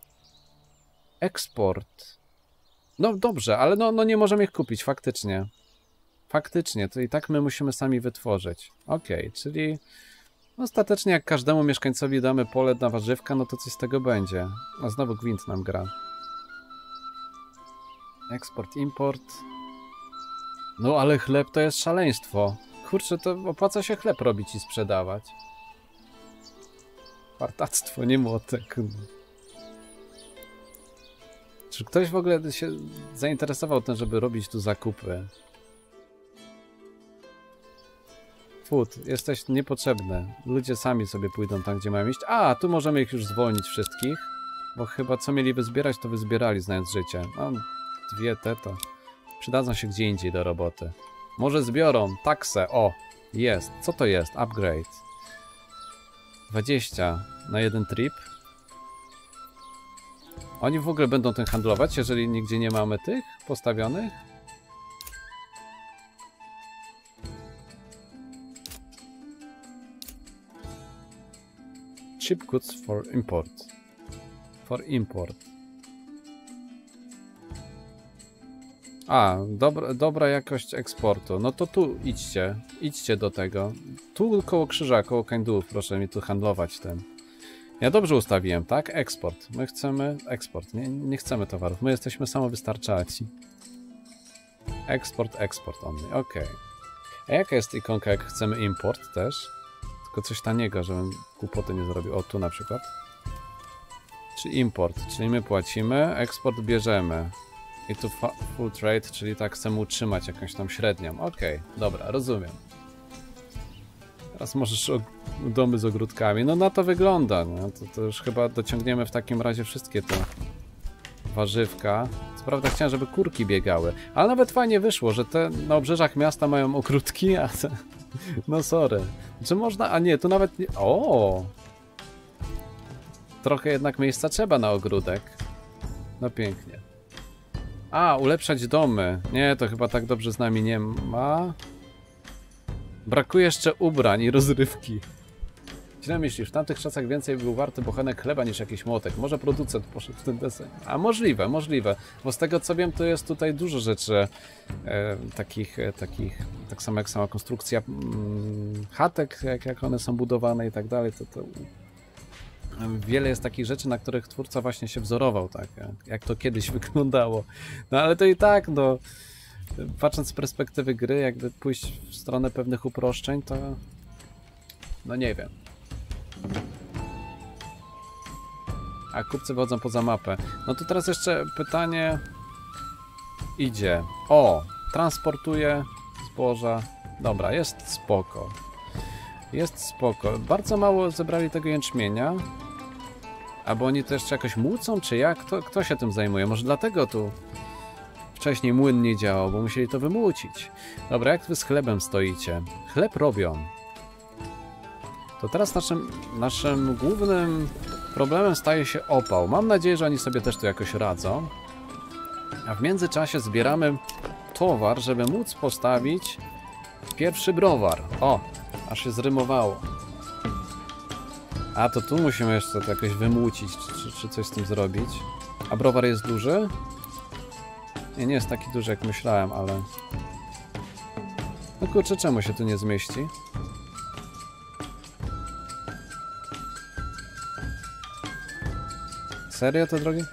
Eksport. No dobrze, ale no, no nie możemy ich kupić, faktycznie. Faktycznie, to i tak my musimy sami wytworzyć. Okej, okay, czyli ostatecznie jak każdemu mieszkańcowi damy pole na warzywka, no to coś z tego będzie. A znowu gwint nam gra. Eksport, import. No ale chleb to jest szaleństwo. Kurczę, to opłaca się chleb robić i sprzedawać. Partactwo, nie młotek. Czy ktoś w ogóle się zainteresował tym, żeby robić tu zakupy? Food, jesteś niepotrzebny. Ludzie sami sobie pójdą tam, gdzie mają iść. A, tu możemy ich już zwolnić wszystkich. Bo chyba co mieli wyzbierać, to wyzbierali, znając życie. No, dwie te to przydadzą się gdzie indziej do roboty. Może zbiorą taksę. O, jest. Co to jest? Upgrade. dwadzieścia na jeden trip. Oni w ogóle będą tym handlować, jeżeli nigdzie nie mamy tych postawionych? Cheap goods for import. For import. A, dobra, dobra jakość eksportu. No to tu idźcie. Idźcie do tego. Tu koło krzyża, koło kańdłów. Proszę mi tu handlować tym. Ja dobrze ustawiłem, tak? Eksport. My chcemy... Eksport. Nie, nie chcemy towarów. My jesteśmy samowystarczalni. Eksport, eksport only. Ok. A jaka jest ikonka, jak chcemy import też? Tylko coś taniego, żebym głupoty nie zrobił. O, tu na przykład. Czy import, czyli my płacimy, eksport bierzemy. I tu full trade, czyli tak chcemy utrzymać jakąś tam średnią. Okej, okay, dobra, rozumiem. Teraz możesz domy z ogródkami. No na to wygląda. No. To, to już chyba dociągniemy w takim razie wszystkie te warzywka. Co prawda chciałem, żeby kurki biegały. Ale nawet fajnie wyszło, że te na obrzeżach miasta mają ogródki, a te... No sorry. Czy można... A nie, tu nawet nie... O! Trochę jednak miejsca trzeba na ogródek. No pięknie. A, ulepszać domy. Nie, to chyba tak dobrze z nami nie ma. Brakuje jeszcze ubrań i rozrywki. Źle myślisz, w tamtych czasach więcej był warty bochenek chleba niż jakiś młotek. Może producent poszedł w ten desen. A możliwe, możliwe. Bo z tego co wiem, to jest tutaj dużo rzeczy e, takich, e, takich, tak samo jak sama konstrukcja mm, chatek, jak, jak one są budowane i tak dalej. To, to wiele jest takich rzeczy, na których twórca właśnie się wzorował, tak, jak, jak to kiedyś wyglądało. No ale to i tak, no, patrząc z perspektywy gry, jakby pójść w stronę pewnych uproszczeń, to no nie wiem. A kupcy wychodzą poza mapę. No to teraz jeszcze pytanie idzie. O, transportuje zboża. Dobra, jest spoko. Jest spoko. Bardzo mało zebrali tego jęczmienia. Albo oni to jeszcze jakoś młócą, czy jak? Kto, kto się tym zajmuje? Może dlatego tu wcześniej młyn nie działał, bo musieli to wymłócić. Dobra, jak wy z chlebem stoicie? Chleb robią. To teraz naszym, naszym głównym problemem staje się opał. Mam nadzieję, że oni sobie też tu jakoś radzą. A w międzyczasie zbieramy towar, żeby móc postawić pierwszy browar. O, aż się zrymowało. A to tu musimy jeszcze to jakoś wymłócić, czy, czy coś z tym zrobić. A browar jest duży? Nie, nie jest taki duży jak myślałem, ale... No kurczę, czemu się tu nie zmieści? Serio to drogi?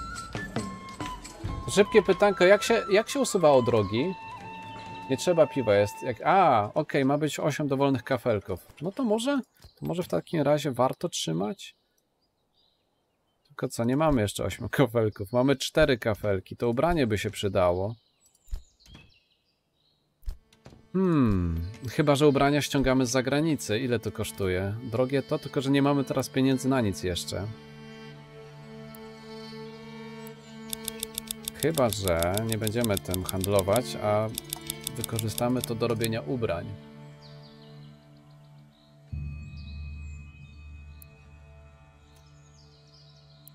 Szybkie pytanko, jak się, jak się usuwało drogi? Nie trzeba piwa, jest jak... A, okej, okay, ma być osiem dowolnych kafelków. No to może? To może w takim razie warto trzymać? Tylko co, nie mamy jeszcze ośmiu kafelków. Mamy cztery kafelki. To ubranie by się przydało. Hmm, chyba że ubrania ściągamy z zagranicy. Ile to kosztuje? Drogie to, tylko że nie mamy teraz pieniędzy na nic jeszcze. Chyba że nie będziemy tym handlować, a wykorzystamy to do robienia ubrań.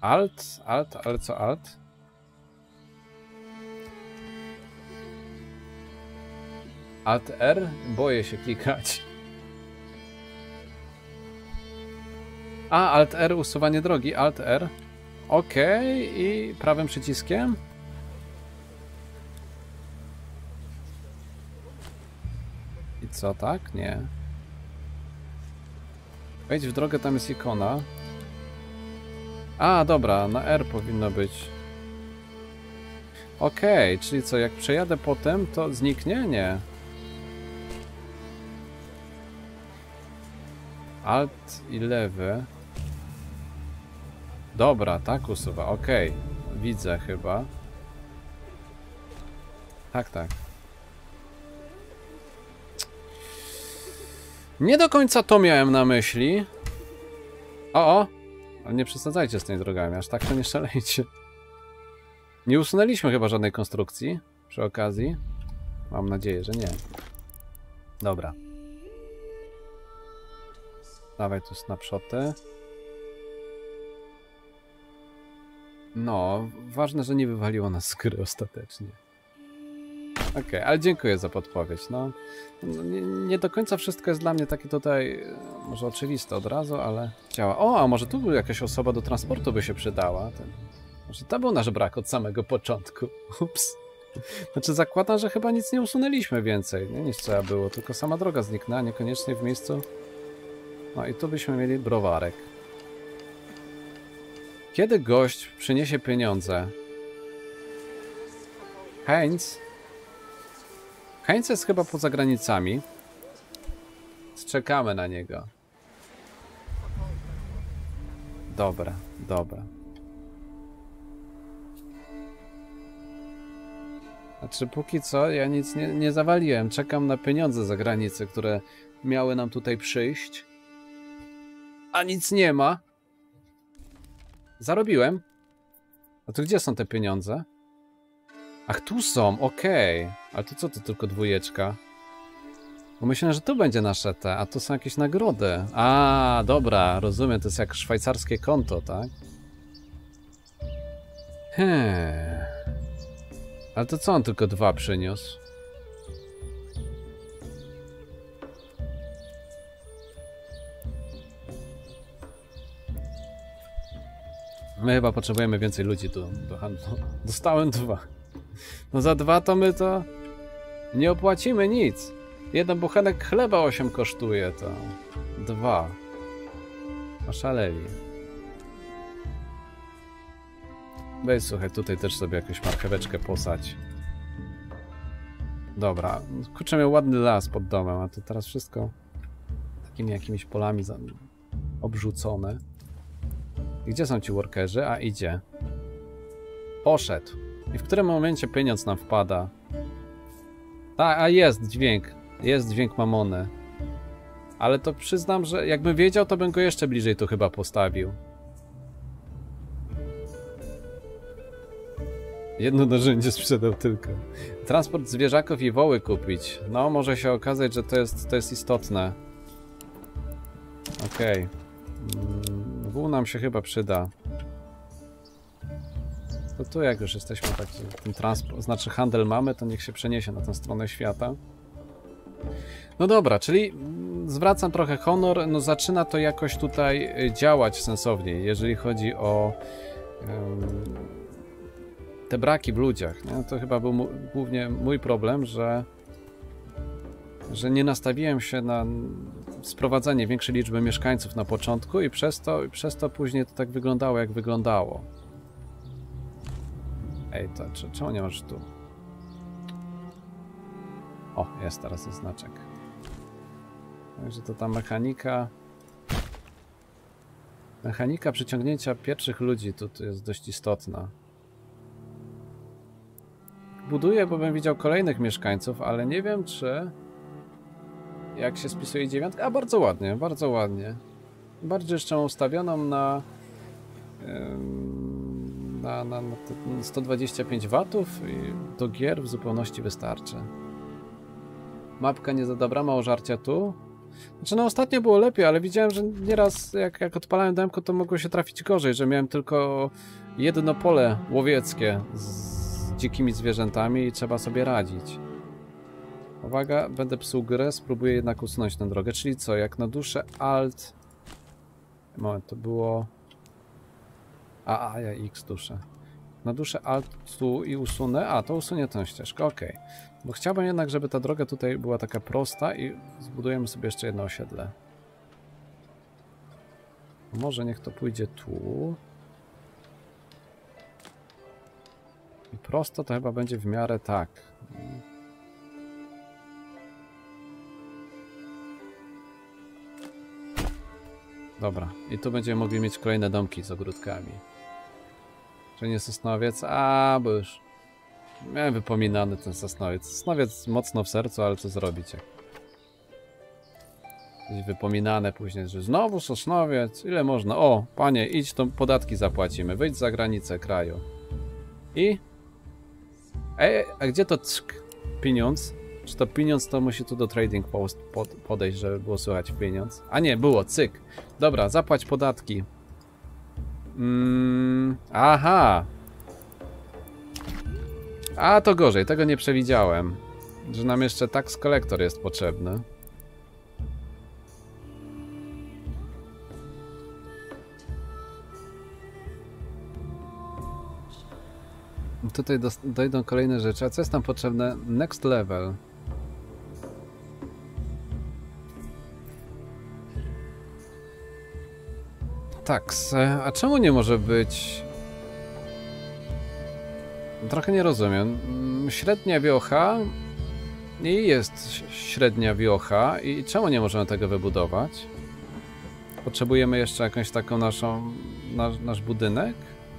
Alt? Alt? Ale co alt? Alt R? Boję się klikać. A, Alt R, usuwanie drogi. Alt R. Ok, i prawym przyciskiem? I co, tak? Nie. Wejdź w drogę, tam jest ikona. A, dobra, na R powinno być. Ok, czyli co, jak przejadę potem, to zniknie? Nie. Alt i lewy. Dobra, tak usuwa, ok. Widzę chyba. Tak, tak. Nie do końca to miałem na myśli. O, o! Ale nie przesadzajcie z tymi drogami, aż tak to nie szalejcie. Nie usunęliśmy chyba żadnej konstrukcji przy okazji. Mam nadzieję, że nie. Dobra. Dawaj tu snapshoty. No, ważne, że nie wywaliło nas z gry ostatecznie. Okej, okay, ale dziękuję za podpowiedź. No, nie, nie do końca wszystko jest dla mnie takie tutaj, może oczywiste od razu, ale działa. O, a może tu by jakaś osoba do transportu by się przydała. Ten, może to był nasz brak od samego początku. Ups. Znaczy zakładam, że chyba nic nie usunęliśmy więcej, nie, niż trzeba było, tylko sama droga zniknęła, niekoniecznie w miejscu. No i tu byśmy mieli browarek. Kiedy gość przyniesie pieniądze? Heinz? Heinz jest chyba poza granicami. Czekamy na niego. Dobra, dobra. Znaczy póki co ja nic nie, nie zawaliłem. Czekam na pieniądze za granicę, które miały nam tutaj przyjść. A nic nie ma. Zarobiłem. A to gdzie są te pieniądze? Ach, tu są, okej. Okay. Ale to co to tylko dwójeczka? Bo myślałem, że tu będzie nasze te, a tu są jakieś nagrody. A, dobra, rozumiem, to jest jak szwajcarskie konto, tak? Hmm. Ale to co on tylko dwa przyniósł? My chyba potrzebujemy więcej ludzi tu do handlu. Dostałem dwa. No za dwa to my to nie opłacimy nic. Jeden buchenek chleba osiem kosztuje, to dwa. Oszaleli. Weź, słuchaj, tutaj też sobie jakąś marcheweczkę posadź. Dobra. Kurczę, miał ładny las pod domem, a to teraz wszystko takimi jakimiś polami obrzucone. I gdzie są ci workerzy? A, idzie. Poszedł. I w którym momencie pieniądz nam wpada? A, a jest dźwięk. Jest dźwięk mamony. Ale to przyznam, że jakbym wiedział, to bym go jeszcze bliżej tu chyba postawił. Jedno narzędzie sprzedał tylko. Transport zwierzaków i woły kupić. No, może się okazać, że to jest, to jest istotne. Okej. Okay. Wół nam się chyba przyda. To tu jak już jesteśmy taki, ten transport, znaczy handel mamy, to niech się przeniesie na tę stronę świata. No dobra, czyli zwracam trochę honor, no zaczyna to jakoś tutaj działać sensownie, jeżeli chodzi o um, te braki w ludziach, nie? To chyba był głównie mój problem, że że nie nastawiłem się na sprowadzanie większej liczby mieszkańców na początku i przez to, przez to później to tak wyglądało, jak wyglądało. Ej, to czemu nie masz tu? O, jest, teraz jest znaczek. Także to ta mechanika... Mechanika przyciągnięcia pierwszych ludzi tu, tu jest dość istotna. Buduję, bo bym widział kolejnych mieszkańców, ale nie wiem, czy... Jak się spisuje dziewiątka? A, bardzo ładnie, bardzo ładnie. Bardziej jeszcze ustawioną na... Na, na, na sto dwadzieścia pięć watów i do gier w zupełności wystarczy. Mapka nie za dobra, mało żarcia tu. Znaczy no ostatnio było lepiej, ale widziałem, że nieraz jak, jak odpalałem demko, to mogło się trafić gorzej, że miałem tylko jedno pole łowieckie z dzikimi zwierzętami i trzeba sobie radzić. Uwaga, będę psuł grę, spróbuję jednak usunąć tę drogę, czyli co, jak naduszę Alt... Moment, to było... A, a, ja X duszę. Naduszę Alt tu i usunę, a to usunie tę ścieżkę, ok. Bo chciałbym jednak, żeby ta droga tutaj była taka prosta i zbudujemy sobie jeszcze jedno osiedle. Może niech to pójdzie tu. I prosto to chyba będzie w miarę tak. Dobra, i tu będziemy mogli mieć kolejne domki z ogródkami. Czy nie sosnowiec? A, bo już miałem wypominany ten sosnowiec. Sosnowiec mocno w sercu, ale co zrobicie? Gdzieś wypominane później, że znowu sosnowiec, ile można? O, panie, idź, to podatki zapłacimy, wyjdź za granicę kraju. I? Ej, a gdzie to ck? Pieniądz? Czy to pieniądz, to musi tu do Trading Post pod, podejść, żeby było słychać pieniądz? A nie, było, cyk. Dobra, zapłać podatki. Mm, aha. A, to gorzej, tego nie przewidziałem. Że nam jeszcze tax collector jest potrzebny. Tutaj dojdą kolejne rzeczy. A co jest tam potrzebne? Next level. Tax. A czemu nie może być... Trochę nie rozumiem. Średnia wiocha i jest średnia wiocha i czemu nie możemy tego wybudować? Potrzebujemy jeszcze jakąś taką naszą... Nasz, nasz budynek?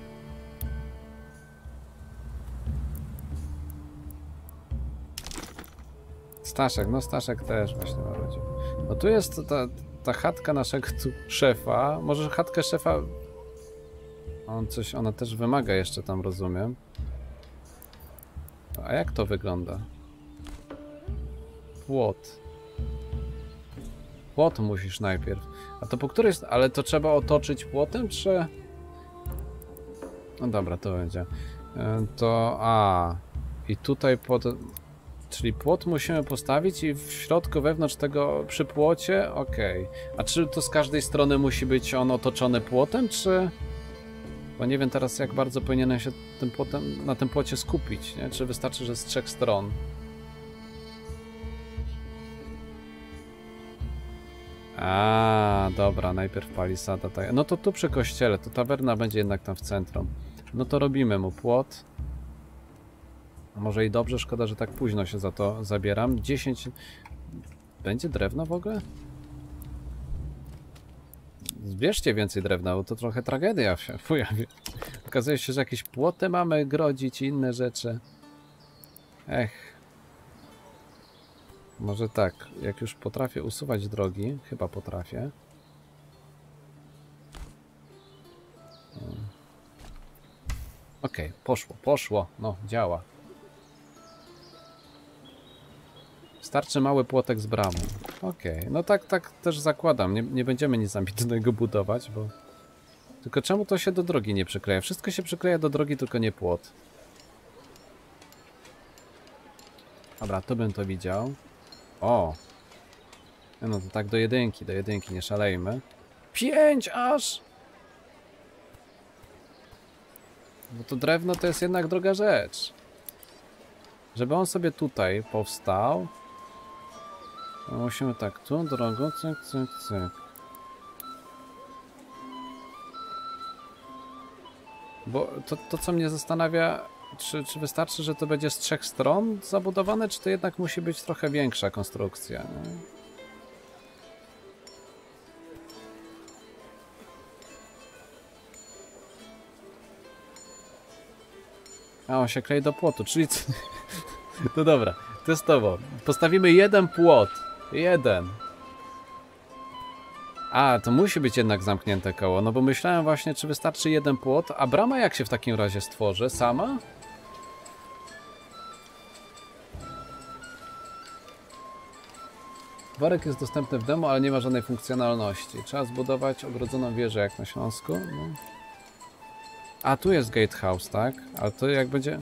Staszek, no Staszek też właśnie narodził. No tu jest ta, ta chatka naszego tu szefa. Może chatkę szefa... On coś, ona też wymaga jeszcze tam, rozumiem. A jak to wygląda? Płot. Płot musisz najpierw. A to po której... Ale to trzeba otoczyć płotem, czy... No dobra, to będzie. To... A... I tutaj pod... Czyli płot musimy postawić i w środku, wewnątrz tego, przy płocie, okej. A czy to z każdej strony musi być on otoczony płotem, czy... Bo nie wiem teraz, jak bardzo powinienem się tym płotem, na tym płocie skupić, nie? Czy wystarczy, że z trzech stron? A, dobra, najpierw palisada. Tak. No to tu przy kościele, to tawerna będzie jednak tam w centrum. No to robimy mu płot. Może i dobrze, szkoda, że tak późno się za to zabieram. dziesięć... Będzie drewno w ogóle? Zbierzcie więcej drewna, bo to trochę tragedia się pojawi. Okazuje się, że jakieś płoty mamy grodzić i inne rzeczy. Ech. Może tak, jak już potrafię usuwać drogi, chyba potrafię. Okej, okay, poszło, poszło. No, działa. Starczy mały płotek z bramą. Okej, okay. No tak, tak też zakładam. Nie, nie będziemy nic ambitnego budować, bo... Tylko czemu to się do drogi nie przykleja? Wszystko się przykleja do drogi, tylko nie płot. Dobra, to bym to widział. O! No to tak do jedynki, do jedynki, nie szalejmy. Pięć aż! Bo to drewno to jest jednak droga rzecz. Żeby on sobie tutaj powstał... To musimy tak, tu drogą, cyk, cyk, cyk. Bo to, to co mnie zastanawia, czy, czy wystarczy, że to będzie z trzech stron zabudowane, czy to jednak musi być trochę większa konstrukcja, nie? A, on się klei do płotu, czyli... No dobra, testowo. Postawimy jeden płot. Jeden. A, to musi być jednak zamknięte koło, no bo myślałem właśnie, czy wystarczy jeden płot, a brama jak się w takim razie stworzy? Sama? Worek jest dostępny w demo, ale nie ma żadnej funkcjonalności. Trzeba zbudować ogrodzoną wieżę jak na Śląsku. No. A, tu jest gatehouse, tak? Ale to jak będzie...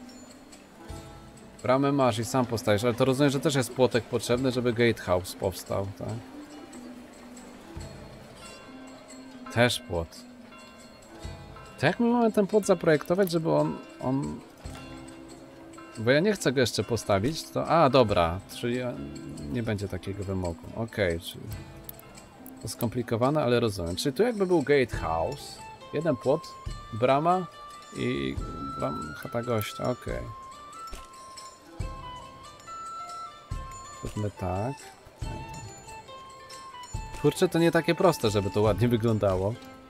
Bramę masz i sam postawisz, ale to rozumiem, że też jest płotek potrzebny, żeby gatehouse powstał, tak? Też płot. To jak my mamy ten płot zaprojektować, żeby on... on... Bo ja nie chcę go jeszcze postawić, to... A, dobra, czyli nie będzie takiego wymogu. Okej, okay, czyli... To skomplikowane, ale rozumiem. Czyli tu jakby był gatehouse, jeden płot, brama i... Bram... chata gościa, okej. Okay. Zróbmy tak. Kurczę, to nie takie proste, żeby to ładnie wyglądało.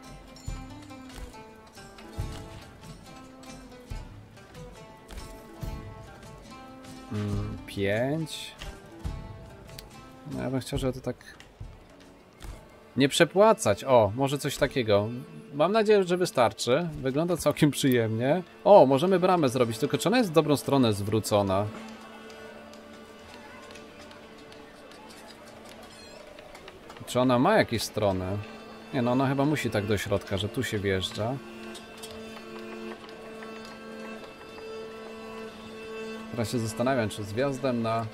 Mm, pięć. No ja bym chciał, żeby to tak... Nie przepłacać. O, może coś takiego. Mam nadzieję, że wystarczy. Wygląda całkiem przyjemnie. O, możemy bramę zrobić, tylko czy ona jest w dobrą stronę zwrócona? Czy ona ma jakieś strony? Nie, no ona chyba musi tak do środka, że tu się wjeżdża. Teraz się zastanawiam, czy z wjazdem na...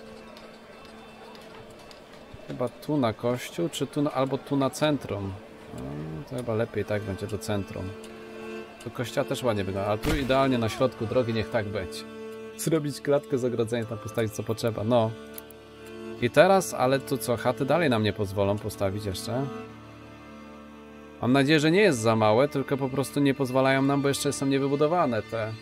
Chyba tu na kościół, czy tu na... albo tu na centrum. No, to chyba lepiej tak będzie do centrum. Do kościoła też ładnie wygląda, ale tu idealnie na środku drogi niech tak będzie. Zrobić klatkę z ogrodzeniem, tam postawić co potrzeba, no. I teraz, ale tu co, chaty dalej nam nie pozwolą postawić jeszcze. Mam nadzieję, że nie jest za małe, tylko po prostu nie pozwalają nam, bo jeszcze są niewybudowane te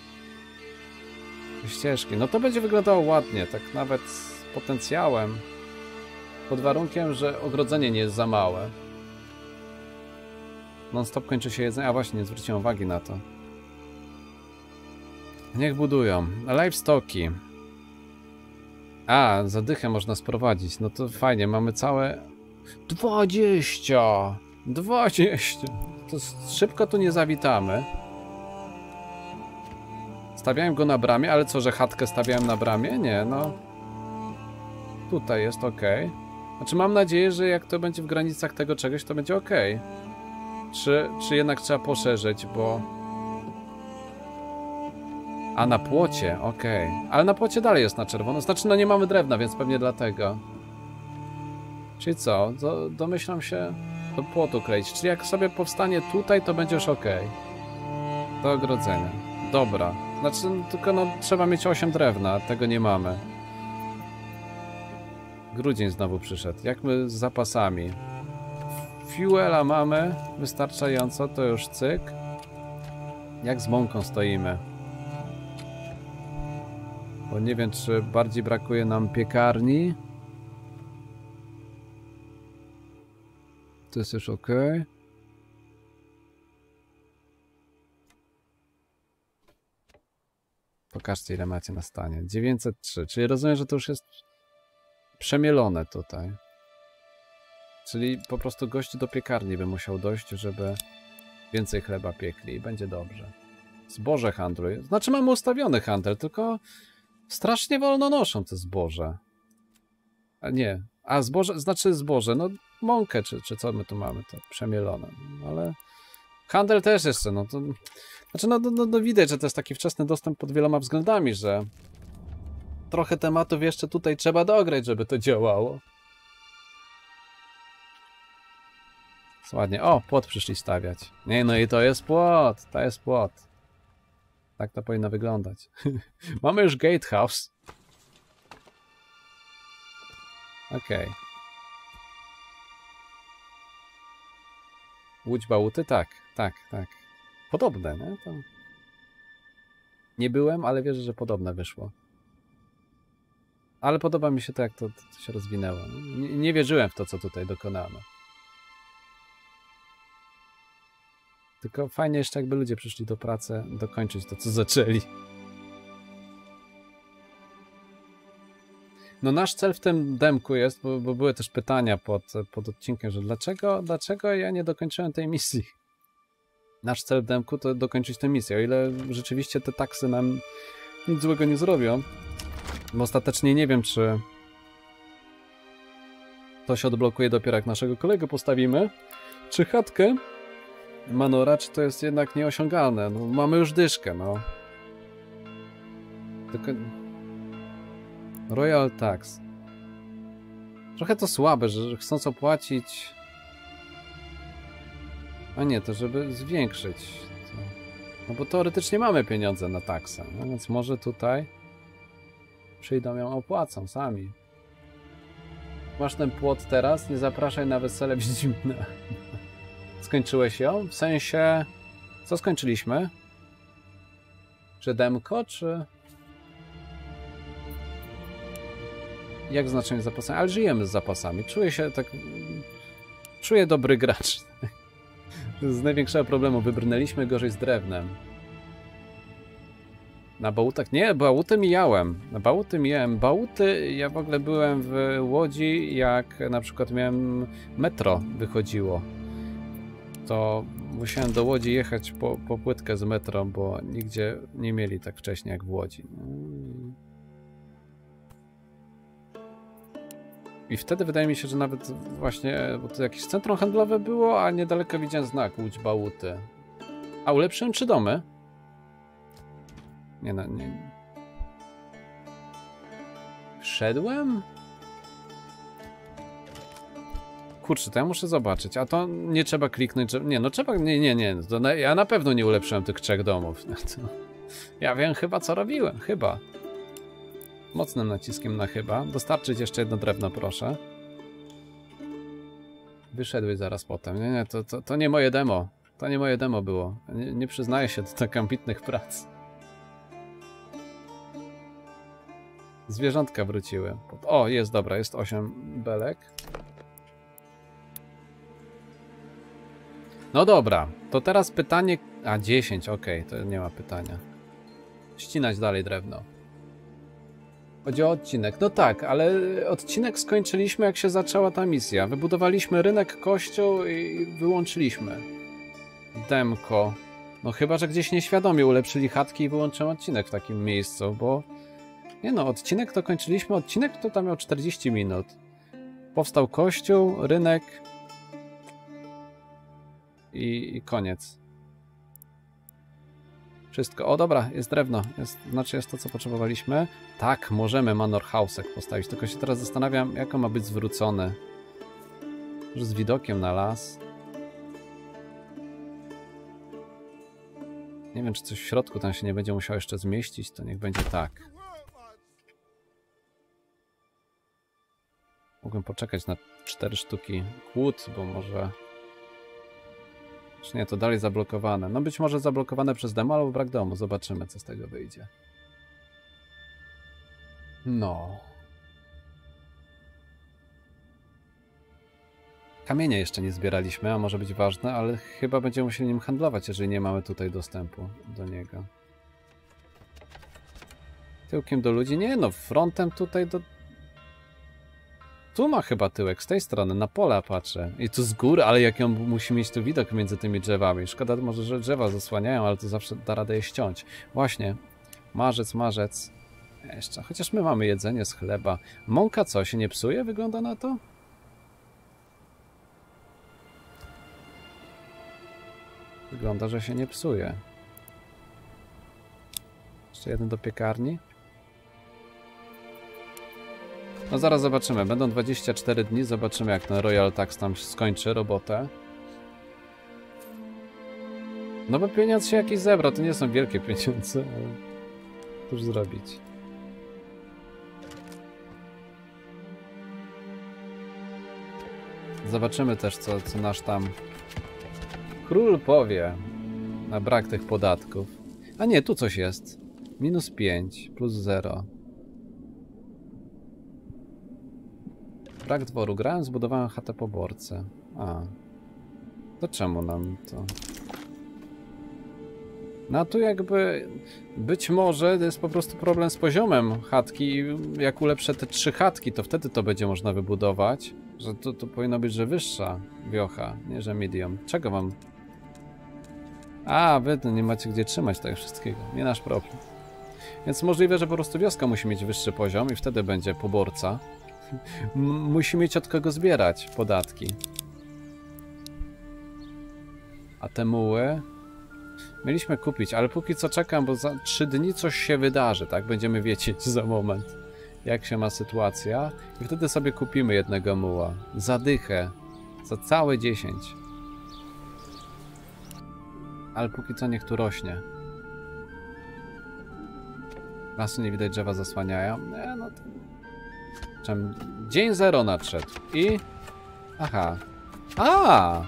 ścieżki. No to będzie wyglądało ładnie, tak nawet z potencjałem. Pod warunkiem, że ogrodzenie nie jest za małe. Non stop kończy się jedzenie. A właśnie, nie zwróciłem uwagi na to. Niech budują. Livestocki. A, zadychę można sprowadzić. No to fajnie, mamy całe... dwadzieścia! dwadzieścia! To szybko tu nie zawitamy. Stawiałem go na bramie, ale co, że chatkę stawiałem na bramie? Nie, no... Tutaj jest ok. Znaczy mam nadzieję, że jak to będzie w granicach tego czegoś, to będzie ok. Czy, czy jednak trzeba poszerzyć, bo... A na płocie, okej. Okay. Ale na płocie dalej jest na czerwono. Znaczy, no nie mamy drewna, więc pewnie dlatego. Czyli co? Do, domyślam się do płotu kleić. Czyli jak sobie powstanie tutaj, to będzie już ok. Do ogrodzenia. Dobra. Znaczy, tylko no, trzeba mieć osiem drewna. Tego nie mamy. Grudzień znowu przyszedł. Jak my z zapasami? Fuela mamy wystarczająco, to już cyk. Jak z mąką stoimy? Bo nie wiem, czy bardziej brakuje nam piekarni. To jest już ok. Pokażcie, ile macie na stanie. dziewięćset trzy, czyli rozumiem, że to już jest przemielone tutaj. Czyli po prostu gość do piekarni by musiał dojść, żeby więcej chleba piekli i będzie dobrze. Zboże handluje. Znaczy mamy ustawiony handel, tylko strasznie wolno noszą te zboże. A nie. A zboże, znaczy zboże, no mąkę, czy, czy co my tu mamy, to przemielone. Ale handel też jeszcze, no to... Znaczy no, no, no widać, że to jest taki wczesny dostęp pod wieloma względami, że trochę tematów jeszcze tutaj trzeba dograć, żeby to działało. Ładnie. O, płot przyszli stawiać. Nie, no i to jest płot. To jest płot. Tak to powinno wyglądać. Mamy już gatehouse. Okej. Okay. Łódź Bałuty? Tak, tak, tak. Podobne, nie? To... Nie byłem, ale wierzę, że podobne wyszło. Ale podoba mi się to, jak to, to się rozwinęło. Nie, nie wierzyłem w to, co tutaj dokonano. Tylko fajnie jeszcze, jakby ludzie przyszli do pracy dokończyć to, co zaczęli. No nasz cel w tym demku jest, bo, bo były też pytania pod, pod odcinkiem, że dlaczego, dlaczego ja nie dokończyłem tej misji. Nasz cel w demku to dokończyć tę misję, o ile rzeczywiście te taksy nam nic złego nie zrobią. Bo ostatecznie nie wiem, czy... To się odblokuje dopiero jak naszego kolegę postawimy. Czy chatkę Manora, czy to jest jednak nieosiągalne? No, mamy już dyszkę, no. Tylko... Royal Tax. Trochę to słabe, że chcąc opłacić... A nie, to żeby zwiększyć. No bo teoretycznie mamy pieniądze na taksę, no więc może tutaj przyjdą ją opłacą sami. Masz ten płot teraz, nie zapraszaj na wesele Wiedźmina. Skończyłeś ją? W sensie... Co skończyliśmy? Czy demko, czy... Jak znaczenie zapasami? Ale żyjemy z zapasami. Czuję się tak... Czuję dobry gracz. Z największego problemu wybrnęliśmy gorzej z drewnem. Na bałutach? Nie, bałuty mijałem. Na bałuty mijałem. Bałuty, ja w ogóle byłem w Łodzi, jak na przykład miałem metro wychodziło. To musiałem do Łodzi jechać po, po płytkę z metro, bo nigdzie nie mieli tak wcześnie jak w Łodzi. I wtedy wydaje mi się, że nawet właśnie, bo to jakieś centrum handlowe było, a niedaleko widziałem znak Łódź Bałuty. A ulepszyłem trzy domy? Nie no, nie. Wszedłem? Kurczę, to ja muszę zobaczyć. A to nie trzeba kliknąć, że... Nie, no trzeba... Nie, nie, nie. To na... Ja na pewno nie ulepszyłem tych trzech domów. To... Ja wiem chyba, co robiłem. Chyba. Mocnym naciskiem na chyba. Dostarczyć jeszcze jedno drewno, proszę. Wyszedłeś zaraz potem. Nie, nie, to, to, to nie moje demo. To nie moje demo było. Nie, nie przyznaję się do tak ambitnych prac. Zwierzątka wróciły. O, jest dobra, jest osiem belek. No dobra, to teraz pytanie... A, dziesięć, okej, okay, to nie ma pytania. Ścinać dalej drewno. Chodzi o odcinek. No tak, ale odcinek skończyliśmy, jak się zaczęła ta misja. Wybudowaliśmy rynek, kościół i wyłączyliśmy. Demko. No chyba, że gdzieś nieświadomie ulepszyli chatki i wyłączyłem odcinek w takim miejscu, bo... Nie no, odcinek to kończyliśmy. Odcinek to tam miał czterdzieści minut. Powstał kościół, rynek... I, I koniec. Wszystko. O dobra, jest drewno. Jest, znaczy jest to, co potrzebowaliśmy. Tak, możemy Manor House'ek postawić. Tylko się teraz zastanawiam, jak on ma być zwrócony. Może z widokiem na las. Nie wiem, czy coś w środku tam się nie będzie musiało jeszcze zmieścić. To niech będzie tak. Mogłem poczekać na cztery sztuki kłód, bo może... Czy nie, to dalej zablokowane. No być może zablokowane przez demo albo brak domu. Zobaczymy, co z tego wyjdzie. No. Kamienia jeszcze nie zbieraliśmy, a może być ważne, ale chyba będziemy musieli nim handlować, jeżeli nie mamy tutaj dostępu do niego. Tyłkiem do ludzi? Nie, no frontem tutaj do... Tu ma chyba tyłek, z tej strony, na pola patrzę. I tu z góry, ale jak on musi mieć tu widok między tymi drzewami. Szkoda może, że drzewa zasłaniają, ale to zawsze da radę je ściąć. Właśnie. Marzec, marzec. Jeszcze, chociaż my mamy jedzenie z chleba. Mąka co, się nie psuje? Wygląda na to? Wygląda, że się nie psuje. Jeszcze jeden do piekarni. No zaraz zobaczymy. Będą dwadzieścia cztery dni. Zobaczymy, jak ten Royal Tax tam skończy robotę. No bo pieniądz się jakiś zebrał. To nie są wielkie pieniądze, ale cóż zrobić. Zobaczymy też, co, co nasz tam król powie na brak tych podatków. A nie, tu coś jest. Minus pięć, plus zero. Brak dworu. Grałem, zbudowałem chatę po borce. A. To czemu nam to... No a tu jakby... Być może to jest po prostu problem z poziomem chatki. Jak ulepszę te trzy chatki, to wtedy to będzie można wybudować. Że to, to powinno być, że wyższa wiocha, nie że medium. Czego wam... A, wy nie macie gdzie trzymać tego wszystkiego. Nie nasz problem. Więc możliwe, że po prostu wioska musi mieć wyższy poziom i wtedy będzie poborca. Musi mieć od kogo zbierać podatki. A te muły mieliśmy kupić, ale póki co czekam, bo za trzy dni coś się wydarzy, tak? Będziemy wiedzieć za moment, jak się ma sytuacja i wtedy sobie kupimy jednego muła. Za dychę. Za całe dziesięć. Ale póki co niech tu rośnie. Lasu nie widać, drzewa zasłaniają. Nie, no to... Czym... Dzień zero nadszedł. I... Aha. A!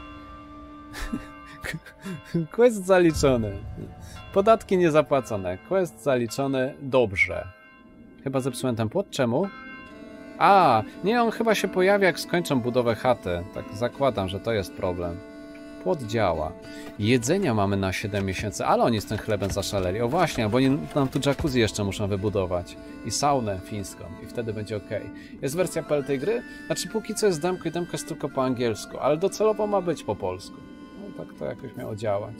Quest zaliczony. Podatki niezapłacone. Quest zaliczony. Dobrze. Chyba zepsułem ten płot. Czemu? A! Nie, on chyba się pojawia, jak skończą budowę chaty. Tak zakładam, że to jest problem. Płot działa. Jedzenia mamy na siedem miesięcy, ale oni z tym chlebem zaszaleli. O właśnie, bo oni nam tu jacuzzi jeszcze muszą wybudować. I saunę fińską. I wtedy będzie ok. Jest wersja P L tej gry? Znaczy póki co jest demko i demko jest tylko po angielsku. Ale docelowo ma być po polsku. No tak to jakoś miało działać.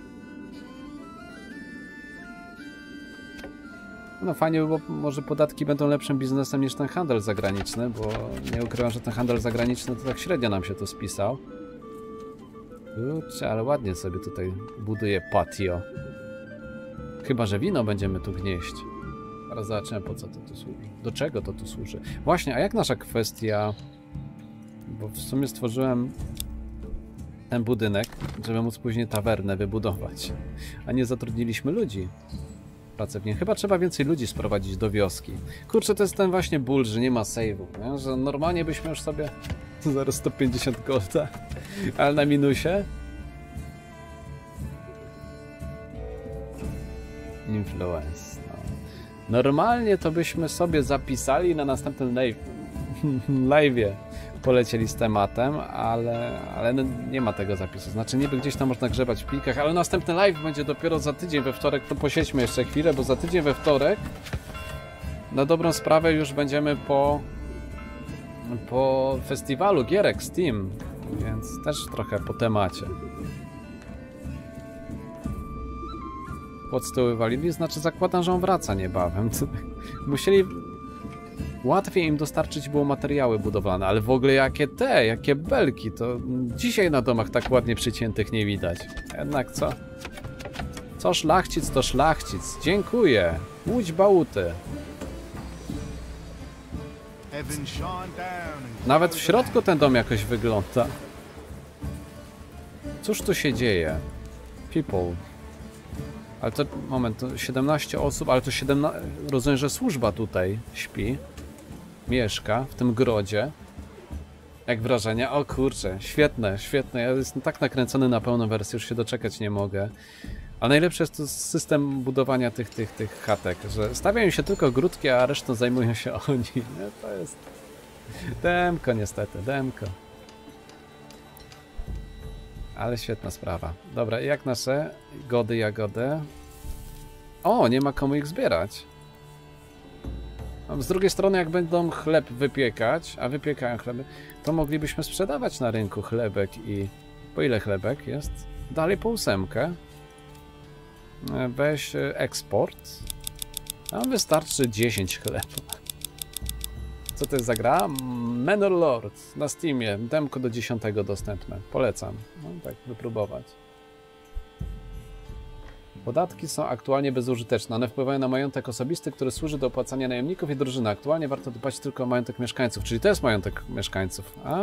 No fajnie, bo może podatki będą lepszym biznesem niż ten handel zagraniczny, bo nie ukrywam, że ten handel zagraniczny to tak średnio nam się tu spisał. Kurczę, ale ładnie sobie tutaj buduje patio. Chyba że wino będziemy tu gnieść. Teraz zobaczymy, po co to tu służy. Do czego to tu służy. Właśnie, a jak nasza kwestia... Bo w sumie stworzyłem ten budynek, żeby móc później tawernę wybudować. A nie zatrudniliśmy ludzi. Pracownie. Chyba trzeba więcej ludzi sprowadzić do wioski. Kurczę, to jest ten właśnie ból, że nie ma save'u, nie? Że normalnie byśmy już sobie... Zaraz sto pięćdziesiąt golda. Ale na minusie? Influence. No. Normalnie to byśmy sobie zapisali na następnym live, live'ie polecieli z tematem, ale, ale nie ma tego zapisu. Znaczy niby gdzieś tam można grzebać w plikach, ale następny live będzie dopiero za tydzień we wtorek, to posiedźmy jeszcze chwilę, bo za tydzień we wtorek na dobrą sprawę już będziemy po po festiwalu gierek Steam, więc też trochę po temacie. Pod tyłu walili, znaczy zakładam, że on wraca niebawem. Musieli łatwiej im dostarczyć było materiały budowlane, ale w ogóle jakie te, jakie belki, to dzisiaj na domach tak ładnie przyciętych nie widać. Jednak co? Co szlachcic, to szlachcic. Dziękuję. Łódź bałuty. Nawet w środku ten dom jakoś wygląda. Cóż tu się dzieje? People. Ale to, moment, to siedemnaście osób, ale to siedemnaście... Rozumiem, że służba tutaj śpi. Mieszka w tym grodzie. Jak wrażenia? O kurczę, świetne, świetne. Ja jestem tak nakręcony na pełną wersję, już się doczekać nie mogę. A najlepsze jest to system budowania tych, tych, tych chatek, że stawiają się tylko ogródki, a resztą zajmują się oni. No, to jest demko niestety, demko. Ale świetna sprawa. Dobra, jak nasze gody, jagody? O, nie ma komu ich zbierać. Z drugiej strony, jak będą chleb wypiekać, a wypiekają chleby, to moglibyśmy sprzedawać na rynku chlebek i... Po ile chlebek jest? Dalej po ósemkę. Weź eksport. Nam wystarczy dziesięć chleba. Co to jest za gra? Manor Lord na Steamie. Demko do dziesiątego dostępne. Polecam. No, tak wypróbować. Podatki są aktualnie bezużyteczne. One wpływają na majątek osobisty, który służy do opłacania najemników i drużyny. Aktualnie warto dbać tylko o majątek mieszkańców. Czyli to jest majątek mieszkańców. A.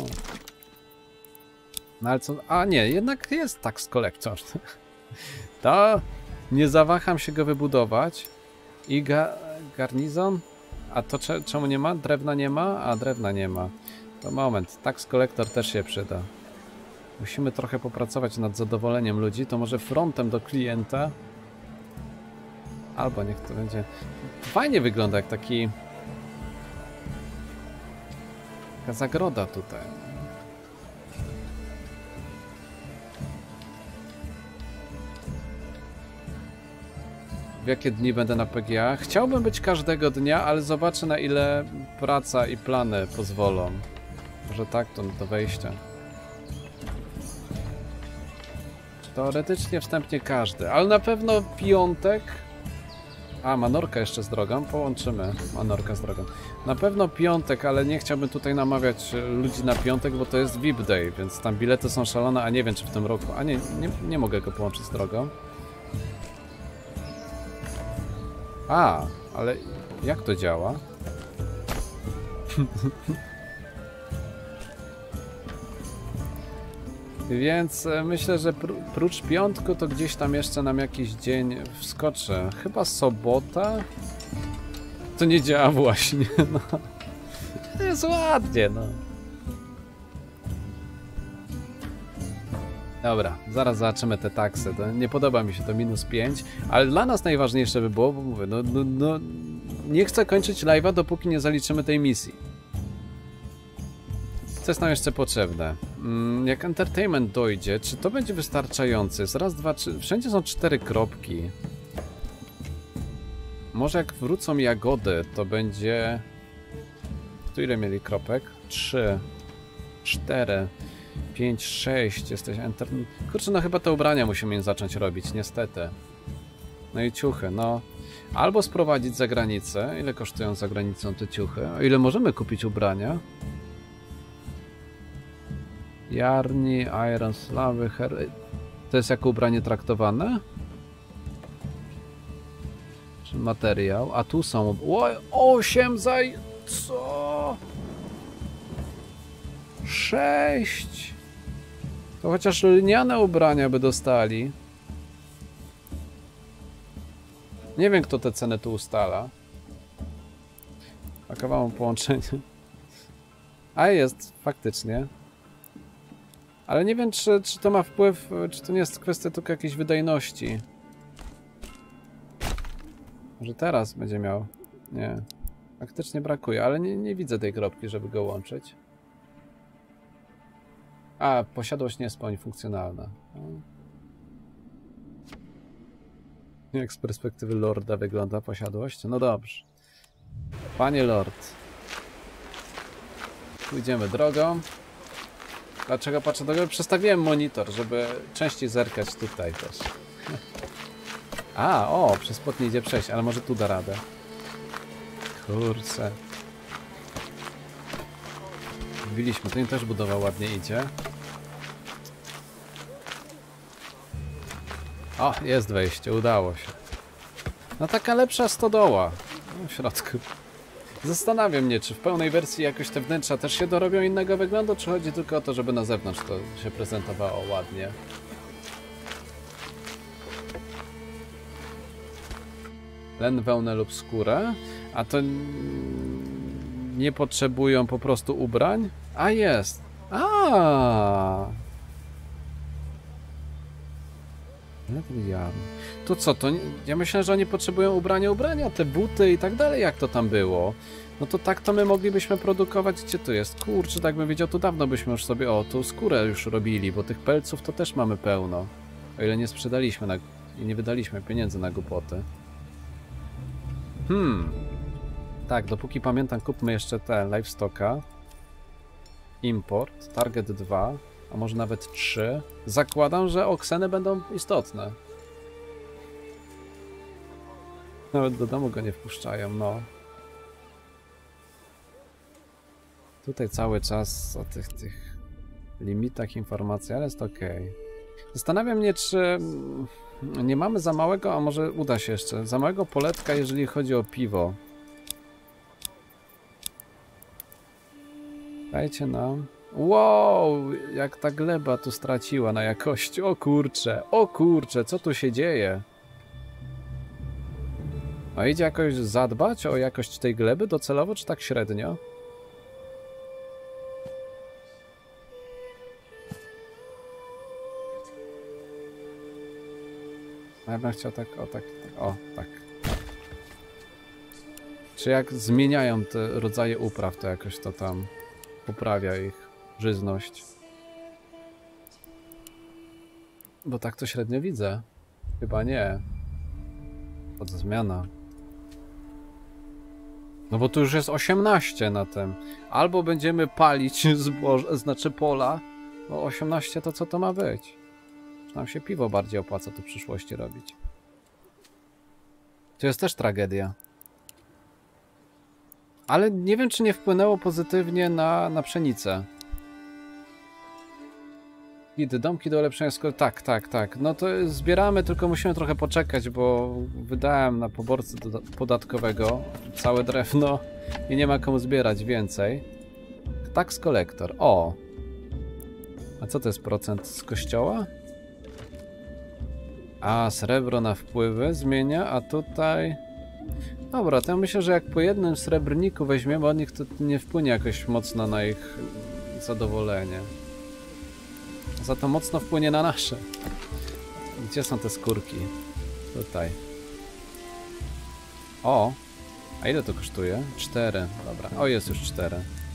No ale co? A nie, jednak jest tax collector. To nie zawaham się go wybudować. I ga garnizon? A to cze czemu nie ma? Drewna nie ma? A drewna nie ma. To moment, tax collector też się przyda. Musimy trochę popracować nad zadowoleniem ludzi. To może frontem do klienta. Albo niech to będzie... Fajnie wygląda jak taki... Taka zagroda tutaj. W jakie dni będę na P G A? Chciałbym być każdego dnia, ale zobaczę, na ile praca i plany pozwolą. Może tak to do wejścia. Teoretycznie wstępnie każdy, ale na pewno piątek A, Manorka jeszcze z drogą? Połączymy Manorkę z drogą. Na pewno piątek, ale nie chciałbym tutaj namawiać ludzi na piątek, bo to jest V I P Day, więc tam bilety są szalone, a nie wiem czy w tym roku... A nie, nie, nie mogę go połączyć z drogą. A, ale jak to działa? Więc myślę, że pr prócz piątku to gdzieś tam jeszcze nam jakiś dzień wskoczy. Chyba sobota? To nie działa właśnie, no. To jest ładnie, no. Dobra, zaraz zobaczymy te taksy. To nie podoba mi się to minus pięć, ale dla nas najważniejsze by było, bo mówię, no, no, no nie chcę kończyć live'a, dopóki nie zaliczymy tej misji. Co jest nam jeszcze potrzebne? Jak entertainment dojdzie, czy to będzie wystarczające? Jest raz, dwa, trzy... Wszędzie są cztery kropki. Może jak wrócą jagody, to będzie... Tu ile mieli kropek? Trzy, cztery, pięć, sześć. Jesteś enter... Kurczę, no chyba te ubrania musimy zacząć robić, niestety. No i ciuchy, no. Albo sprowadzić za granicę. Ile kosztują za granicą te ciuchy? O ile możemy kupić ubrania? Jarni, Iron, Slawy, Her... To jest jako ubranie traktowane? Czy materiał? A tu są... O, osiem zaj... Co? Sześć. To chociaż lniane ubrania by dostali. Nie wiem, kto te ceny tu ustala. Brakowało połączenia. A jest, faktycznie. Ale nie wiem, czy, czy to ma wpływ, czy to nie jest kwestia tylko jakiejś wydajności. Może teraz będzie miał. Nie. Faktycznie brakuje, ale nie, nie widzę tej kropki, żeby go łączyć. A, posiadłość nie jest po niej funkcjonalna. Jak z perspektywy lorda wygląda posiadłość? No dobrze. Panie lord. Pójdziemy drogą. Dlaczego patrzę do góry? Przestawiłem monitor, żeby częściej zerkać tutaj też. A, o, przez płot nie idzie przejść, ale może tu da radę. Kurczę. Wbiliśmy, ten też budowa ładnie idzie. O, jest wejście, udało się. No taka lepsza stodoła w środku. Zastanawiam mnie, czy w pełnej wersji jakoś te wnętrza też się dorobią innego wyglądu, czy chodzi tylko o to, żeby na zewnątrz to się prezentowało ładnie. Len, wełnę lub skórę. A to nie potrzebują po prostu ubrań? A jest! A. To co, to nie... ja myślę, że oni potrzebują ubrania, ubrania, te buty i tak dalej, jak to tam było. No to tak to my moglibyśmy produkować. Gdzie to jest? Kurczę, tak bym wiedział, to dawno byśmy już sobie, o, tu skórę już robili, bo tych pelców to też mamy pełno. O ile nie sprzedaliśmy na... i nie wydaliśmy pieniędzy na głupoty. Hmm. Tak, dopóki pamiętam, kupmy jeszcze te livestocka. Import, target dwa, a może nawet trzy. Zakładam, że okseny będą istotne. Nawet do domu go nie wpuszczają, no. Tutaj cały czas o tych, tych limitach informacji, ale jest ok. Zastanawiam mnie, czy nie mamy za małego, a może uda się jeszcze, za małego poletka, jeżeli chodzi o piwo. Dajcie nam... Wow, jak ta gleba tu straciła na jakości. O kurcze, o kurcze, co tu się dzieje? A idzie jakoś zadbać o jakość tej gleby docelowo, czy tak średnio? Ja bym chciał tak, o tak, tak, o tak. Czy jak zmieniają te rodzaje upraw, to jakoś to tam poprawia ich żyzność. Bo tak to średnio widzę. Chyba nie. Pod zmiana. No bo tu już jest osiemnaście na tym. Albo będziemy palić zboże, znaczy pola. Bo osiemnaście to co to ma być? Czy nam się piwo bardziej opłaca tu w przyszłości robić? To jest też tragedia. Ale nie wiem, czy nie wpłynęło pozytywnie na, na pszenicę. Idy, domki do ulepszenia skóry. Tak, tak, tak. No to zbieramy, tylko musimy trochę poczekać, bo wydałem na poborcy podatkowego całe drewno i nie ma komu zbierać więcej. Tax collector. O! A co to jest procent z kościoła? A, srebro na wpływy zmienia, a tutaj... Dobra, to ja myślę, że jak po jednym srebrniku weźmiemy od nich, to nie wpłynie jakoś mocno na ich zadowolenie. Za to mocno wpłynie na nasze. Gdzie są te skórki? Tutaj. O! A ile to kosztuje? Cztery. Dobra. O, jest już cztery.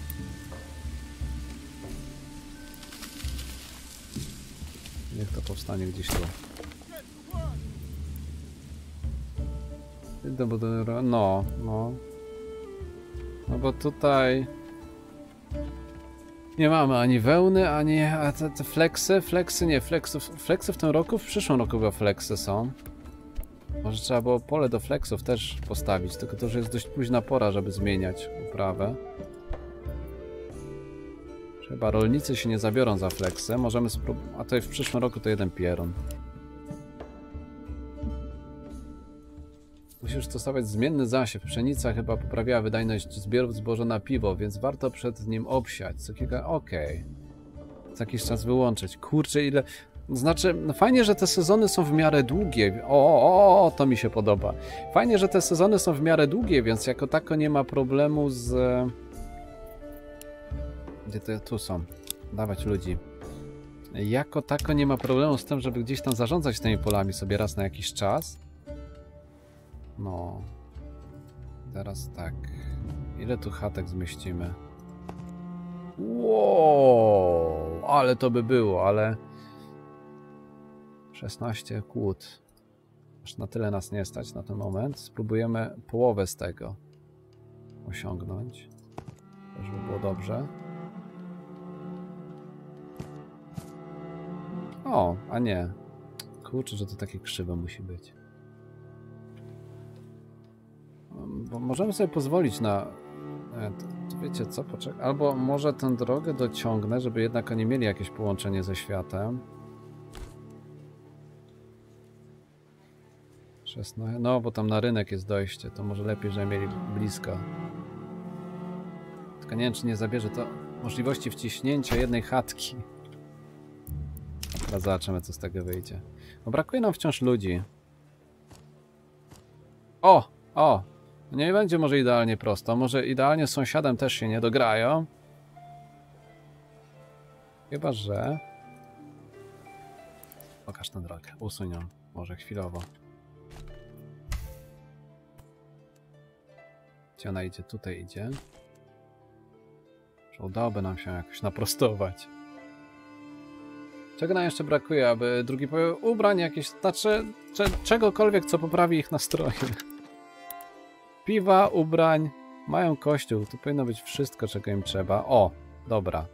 Niech to powstanie gdzieś tu. No, no. No bo tutaj... Nie mamy ani wełny, ani... A te, te flexy? Flexy nie, flexy, flexy w tym roku? W przyszłym roku chyba flexy są. Może trzeba było pole do flexów też postawić, tylko to już jest dość późna pora, żeby zmieniać uprawę. Chyba rolnicy się nie zabiorą za flexy. Możemy spróbować... A to w przyszłym roku to jeden pierun. Musisz stosować zmienny zasiew. Pszenica chyba poprawiała wydajność zbiorów zboża na piwo, więc warto przed nim obsiać. Co kilka... Okej. Okay. Co jakiś czas wyłączyć. Kurczę, ile... Znaczy, no fajnie, że te sezony są w miarę długie. O, o, o, to mi się podoba. Fajnie, że te sezony są w miarę długie, więc jako tako nie ma problemu z... Gdzie to tu są? Dawać ludzi. Jako tako nie ma problemu z tym, żeby gdzieś tam zarządzać tymi polami sobie raz na jakiś czas. No. Teraz tak. Ile tu chatek zmieścimy? Wow, ale to by było, ale... szesnaście kłód. Aż na tyle nas nie stać na ten moment. Spróbujemy połowę z tego osiągnąć. Żeby było dobrze. O, a nie. Kurczę, że to takie krzywe musi być. Bo możemy sobie pozwolić na... To, to wiecie co? Poczekaj. Albo może tę drogę dociągnę, żeby jednak oni mieli jakieś połączenie ze światem. szesnaście. No, bo tam na rynek jest dojście. To może lepiej, że mieli blisko. Tylko nie wiem, czy nie zabierze to możliwości wciśnięcia jednej chatki. Teraz zobaczymy, co z tego wyjdzie. No, brakuje nam wciąż ludzi. O! O! Nie będzie może idealnie prosto. Może idealnie z sąsiadem też się nie dograją. Chyba, że... Pokaż tę drogę. Usuń ją. Może chwilowo. Gdzie ona idzie? Tutaj idzie. Że udałoby nam się jakoś naprostować. Czego nam jeszcze brakuje, aby drugi powiedział ubrań jakieś, znaczy czegokolwiek, co poprawi ich nastroje. Piwa, ubrań, mają kościół, tu powinno być wszystko, czego im trzeba. O, dobra.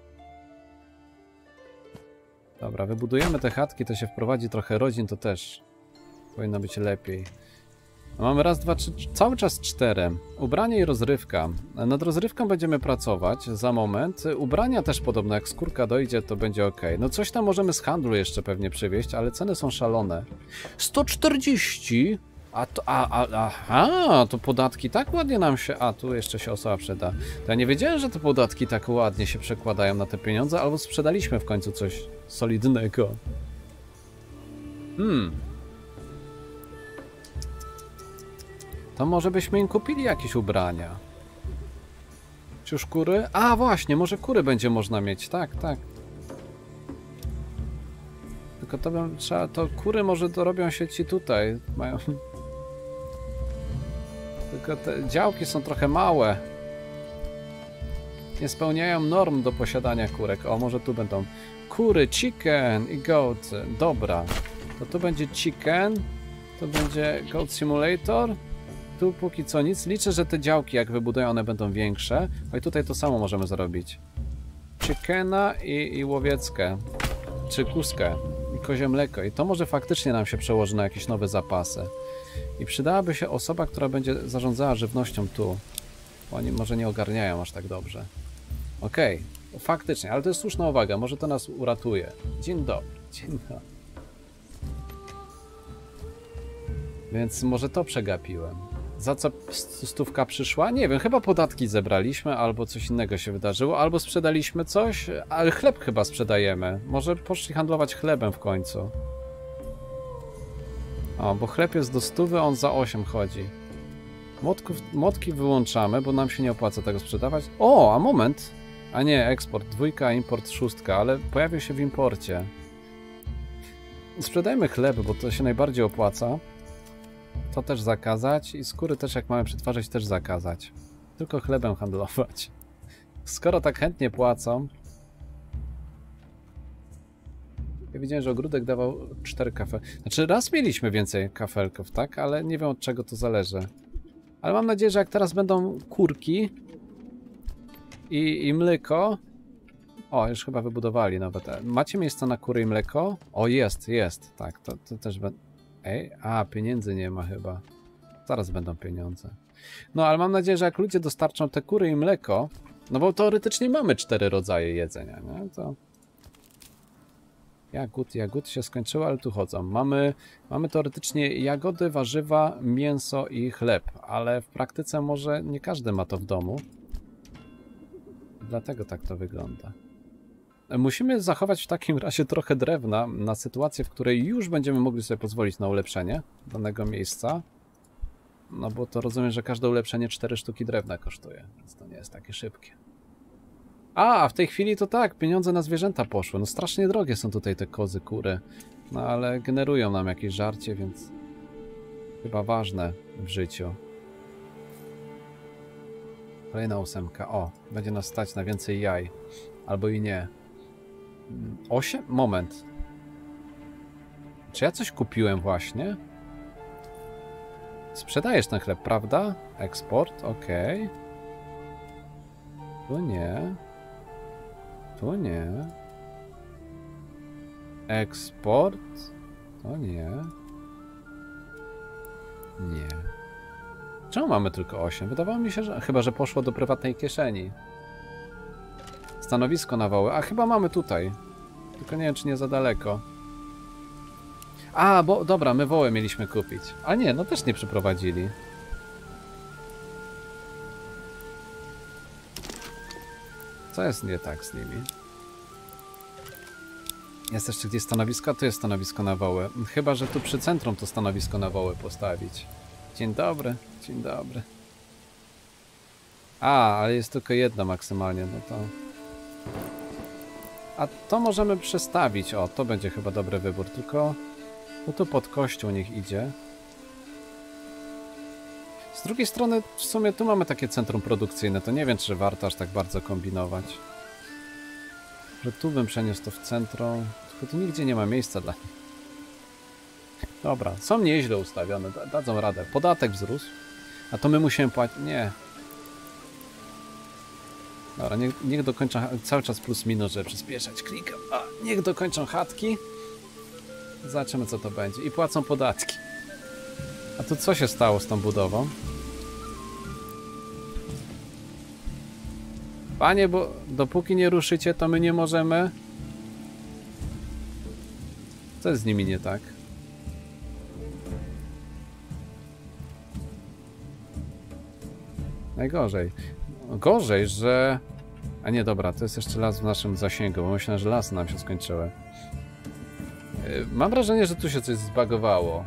Dobra, wybudujemy te chatki, to się wprowadzi trochę rodzin, to też powinno być lepiej. Mamy raz, dwa, trzy, cały czas cztery. Ubranie i rozrywka. Nad rozrywką będziemy pracować za moment. Ubrania też podobno, jak skórka dojdzie, to będzie ok. No coś tam możemy z handlu jeszcze pewnie przywieźć, ale ceny są szalone. sto czterdzieści? A to, a, a, aha, to podatki tak ładnie nam się... A, tu jeszcze się osoba przyda. To ja nie wiedziałem, że te podatki tak ładnie się przekładają na te pieniądze, albo sprzedaliśmy w końcu coś solidnego. Hmm... To może byśmy im kupili jakieś ubrania. Czy już kury? A właśnie, może kury będzie można mieć. Tak, tak. Tylko to bym trzeba... To kury może dorobią się ci tutaj. Mają... Tylko te działki są trochę małe. Nie spełniają norm do posiadania kurek. O, może tu będą kury, chicken i goat. Dobra. To tu będzie chicken. Tu będzie goat simulator. Tu póki co nic. Liczę, że te działki jak wybudują, one będą większe. No i tutaj to samo możemy zrobić. Chickena i, i łowieckę. Czy kuskę. I kozie mleko. I to może faktycznie nam się przełoży na jakieś nowe zapasy. I przydałaby się osoba, która będzie zarządzała żywnością tu. Bo oni może nie ogarniają aż tak dobrze. Okej, okay. Faktycznie, ale to jest słuszna uwaga, może to nas uratuje. Dzień dobry, dzień dobry. Więc może to przegapiłem. Za co stówka przyszła? Nie wiem, chyba podatki zebraliśmy, albo coś innego się wydarzyło, albo sprzedaliśmy coś, ale chleb chyba sprzedajemy. Może poszli handlować chlebem w końcu. O, bo chleb jest do stówy, on za osiem chodzi. Młotków, młotki wyłączamy, bo nam się nie opłaca tego sprzedawać. O, a moment! A nie, eksport dwójka, import szóstka, ale pojawił się w imporcie. Sprzedajmy chleb, bo to się najbardziej opłaca. To też zakazać i skóry też, jak mamy przetwarzać, też zakazać. Tylko chlebem handlować. Skoro tak chętnie płacą. Ja widziałem, że ogródek dawał cztery kafe. Znaczy raz mieliśmy więcej kafelków, tak? Ale nie wiem, od czego to zależy. Ale mam nadzieję, że jak teraz będą kurki i, i mleko. O, już chyba wybudowali nawet. Macie miejsce na kury i mleko? O, jest, jest. Tak, to, to też będę. Ej, a, pieniędzy nie ma chyba. Zaraz będą pieniądze. No, ale mam nadzieję, że jak ludzie dostarczą te kury i mleko, no bo teoretycznie mamy cztery rodzaje jedzenia, nie? To... Jagód, jagód się skończyło, ale tu chodzą. Mamy, mamy teoretycznie jagody, warzywa, mięso i chleb, ale w praktyce może nie każdy ma to w domu. Dlatego tak to wygląda. Musimy zachować w takim razie trochę drewna na sytuację, w której już będziemy mogli sobie pozwolić na ulepszenie danego miejsca. No bo to rozumiem, że każde ulepszenie cztery sztuki drewna kosztuje, więc to nie jest takie szybkie. A, w tej chwili to tak, pieniądze na zwierzęta poszły. No strasznie drogie są tutaj te kozy, kury. No ale generują nam jakieś żarcie, więc chyba ważne w życiu. Kolejna ósemka. O, będzie nas stać na więcej jaj. Albo i nie. Osiem? Moment. Czy ja coś kupiłem właśnie? Sprzedajesz ten chleb, prawda? Eksport, okej. Okay. Tu nie. Tu nie. Eksport. To nie. Nie. Czemu mamy tylko osiem? Wydawało mi się, że... Chyba, że poszło do prywatnej kieszeni. Stanowisko na woły. A chyba mamy tutaj. Tylko nie wiem, czy nie za daleko. A, bo dobra, my woły mieliśmy kupić. A nie, no też nie przyprowadzili. Co jest nie tak z nimi? Jest jeszcze gdzieś stanowisko? Tu jest stanowisko na woły. Chyba, że tu przy centrum to stanowisko na woły postawić. Dzień dobry, dzień dobry. A, ale jest tylko jedno maksymalnie, no to... A to możemy przestawić. O, to będzie chyba dobry wybór, tylko... No tu pod kościół niech idzie. Z drugiej strony, w sumie tu mamy takie centrum produkcyjne, to nie wiem, czy warto aż tak bardzo kombinować. Że tu bym przeniósł to w centrum, tylko tu nigdzie nie ma miejsca dla nich. Dobra, są nieźle ustawione, dadzą radę. Podatek wzrósł, a to my musimy płacić... Nie. Dobra, niech, niech dokończą... Cały czas plus minus, żeby przyspieszać. Klikam. A, niech dokończą chatki. Zobaczymy, co to będzie. I płacą podatki. A tu co się stało z tą budową? Panie, bo dopóki nie ruszycie, to my nie możemy... Co jest z nimi nie tak? Najgorzej. Gorzej, że... A nie, dobra, to jest jeszcze las w naszym zasięgu, bo myślałem, że lasy nam się skończyły. Mam wrażenie, że tu się coś zbagowało.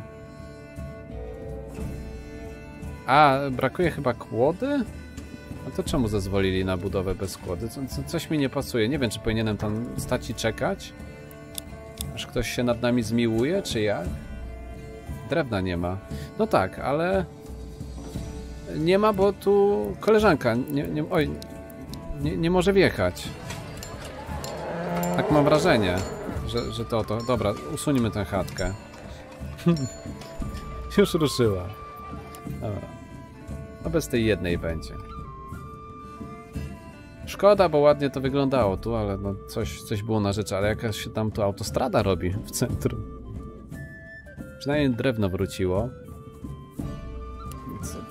A, brakuje chyba kłody? A to czemu zezwolili na budowę bez kłody? Co, co, coś mi nie pasuje. Nie wiem, czy powinienem tam stać i czekać? Aż ktoś się nad nami zmiłuje, czy jak? Drewna nie ma. No tak, ale... Nie ma, bo tu koleżanka nie, nie, oj, nie, nie może wjechać. Tak mam wrażenie, że, że to to. Dobra, usunimy tę chatkę. Już ruszyła. Dobra. No bez tej jednej będzie. Szkoda, bo ładnie to wyglądało tu, ale no coś, coś było na rzeczy, ale jakaś się tam tu autostrada robi w centrum. Przynajmniej drewno wróciło.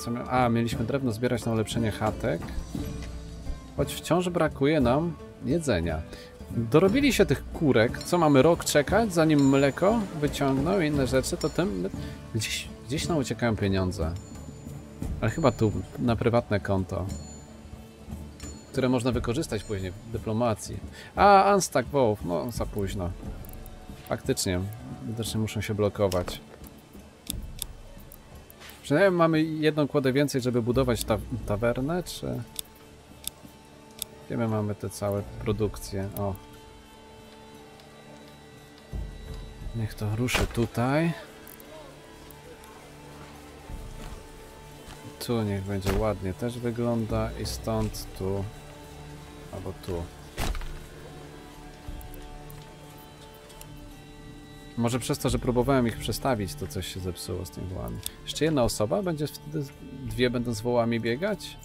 co mia... A, mieliśmy drewno zbierać na ulepszenie chatek. Choć wciąż brakuje nam jedzenia. Dorobili się tych kurek. Co, mamy rok czekać, zanim mleko wyciągną i inne rzeczy, to tym... Gdzieś, gdzieś nam uciekają pieniądze. Ale chyba tu, na prywatne konto. Które można wykorzystać później w dyplomacji. A, Unstack Wolf, no za późno. Faktycznie, widocznie muszą się blokować. Przynajmniej mamy jedną kładę więcej, żeby budować ta tawernę, czy... Gdzie my mamy te całe produkcje? O. Niech to ruszy tutaj. Tu niech będzie ładnie też wygląda i stąd tu. Albo tu. Może przez to, że próbowałem ich przestawić, to coś się zepsuło z tymi wołami. Jeszcze jedna osoba? Będzie wtedy... Dwie będą z wołami biegać?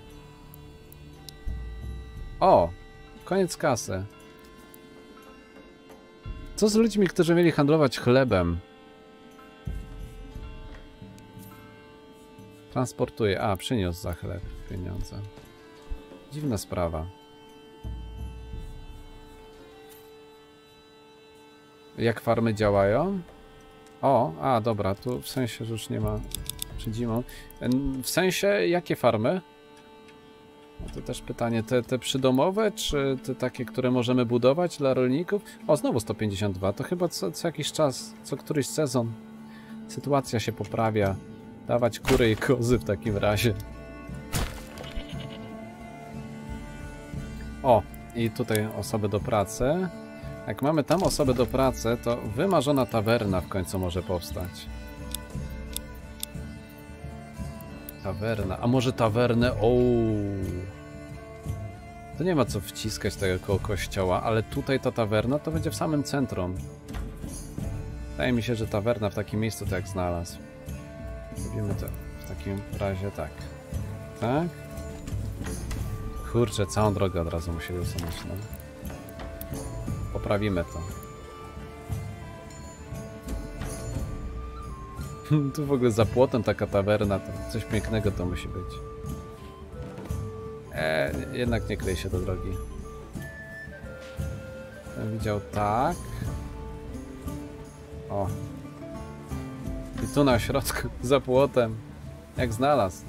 O! Koniec kasy. Co z ludźmi, którzy mieli handlować chlebem? Transportuje. A, przyniósł za chleb pieniądze. Dziwna sprawa. Jak farmy działają? O, a dobra, tu w sensie, że już nie ma przed zimą. W sensie, jakie farmy? No to też pytanie, te, te przydomowe, czy te takie, które możemy budować dla rolników? O, znowu sto pięćdziesiąt dwa, to chyba co, co jakiś czas, co któryś sezon sytuacja się poprawia. Dawać kury i kozy w takim razie. O, i tutaj osoby do pracy. Jak mamy tam osobę do pracy, to wymarzona tawerna w końcu może powstać. Tawerna. A może tawernę? Ooo. To nie ma co wciskać tego koło kościoła, ale tutaj ta tawerna to będzie w samym centrum. Wydaje mi się, że tawerna w takim miejscu to jak znalazł. Robimy to w takim razie tak. Tak? Kurczę, całą drogę od razu musieli usunąć. No. Poprawimy to. Tu w ogóle za płotem taka tawerna, to coś pięknego to musi być. Eee, jednak nie klei się do drogi. Ja widział tak. O. I tu na środku, za płotem. Jak znalazł.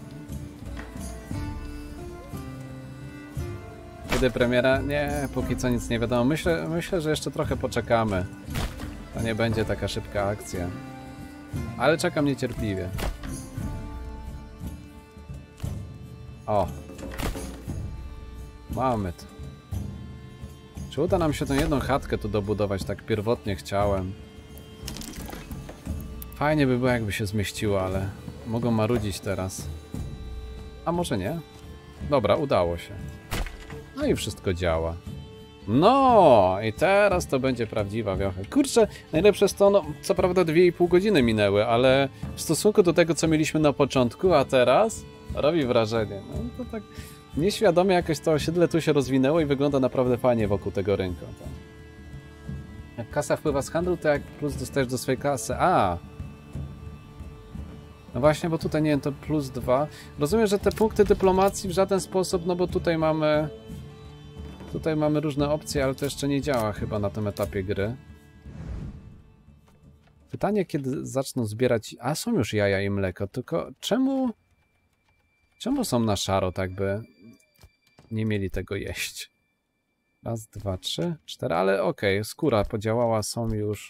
Kiedy premiera? Nie, póki co nic nie wiadomo. Myślę, myślę, że jeszcze trochę poczekamy. To nie będzie taka szybka akcja. Ale czekam niecierpliwie. O. Mamy to. Czy uda nam się tę jedną chatkę tu dobudować? Tak pierwotnie chciałem. Fajnie by było, jakby się zmieściło, ale mogą marudzić teraz. A może nie? Dobra, udało się. No i wszystko działa. No i teraz to będzie prawdziwa wiocha. Kurczę, najlepsze jest to, no, co prawda dwie i pół godziny minęły, ale w stosunku do tego, co mieliśmy na początku, a teraz robi wrażenie. No to tak nieświadomie jakoś to osiedle tu się rozwinęło i wygląda naprawdę fajnie wokół tego rynku. Tak. Jak kasa wpływa z handlu, to jak plus dostajesz do swojej kasy. A! No właśnie, bo tutaj nie wiem, to plus dwa. Rozumiem, że te punkty dyplomacji w żaden sposób, no bo tutaj mamy... Tutaj mamy różne opcje, ale to jeszcze nie działa chyba na tym etapie gry. Pytanie, kiedy zaczną zbierać... A, są już jaja i mleko, tylko czemu... Czemu są na szaro, tak by nie mieli tego jeść? Raz, dwa, trzy, cztery, ale okej, okay, skóra podziałała, są już...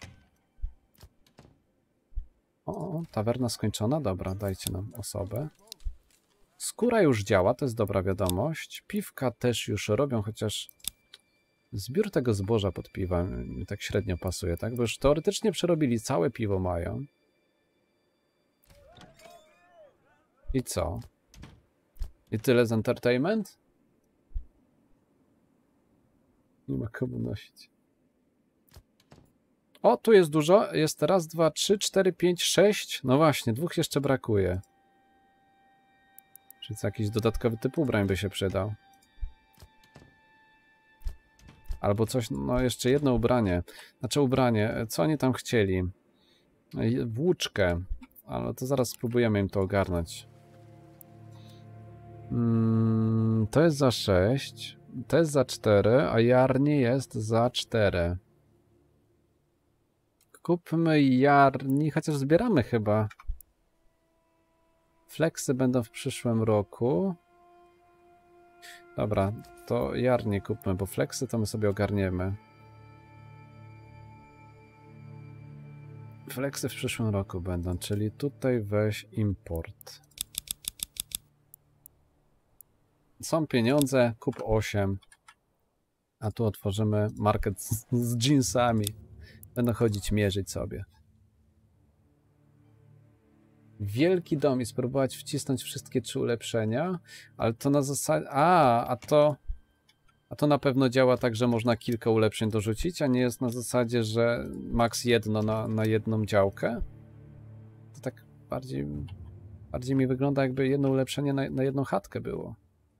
O, tawerna skończona, dobra, dajcie nam osobę. Skóra już działa, to jest dobra wiadomość. Piwka też już robią, chociaż zbiór tego zboża pod piwa mi tak średnio pasuje, tak? Bo już teoretycznie przerobili, całe piwo mają. I co? I tyle z entertainment? Nie ma komu nosić. O, tu jest dużo. Jest raz, dwa, trzy, cztery, pięć, sześć. No właśnie, dwóch jeszcze brakuje. Czy jakiś dodatkowy typ ubrań by się przydał? Albo coś, no jeszcze jedno ubranie. Znaczy ubranie, co oni tam chcieli? Włóczkę. Ale to zaraz spróbujemy im to ogarnąć. Mm, to jest za sześć, to jest za cztery, a Jarni jest za cztery. Kupmy Jarni, chociaż zbieramy chyba. Flexy będą w przyszłym roku. Dobra, to Jarni kupmy, bo flexy to my sobie ogarniemy. Flexy w przyszłym roku będą, czyli tutaj weź import. Są pieniądze, kup osiem. A tu otworzymy market z, z jeansami. Będą chodzić, mierzyć sobie. Wielki dom i spróbować wcisnąć wszystkie trzy ulepszenia, ale to na zasadzie... A, a to... A to na pewno działa tak, że można kilka ulepszeń dorzucić, a nie jest na zasadzie, że max jedno na, na jedną działkę. To tak bardziej... Bardziej mi wygląda, jakby jedno ulepszenie na, na jedną chatkę było.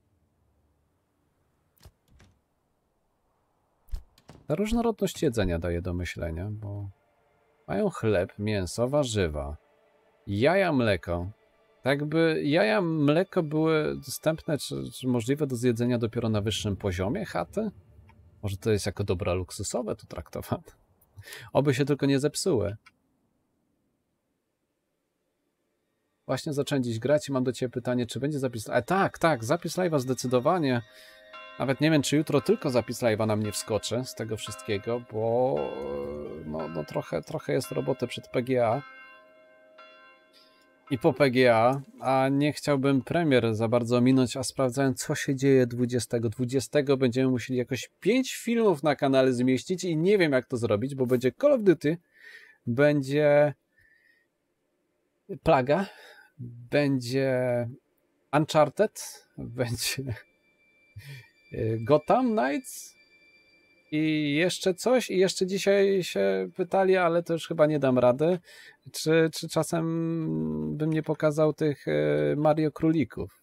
Ta różnorodność jedzenia daje do myślenia, bo mają chleb, mięso, warzywa, jaja, mleko. Tak jakby jaja, mleko były dostępne czy, czy możliwe do zjedzenia dopiero na wyższym poziomie chaty? Może to jest jako dobra luksusowe tu traktowane? Oby się tylko nie zepsuły. Właśnie zacząłem dziś grać i mam do Ciebie pytanie, czy będzie zapis... A tak, tak, zapis live'a zdecydowanie. Nawet nie wiem, czy jutro tylko zapis live'a na mnie wskoczy z tego wszystkiego, bo no, no trochę, trochę jest roboty przed P G A i po P G A, a nie chciałbym premier za bardzo minąć, a sprawdzając, co się dzieje dwudziestego. dwudziestego będziemy musieli jakoś pięć filmów na kanale zmieścić i nie wiem, jak to zrobić, bo będzie Call of Duty, będzie Plaga, będzie Uncharted, będzie Gotham Knights i jeszcze coś. I jeszcze dzisiaj się pytali, ale to już chyba nie dam rady, czy, czy czasem bym nie pokazał tych Mario Królików.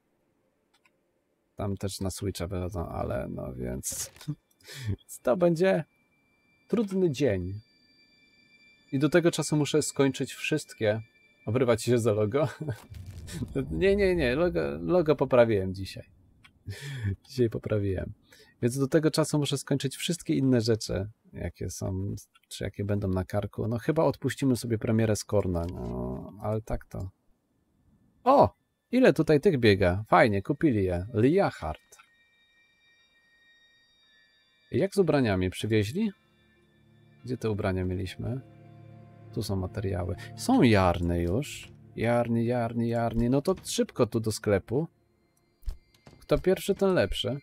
Tam też na Switcha wychodzą, ale no więc to będzie trudny dzień. I do tego czasu muszę skończyć wszystkie. Obrywać się za logo. Nie, nie, nie. Logo, logo poprawiłem dzisiaj. Dzisiaj poprawiłem. Więc do tego czasu muszę skończyć wszystkie inne rzeczy, jakie są, czy jakie będą na karku. No chyba odpuścimy sobie premierę Scorna, no, ale tak to. O! Ile tutaj tych biega? Fajnie, kupili je. Liahard. Jak z ubraniami? Przywieźli? Gdzie te ubrania mieliśmy? Tu są materiały. Są jarny już. Jarni, jarni, jarni. No to szybko tu do sklepu. Kto pierwszy, ten lepszy.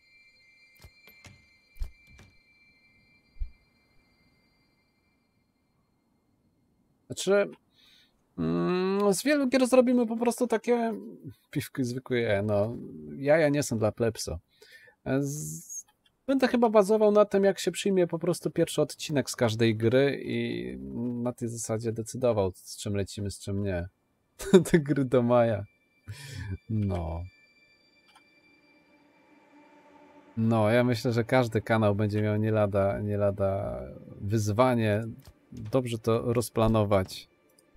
Znaczy, mm, z wielu gier zrobimy po prostu takie piwki zwykłe, no, jaja nie są dla plepso. Z... Będę chyba bazował na tym, jak się przyjmie po prostu pierwszy odcinek z każdej gry i na tej zasadzie decydował, z czym lecimy, z czym nie. Te gry do maja. No. No, ja myślę, że każdy kanał będzie miał nie lada, nie lada wyzwanie. Dobrze to rozplanować.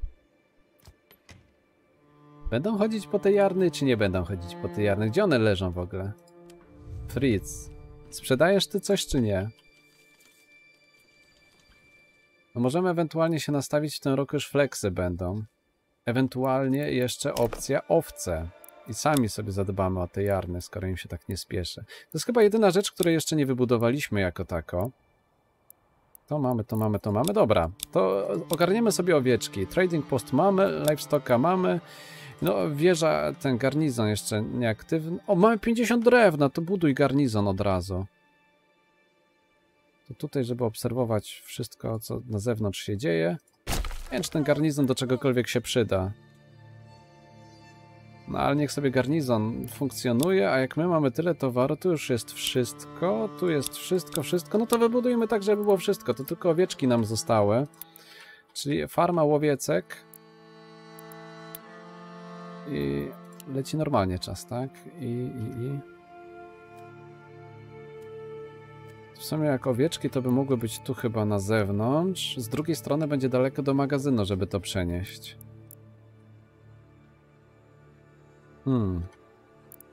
Będą chodzić po te jarny, czy nie będą chodzić po te jarny? Gdzie one leżą w ogóle? Fritz, sprzedajesz ty coś, czy nie? No możemy ewentualnie się nastawić, w tym roku już flexy będą. Ewentualnie jeszcze opcja owce. I sami sobie zadbamy o te jarny, skoro im się tak nie spieszy. To jest chyba jedyna rzecz, której jeszcze nie wybudowaliśmy jako tako. To mamy, to mamy, to mamy. Dobra, to ogarniemy sobie owieczki. Trading post mamy, livestocka mamy. No, wieża, ten garnizon jeszcze nieaktywny. O, mamy pięćdziesiąt drewna, to buduj garnizon od razu. To tutaj, żeby obserwować wszystko, co na zewnątrz się dzieje. Nie wiem, czy ten garnizon do czegokolwiek się przyda. No, ale niech sobie garnizon funkcjonuje, a jak my mamy tyle towaru, tu już jest wszystko, tu jest wszystko, wszystko, no to wybudujmy tak, żeby było wszystko. To tylko owieczki nam zostały. Czyli farma łowiecek. I leci normalnie czas, tak? I, i, i. W sumie jak owieczki to by mogły być tu chyba na zewnątrz. Z drugiej strony będzie daleko do magazynu, żeby to przenieść. Hmm.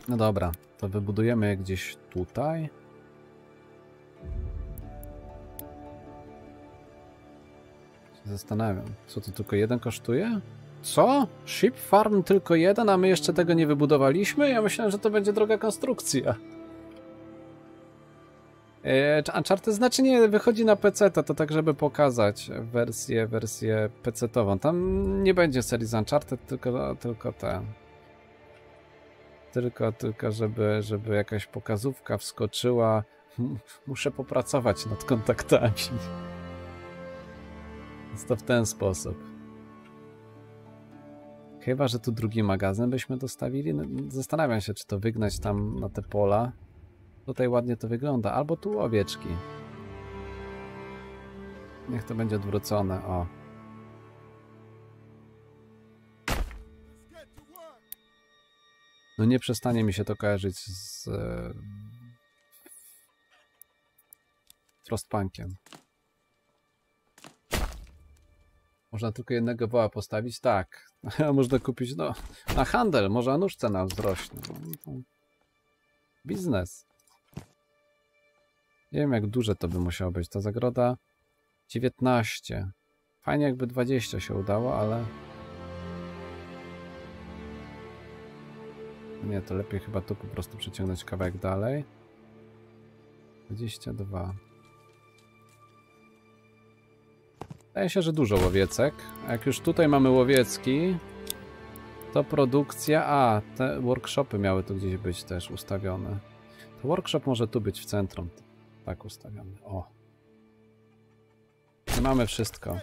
No dobra, to wybudujemy je gdzieś tutaj. Zastanawiam, co to tylko jeden kosztuje? Co? Ship Farm tylko jeden, a my jeszcze tego nie wybudowaliśmy? Ja myślałem, że to będzie droga konstrukcja. Eee, Uncharted znaczy nie, wychodzi na P C, to, to tak żeby pokazać wersję, wersję pecetową. Tam nie będzie serii z Uncharted, tylko, tylko ten. Tylko, tylko żeby, żeby jakaś pokazówka wskoczyła. Muszę popracować nad kontaktami. Więc to w ten sposób. Chyba że tu drugi magazyn byśmy dostawili. Zastanawiam się, czy to wygnać tam na te pola. Tutaj ładnie to wygląda. Albo tu owieczki. Niech to będzie odwrócone. O. No nie przestanie mi się to kojarzyć z e, Frostpunkiem. Można tylko jednego woła postawić? Tak. Można kupić, no, na handel. Może a nóż cena wzrośnie. Biznes. Nie wiem, jak duże to by musiało być. Ta zagroda dziewiętnaście. Fajnie, jakby dwadzieścia się udało, ale... Nie, to lepiej chyba tu po prostu przeciągnąć kawałek dalej. dwadzieścia dwa. Wydaje się, że dużo łowiecek. A jak już tutaj mamy łowiecki, to produkcja... A, te workshopy miały tu gdzieś być też ustawione. To workshop może tu być w centrum. Tak ustawiony. O. I mamy wszystko.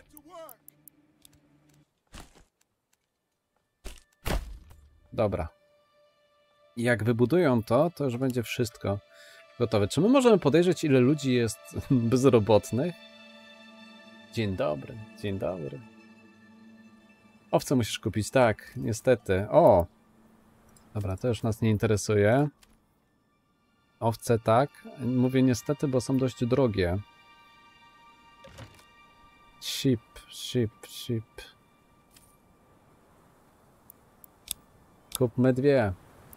Dobra. I jak wybudują to, to już będzie wszystko gotowe. Czy my możemy podejrzeć, ile ludzi jest bezrobotnych? Dzień dobry, dzień dobry. Owce musisz kupić, tak, niestety. O! Dobra, to już nas nie interesuje. Owce tak. Mówię niestety, bo są dość drogie. Sheep, sheep, sheep. Kupmy dwie.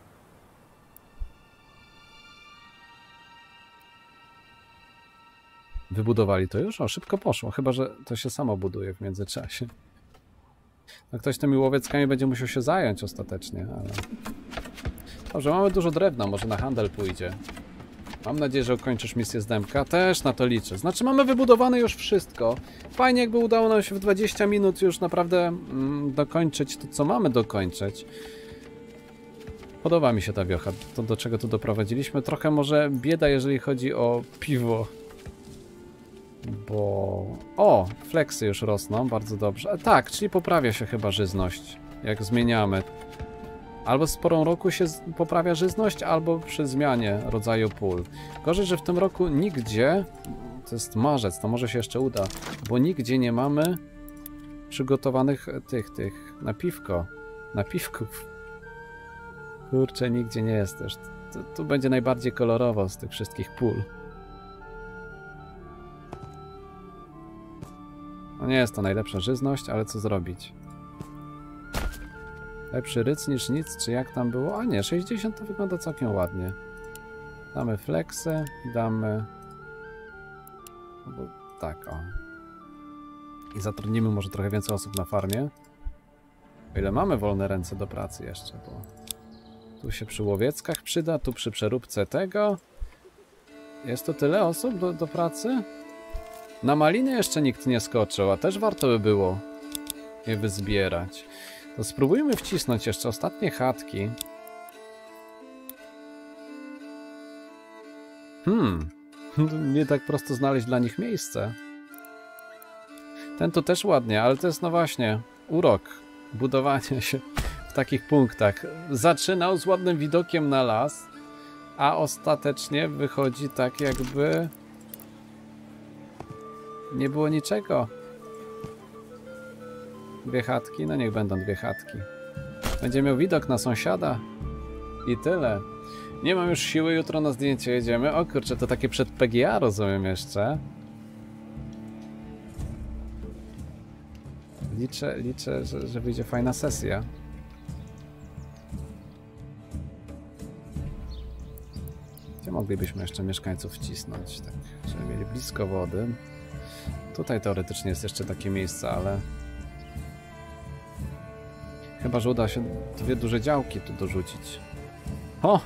Wybudowali to już? O, szybko poszło. Chyba że to się samo buduje w międzyczasie. No ktoś tymi łowieckami będzie musiał się zająć ostatecznie, ale... Dobrze, mamy dużo drewna, może na handel pójdzie. Mam nadzieję, że ukończysz misję z Dębka. Też na to liczę. Znaczy mamy wybudowane już wszystko. Fajnie, jakby udało nam się w dwadzieścia minut już naprawdę mm, dokończyć to, co mamy dokończyć. Podoba mi się ta wiocha. To, do czego tu doprowadziliśmy. Trochę może bieda, jeżeli chodzi o piwo. Bo... O! Fleksy już rosną, bardzo dobrze. E, tak, czyli poprawia się chyba żyzność, jak zmieniamy. Albo z porą roku się poprawia żyzność, albo przy zmianie rodzaju pól. Gorzej, że w tym roku nigdzie, to jest marzec, to może się jeszcze uda, bo nigdzie nie mamy przygotowanych tych, tych, napiwko, napiwków. Kurczę, nigdzie nie jest też. Tu, tu będzie najbardziej kolorowo z tych wszystkich pól. No nie jest to najlepsza żyzność, ale co zrobić? Lepszy ryc niż nic, czy jak tam było? A nie, sześćdziesiąt to wygląda całkiem ładnie. Damy flexy i damy... Tak, o. I zatrudnimy może trochę więcej osób na farmie. O ile mamy wolne ręce do pracy jeszcze, bo... Tu się przy łowieckach przyda, tu przy przeróbce tego. Jest to tyle osób do, do pracy? Na maliny jeszcze nikt nie skoczył, a też warto by było je wyzbierać. To spróbujmy wcisnąć jeszcze ostatnie chatki. Hmm. Nie tak prosto znaleźć dla nich miejsce. Ten tu też ładnie, ale to jest no właśnie urok budowania się w takich punktach. Zaczynał z ładnym widokiem na las, a ostatecznie wychodzi tak, jakby nie było niczego. Dwie chatki? No niech będą dwie chatki. Będzie miał widok na sąsiada. I tyle. Nie mam już siły, jutro na zdjęcie jedziemy. O kurczę, to takie przed P G A rozumiem jeszcze. Liczę, liczę, że, że wyjdzie fajna sesja. moglibyśmy jeszcze mieszkańców wcisnąć, tak, żeby mieli blisko wody. Tutaj teoretycznie jest jeszcze takie miejsce, ale... Chyba że uda się dwie duże działki tu dorzucić. O!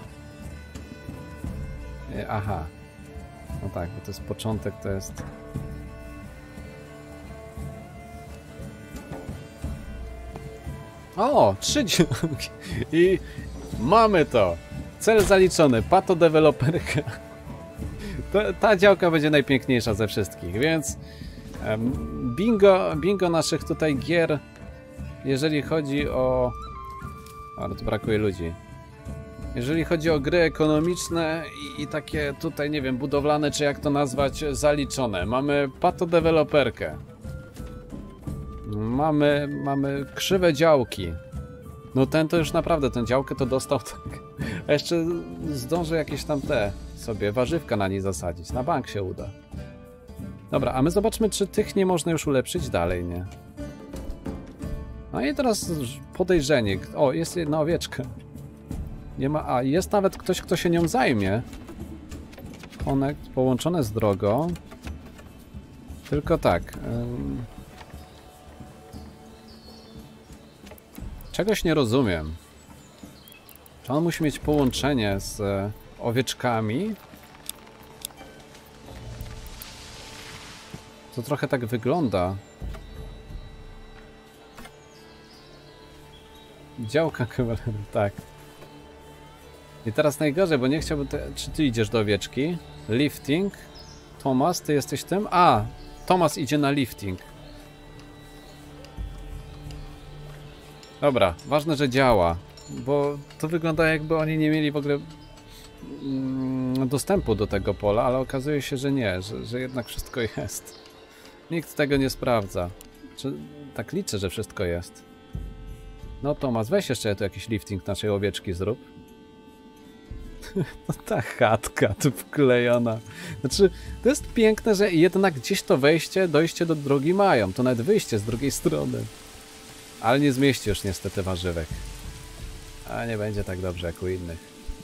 Aha. No tak, bo to jest początek, to jest... O! Trzy działki! I mamy to! Cel zaliczony. Pato deweloperka. Ta, ta działka będzie najpiękniejsza ze wszystkich, więc... Um, bingo, bingo naszych tutaj gier, jeżeli chodzi o... Ale tu brakuje ludzi. Jeżeli chodzi o gry ekonomiczne i, i takie tutaj, nie wiem, budowlane, czy jak to nazwać, zaliczone. Mamy pato deweloperkę. Mamy, mamy krzywe działki. No ten to już naprawdę, tę działkę to dostał tak. A jeszcze zdąży jakieś tam te sobie warzywka na niej zasadzić. Na bank się uda. Dobra, a my zobaczmy, czy tych nie można już ulepszyć dalej, nie? No i teraz podejrzenie. O, jest jedna owieczka. Nie ma... A, jest nawet ktoś, kto się nią zajmie. Connect połączone z drogą. Tylko tak. Ym... Czegoś nie rozumiem. Czy on musi mieć połączenie z e, owieczkami? To trochę tak wygląda. Działka kawalerii, tak. I teraz najgorzej, bo nie chciałbym... Te... Czy ty idziesz do owieczki? Lifting. Tomas, ty jesteś tym? A! Tomas idzie na lifting. Dobra, ważne, że działa. Bo to wygląda, jakby oni nie mieli w ogóle mm, dostępu do tego pola, ale okazuje się, że nie, że, że jednak wszystko jest. Nikt tego nie sprawdza. Czy, tak liczę, że wszystko jest. No Tomas, weź jeszcze tu jakiś lifting naszej owieczki zrób. No ta chatka tu wklejona. Znaczy, to jest piękne, że jednak gdzieś to wejście, dojście do drogi mają. To nawet wyjście z drugiej strony. Ale nie zmieści już niestety warzywek. A nie będzie tak dobrze jak u innych.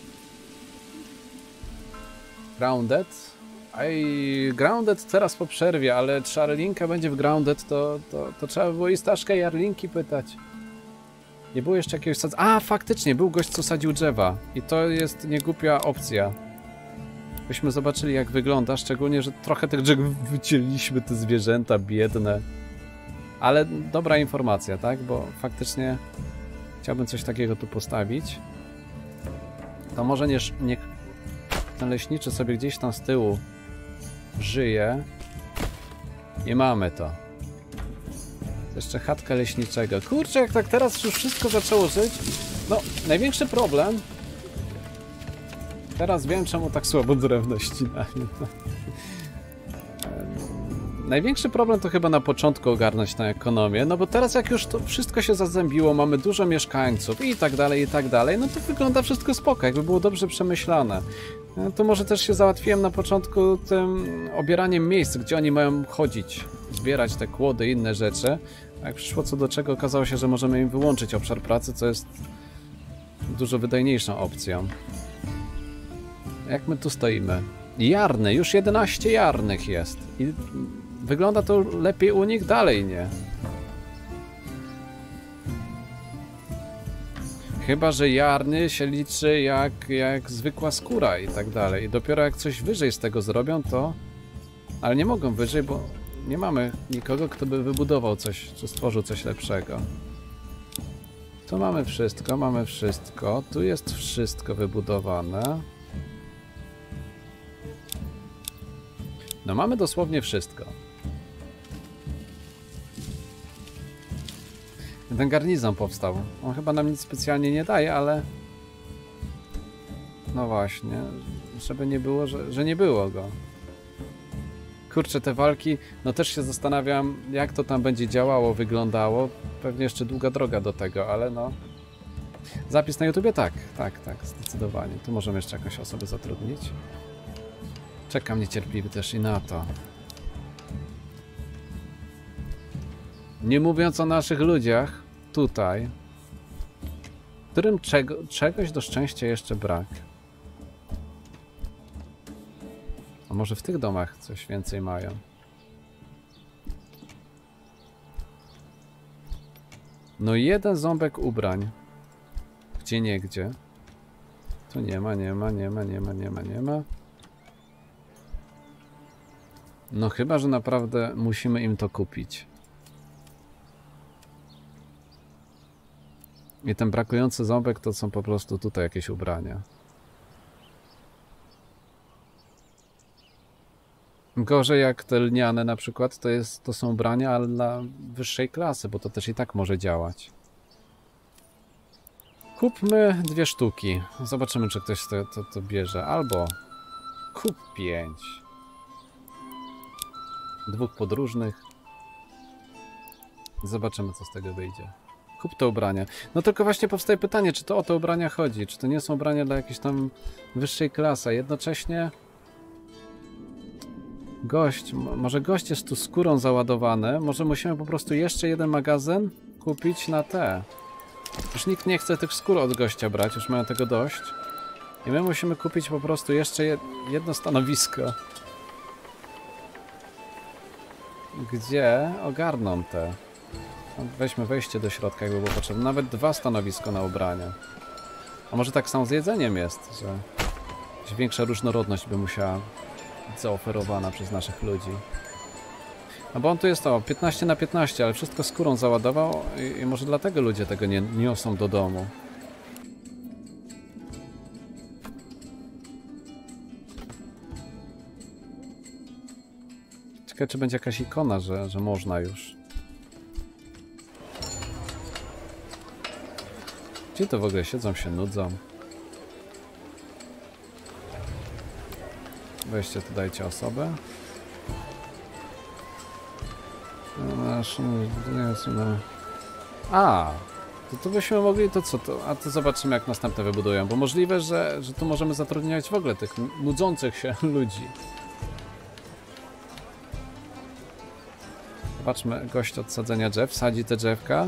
Grounded? Ej, Grounded teraz po przerwie, ale czy Arlinka będzie w Grounded, to, to, to trzeba by było i Staszka i Arlinki pytać. Nie było jeszcze jakiegoś sadz... A, faktycznie, był gość, co sadził drzewa. I to jest niegłupia opcja. Byśmy zobaczyli, jak wygląda, szczególnie, że trochę tych drzew wycięliśmy, te zwierzęta biedne. Ale dobra informacja, tak? Bo faktycznie chciałbym coś takiego tu postawić. To może nie, nie ten leśniczy sobie gdzieś tam z tyłu żyje. I mamy to. Jeszcze chatka leśniczego. Kurczę, jak tak teraz już wszystko zaczęło żyć. No, największy problem... Teraz wiem, czemu tak słabo drewno ścinali. Największy problem to chyba na początku ogarnąć tę ekonomię, no bo teraz jak już to wszystko się zazębiło, mamy dużo mieszkańców i tak dalej, i tak dalej, no to wygląda wszystko spoko, jakby było dobrze przemyślane. To może też się załatwiłem na początku tym obieraniem miejsc, gdzie oni mają chodzić, zbierać te kłody i inne rzeczy. A jak przyszło co do czego, okazało się, że możemy im wyłączyć obszar pracy, co jest dużo wydajniejszą opcją. Jak my tu stoimy? Jarny, już jedenaście jarnych jest. I wygląda to lepiej u nich, dalej nie. Chyba że jarny się liczy jak, jak zwykła skóra i tak dalej. I dopiero jak coś wyżej z tego zrobią, to... Ale nie mogą wyżej, bo nie mamy nikogo, kto by wybudował coś, czy stworzył coś lepszego. Tu mamy wszystko, mamy wszystko. Tu jest wszystko wybudowane. No mamy dosłownie wszystko. Ten garnizon powstał. On chyba nam nic specjalnie nie daje, ale... No właśnie, żeby nie było, że, że nie było go. Kurczę, te walki, no też się zastanawiam, jak to tam będzie działało, wyglądało. Pewnie jeszcze długa droga do tego, ale no... Zapis na YouTubie? Tak, tak, tak, zdecydowanie. Tu możemy jeszcze jakąś osobę zatrudnić. Czekam niecierpliwy też i na to. Nie mówiąc o naszych ludziach, tutaj, którym czego, czegoś do szczęścia jeszcze brak. A może w tych domach coś więcej mają? No jeden ząbek ubrań. Gdzie niegdzie. Tu nie ma, nie ma, nie ma, nie ma, nie ma, nie ma. No chyba, że naprawdę musimy im to kupić. I ten brakujący ząbek to są po prostu tutaj jakieś ubrania. Gorzej jak te lniane na przykład, to, jest, to są ubrania, ale dla wyższej klasy, bo to też i tak może działać. Kupmy dwie sztuki. Zobaczymy, czy ktoś to, to, to bierze. Albo kup pięć. Dwóch podróżnych. Zobaczymy, co z tego wyjdzie. Kup te ubrania. No tylko właśnie powstaje pytanie, czy to o te ubrania chodzi? Czy to nie są ubrania dla jakiejś tam wyższej klasy? A jednocześnie gość, może gość jest tu skórą załadowany. Może musimy po prostu jeszcze jeden magazyn kupić na te. Już nikt nie chce tych skór od gościa brać, już mają tego dość. I my musimy kupić po prostu jeszcze jedno stanowisko. Gdzie ogarną te. Weźmy wejście do środka, jakby było potrzebne. Nawet dwa stanowiska na ubrania. A może tak samo z jedzeniem jest, że większa różnorodność by musiała być zaoferowana przez naszych ludzi. No bo on tu jest to piętnaście na piętnaście, ale wszystko skórą załadował i, i może dlatego ludzie tego nie niosą do domu. Ciekawe, czy będzie jakaś ikona, że, że można już. Ci to w ogóle siedzą, się nudzą. Weźcie tu, dajcie osobę. A, to tu byśmy mogli, to co to? A to zobaczymy, jak następne wybudują, bo możliwe, że, że tu możemy zatrudniać w ogóle tych nudzących się ludzi. Zobaczmy, gość od sadzenia drzew, sadzi te drzewka.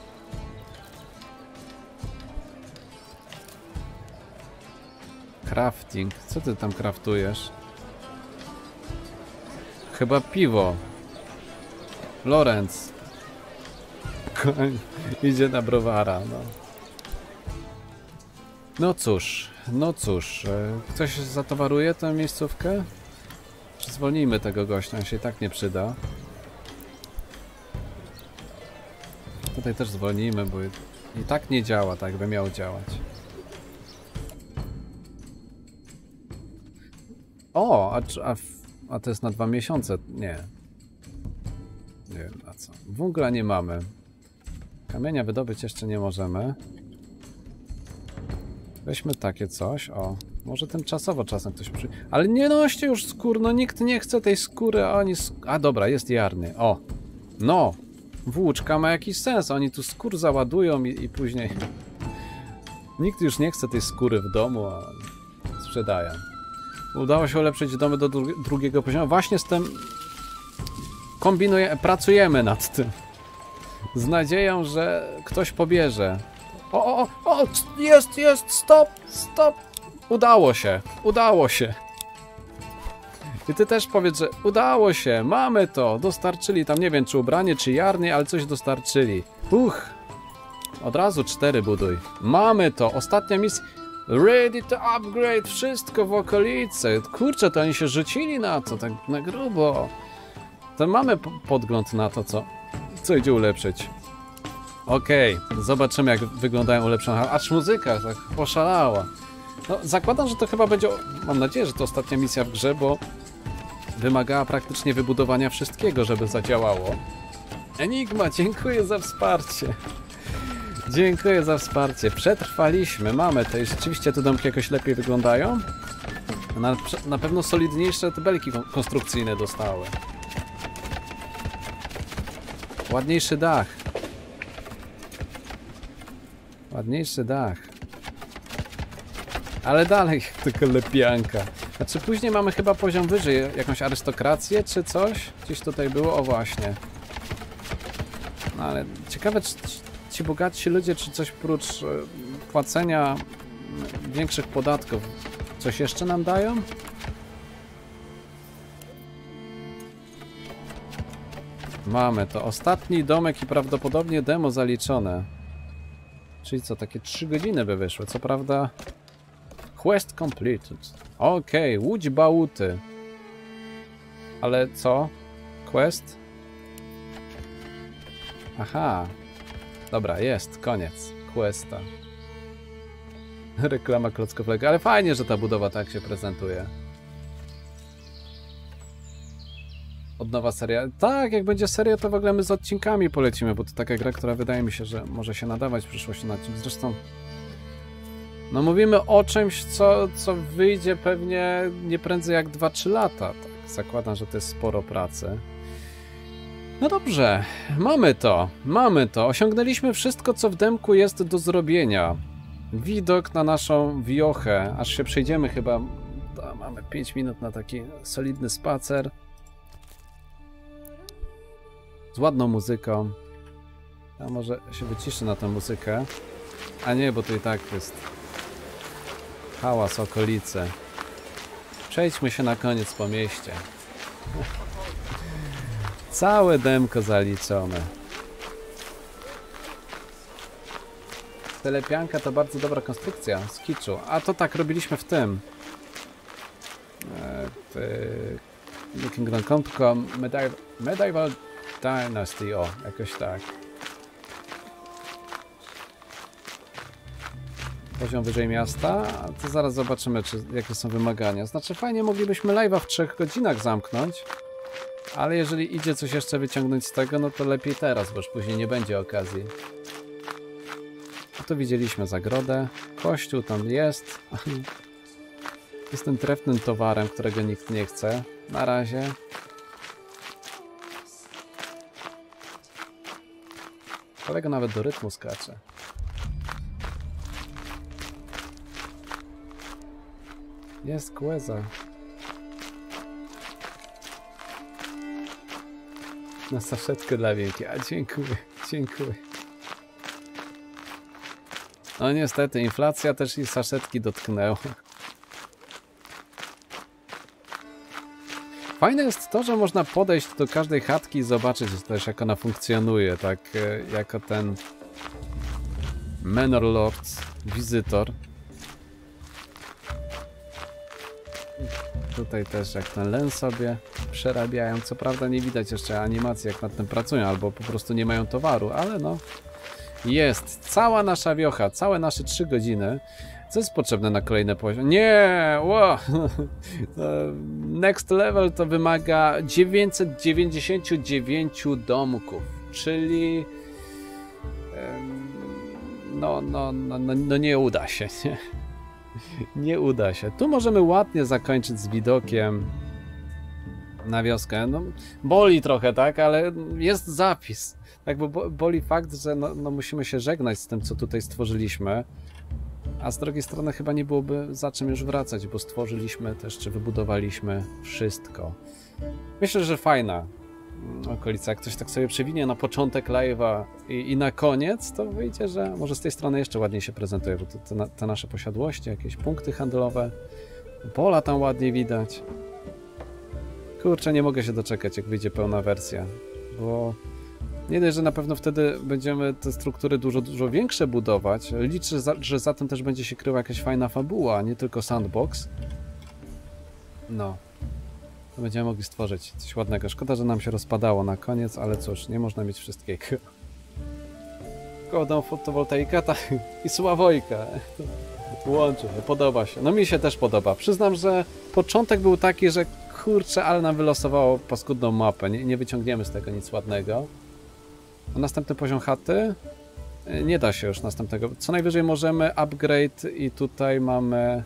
Crafting, co ty tam craftujesz? Chyba piwo. Lorenz. Idzie na browara, no. No cóż, no cóż. Ktoś zatowaruje tę miejscówkę? Czy zwolnijmy tego gościa, on się i tak nie przyda. Tutaj też zwolnijmy, bo i tak nie działa, tak by miało działać. O, a, a, a to jest na dwa miesiące? Nie. Nie wiem na co. Węgla nie mamy. Kamienia wydobyć jeszcze nie możemy. Weźmy takie coś. O, może tymczasowo czasem ktoś przy... Ale nie noście już skór, no nikt nie chce tej skóry, a oni... Sk... A dobra, jest jarny. O, no. Włóczka ma jakiś sens. Oni tu skór załadują i, i później... Nikt już nie chce tej skóry w domu, a sprzedają. Udało się ulepszyć domy do dru drugiego poziomu. Właśnie z tym kombinujemy, pracujemy nad tym. Z nadzieją, że ktoś pobierze. O, o, o, jest, jest, stop, stop. Udało się, udało się. I ty też powiedz, że udało się, mamy to, dostarczyli tam, nie wiem czy ubranie, czy jarnie, ale coś dostarczyli. Uch, od razu cztery buduj. Mamy to, ostatnia misja. Ready to upgrade, wszystko w okolicy. Kurczę, to oni się rzucili na to, tak na grubo. To mamy podgląd na to, co, co idzie ulepszyć. Okej, okay, zobaczymy, jak wyglądają ulepszone. Aż muzyka tak poszalała. No, zakładam, że to chyba będzie... Mam nadzieję, że to ostatnia misja w grze, bo wymagała praktycznie wybudowania wszystkiego, żeby zadziałało. Enigma, dziękuję za wsparcie. Dziękuję za wsparcie. Przetrwaliśmy, mamy to i rzeczywiście te domki jakoś lepiej wyglądają. Na, na pewno solidniejsze te belki konstrukcyjne dostały. Ładniejszy dach. Ładniejszy dach. Ale dalej tylko lepianka. Znaczy później mamy chyba poziom wyżej, jakąś arystokrację czy coś? Gdzieś tutaj było, o właśnie. No ale ciekawe, czy ci bogatsi ludzie, czy coś prócz płacenia większych podatków, coś jeszcze nam dają? Mamy to. Ostatni domek i prawdopodobnie demo zaliczone. Czyli co, takie trzy godziny by wyszły. Co prawda... Quest completed. Okej, okay, łódź Bauty. Ale co? Quest? Aha. Dobra, jest. Koniec. Questa. Reklama klocków Lego. Ale fajnie, że ta budowa tak się prezentuje. Od nowa seria. Tak, jak będzie seria, to w ogóle my z odcinkami polecimy, bo to taka gra, która wydaje mi się, że może się nadawać w przyszłości na odcinek. Zresztą no mówimy o czymś, co, co wyjdzie pewnie nie prędzej jak dwa trzy lata. Tak, zakładam, że to jest sporo pracy. No dobrze, mamy to, mamy to. Osiągnęliśmy wszystko, co w demku jest do zrobienia. Widok na naszą wiochę, aż się przejdziemy chyba. To mamy pięć minut na taki solidny spacer. Z ładną muzyką. A może się wyciszę na tę muzykę. A nie, bo to i tak jest hałas okolicy. Przejdźmy się na koniec po mieście. Całe demko zaliczone. Telepianka to bardzo dobra konstrukcja z kiczu. A to tak robiliśmy w tym. W Kingdom Come, tylko Medieval, Medieval Dynasty, o, jakoś tak. Poziom wyżej miasta, to zaraz zobaczymy, czy, jakie są wymagania. Znaczy fajnie moglibyśmy live'a w trzech godzinach zamknąć, ale jeżeli idzie coś jeszcze wyciągnąć z tego, no to lepiej teraz, bo już później nie będzie okazji. A tu widzieliśmy zagrodę, kościół tam jest. Jest tym trefnym towarem, którego nikt nie chce na razie. Kolega nawet do rytmu skacze. Jest Queza. Na saszetkę dla wielki. A dziękuję, dziękuję. No niestety, inflacja też i saszetki dotknęła. Fajne jest to, że można podejść do każdej chatki i zobaczyć też, jak ona funkcjonuje, tak jako ten Manor Lord, wizytor. Tutaj też jak ten len sobie przerabiają. Co prawda nie widać jeszcze animacji, jak nad tym pracują, albo po prostu nie mają towaru, ale no jest. Cała nasza wiocha, całe nasze trzy godziny. Co jest potrzebne na kolejny poziom? Nie! Wow. Next level to wymaga dziewięćset dziewięćdziesiąt dziewięć domków, czyli no, no, no, no, no nie uda się, nie? Nie uda się. Tu możemy ładnie zakończyć z widokiem na wioskę. No, boli trochę, tak? Ale jest zapis. Tak, bo boli fakt, że no, no musimy się żegnać z tym, co tutaj stworzyliśmy. A z drugiej strony chyba nie byłoby za czym już wracać, bo stworzyliśmy też, czy wybudowaliśmy wszystko. Myślę, że fajna okolica. Jak ktoś tak sobie przewinie na początek live'a i, i na koniec, to wyjdzie, że może z tej strony jeszcze ładniej się prezentuje, bo to, te, te nasze posiadłości, jakieś punkty handlowe, pola tam ładnie widać. Kurczę, nie mogę się doczekać, jak wyjdzie pełna wersja, bo nie dość, że na pewno wtedy będziemy te struktury dużo, dużo większe budować. Liczę, za, że za tym też będzie się kryła jakaś fajna fabuła, nie tylko sandbox. No. To będziemy mogli stworzyć coś ładnego. Szkoda, że nam się rozpadało na koniec, ale cóż, nie można mieć wszystkiego. Koło fotowoltaika tak, i Sławojka. Łączy, podoba się. No mi się też podoba. Przyznam, że początek był taki, że kurczę, ale nam wylosowało paskudną mapę. Nie, nie wyciągniemy z tego nic ładnego. A następny poziom chaty? Nie da się już następnego. Co najwyżej możemy upgrade i tutaj mamy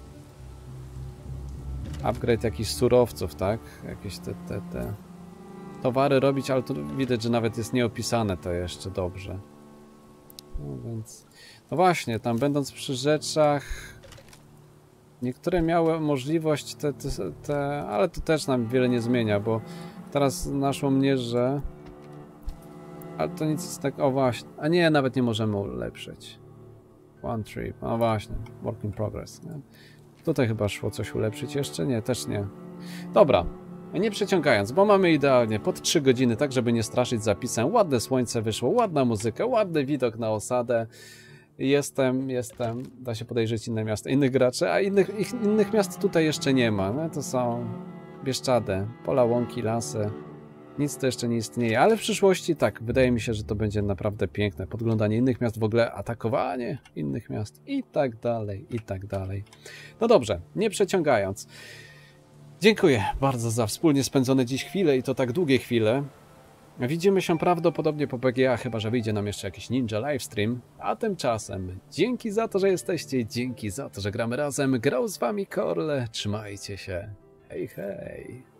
upgrade jakichś surowców, tak? Jakieś te, te, te towary robić, ale tu widać, że nawet jest nieopisane to jeszcze dobrze. No więc... No właśnie, tam będąc przy rzeczach niektóre miały możliwość te, te, te... ale to też nam wiele nie zmienia, bo teraz naszło mnie, że ale to nic jest tak... O właśnie. A nie, nawet nie możemy ulepszyć. One trip. No właśnie. Work in progress. Nie? Tutaj chyba szło coś ulepszyć jeszcze? Nie, też nie. Dobra. Nie przeciągając, bo mamy idealnie pod trzy godziny, tak żeby nie straszyć zapisem. Ładne słońce wyszło, ładna muzyka, ładny widok na osadę. Jestem, jestem, da się podejrzeć inne miasta, innych graczy, a innych, ich, innych miast tutaj jeszcze nie ma. No to są Bieszczady, pola, łąki, lasy. Nic to jeszcze nie istnieje, ale w przyszłości tak, wydaje mi się, że to będzie naprawdę piękne. Podglądanie innych miast, w ogóle atakowanie innych miast i tak dalej, i tak dalej. No dobrze, nie przeciągając. Dziękuję bardzo za wspólnie spędzone dziś chwile i to tak długie chwile. Widzimy się prawdopodobnie po P G A, chyba że wyjdzie nam jeszcze jakiś Ninja Livestream. A tymczasem dzięki za to, że jesteście, dzięki za to, że gramy razem. Grał z wami Korle, trzymajcie się. Hej, hej.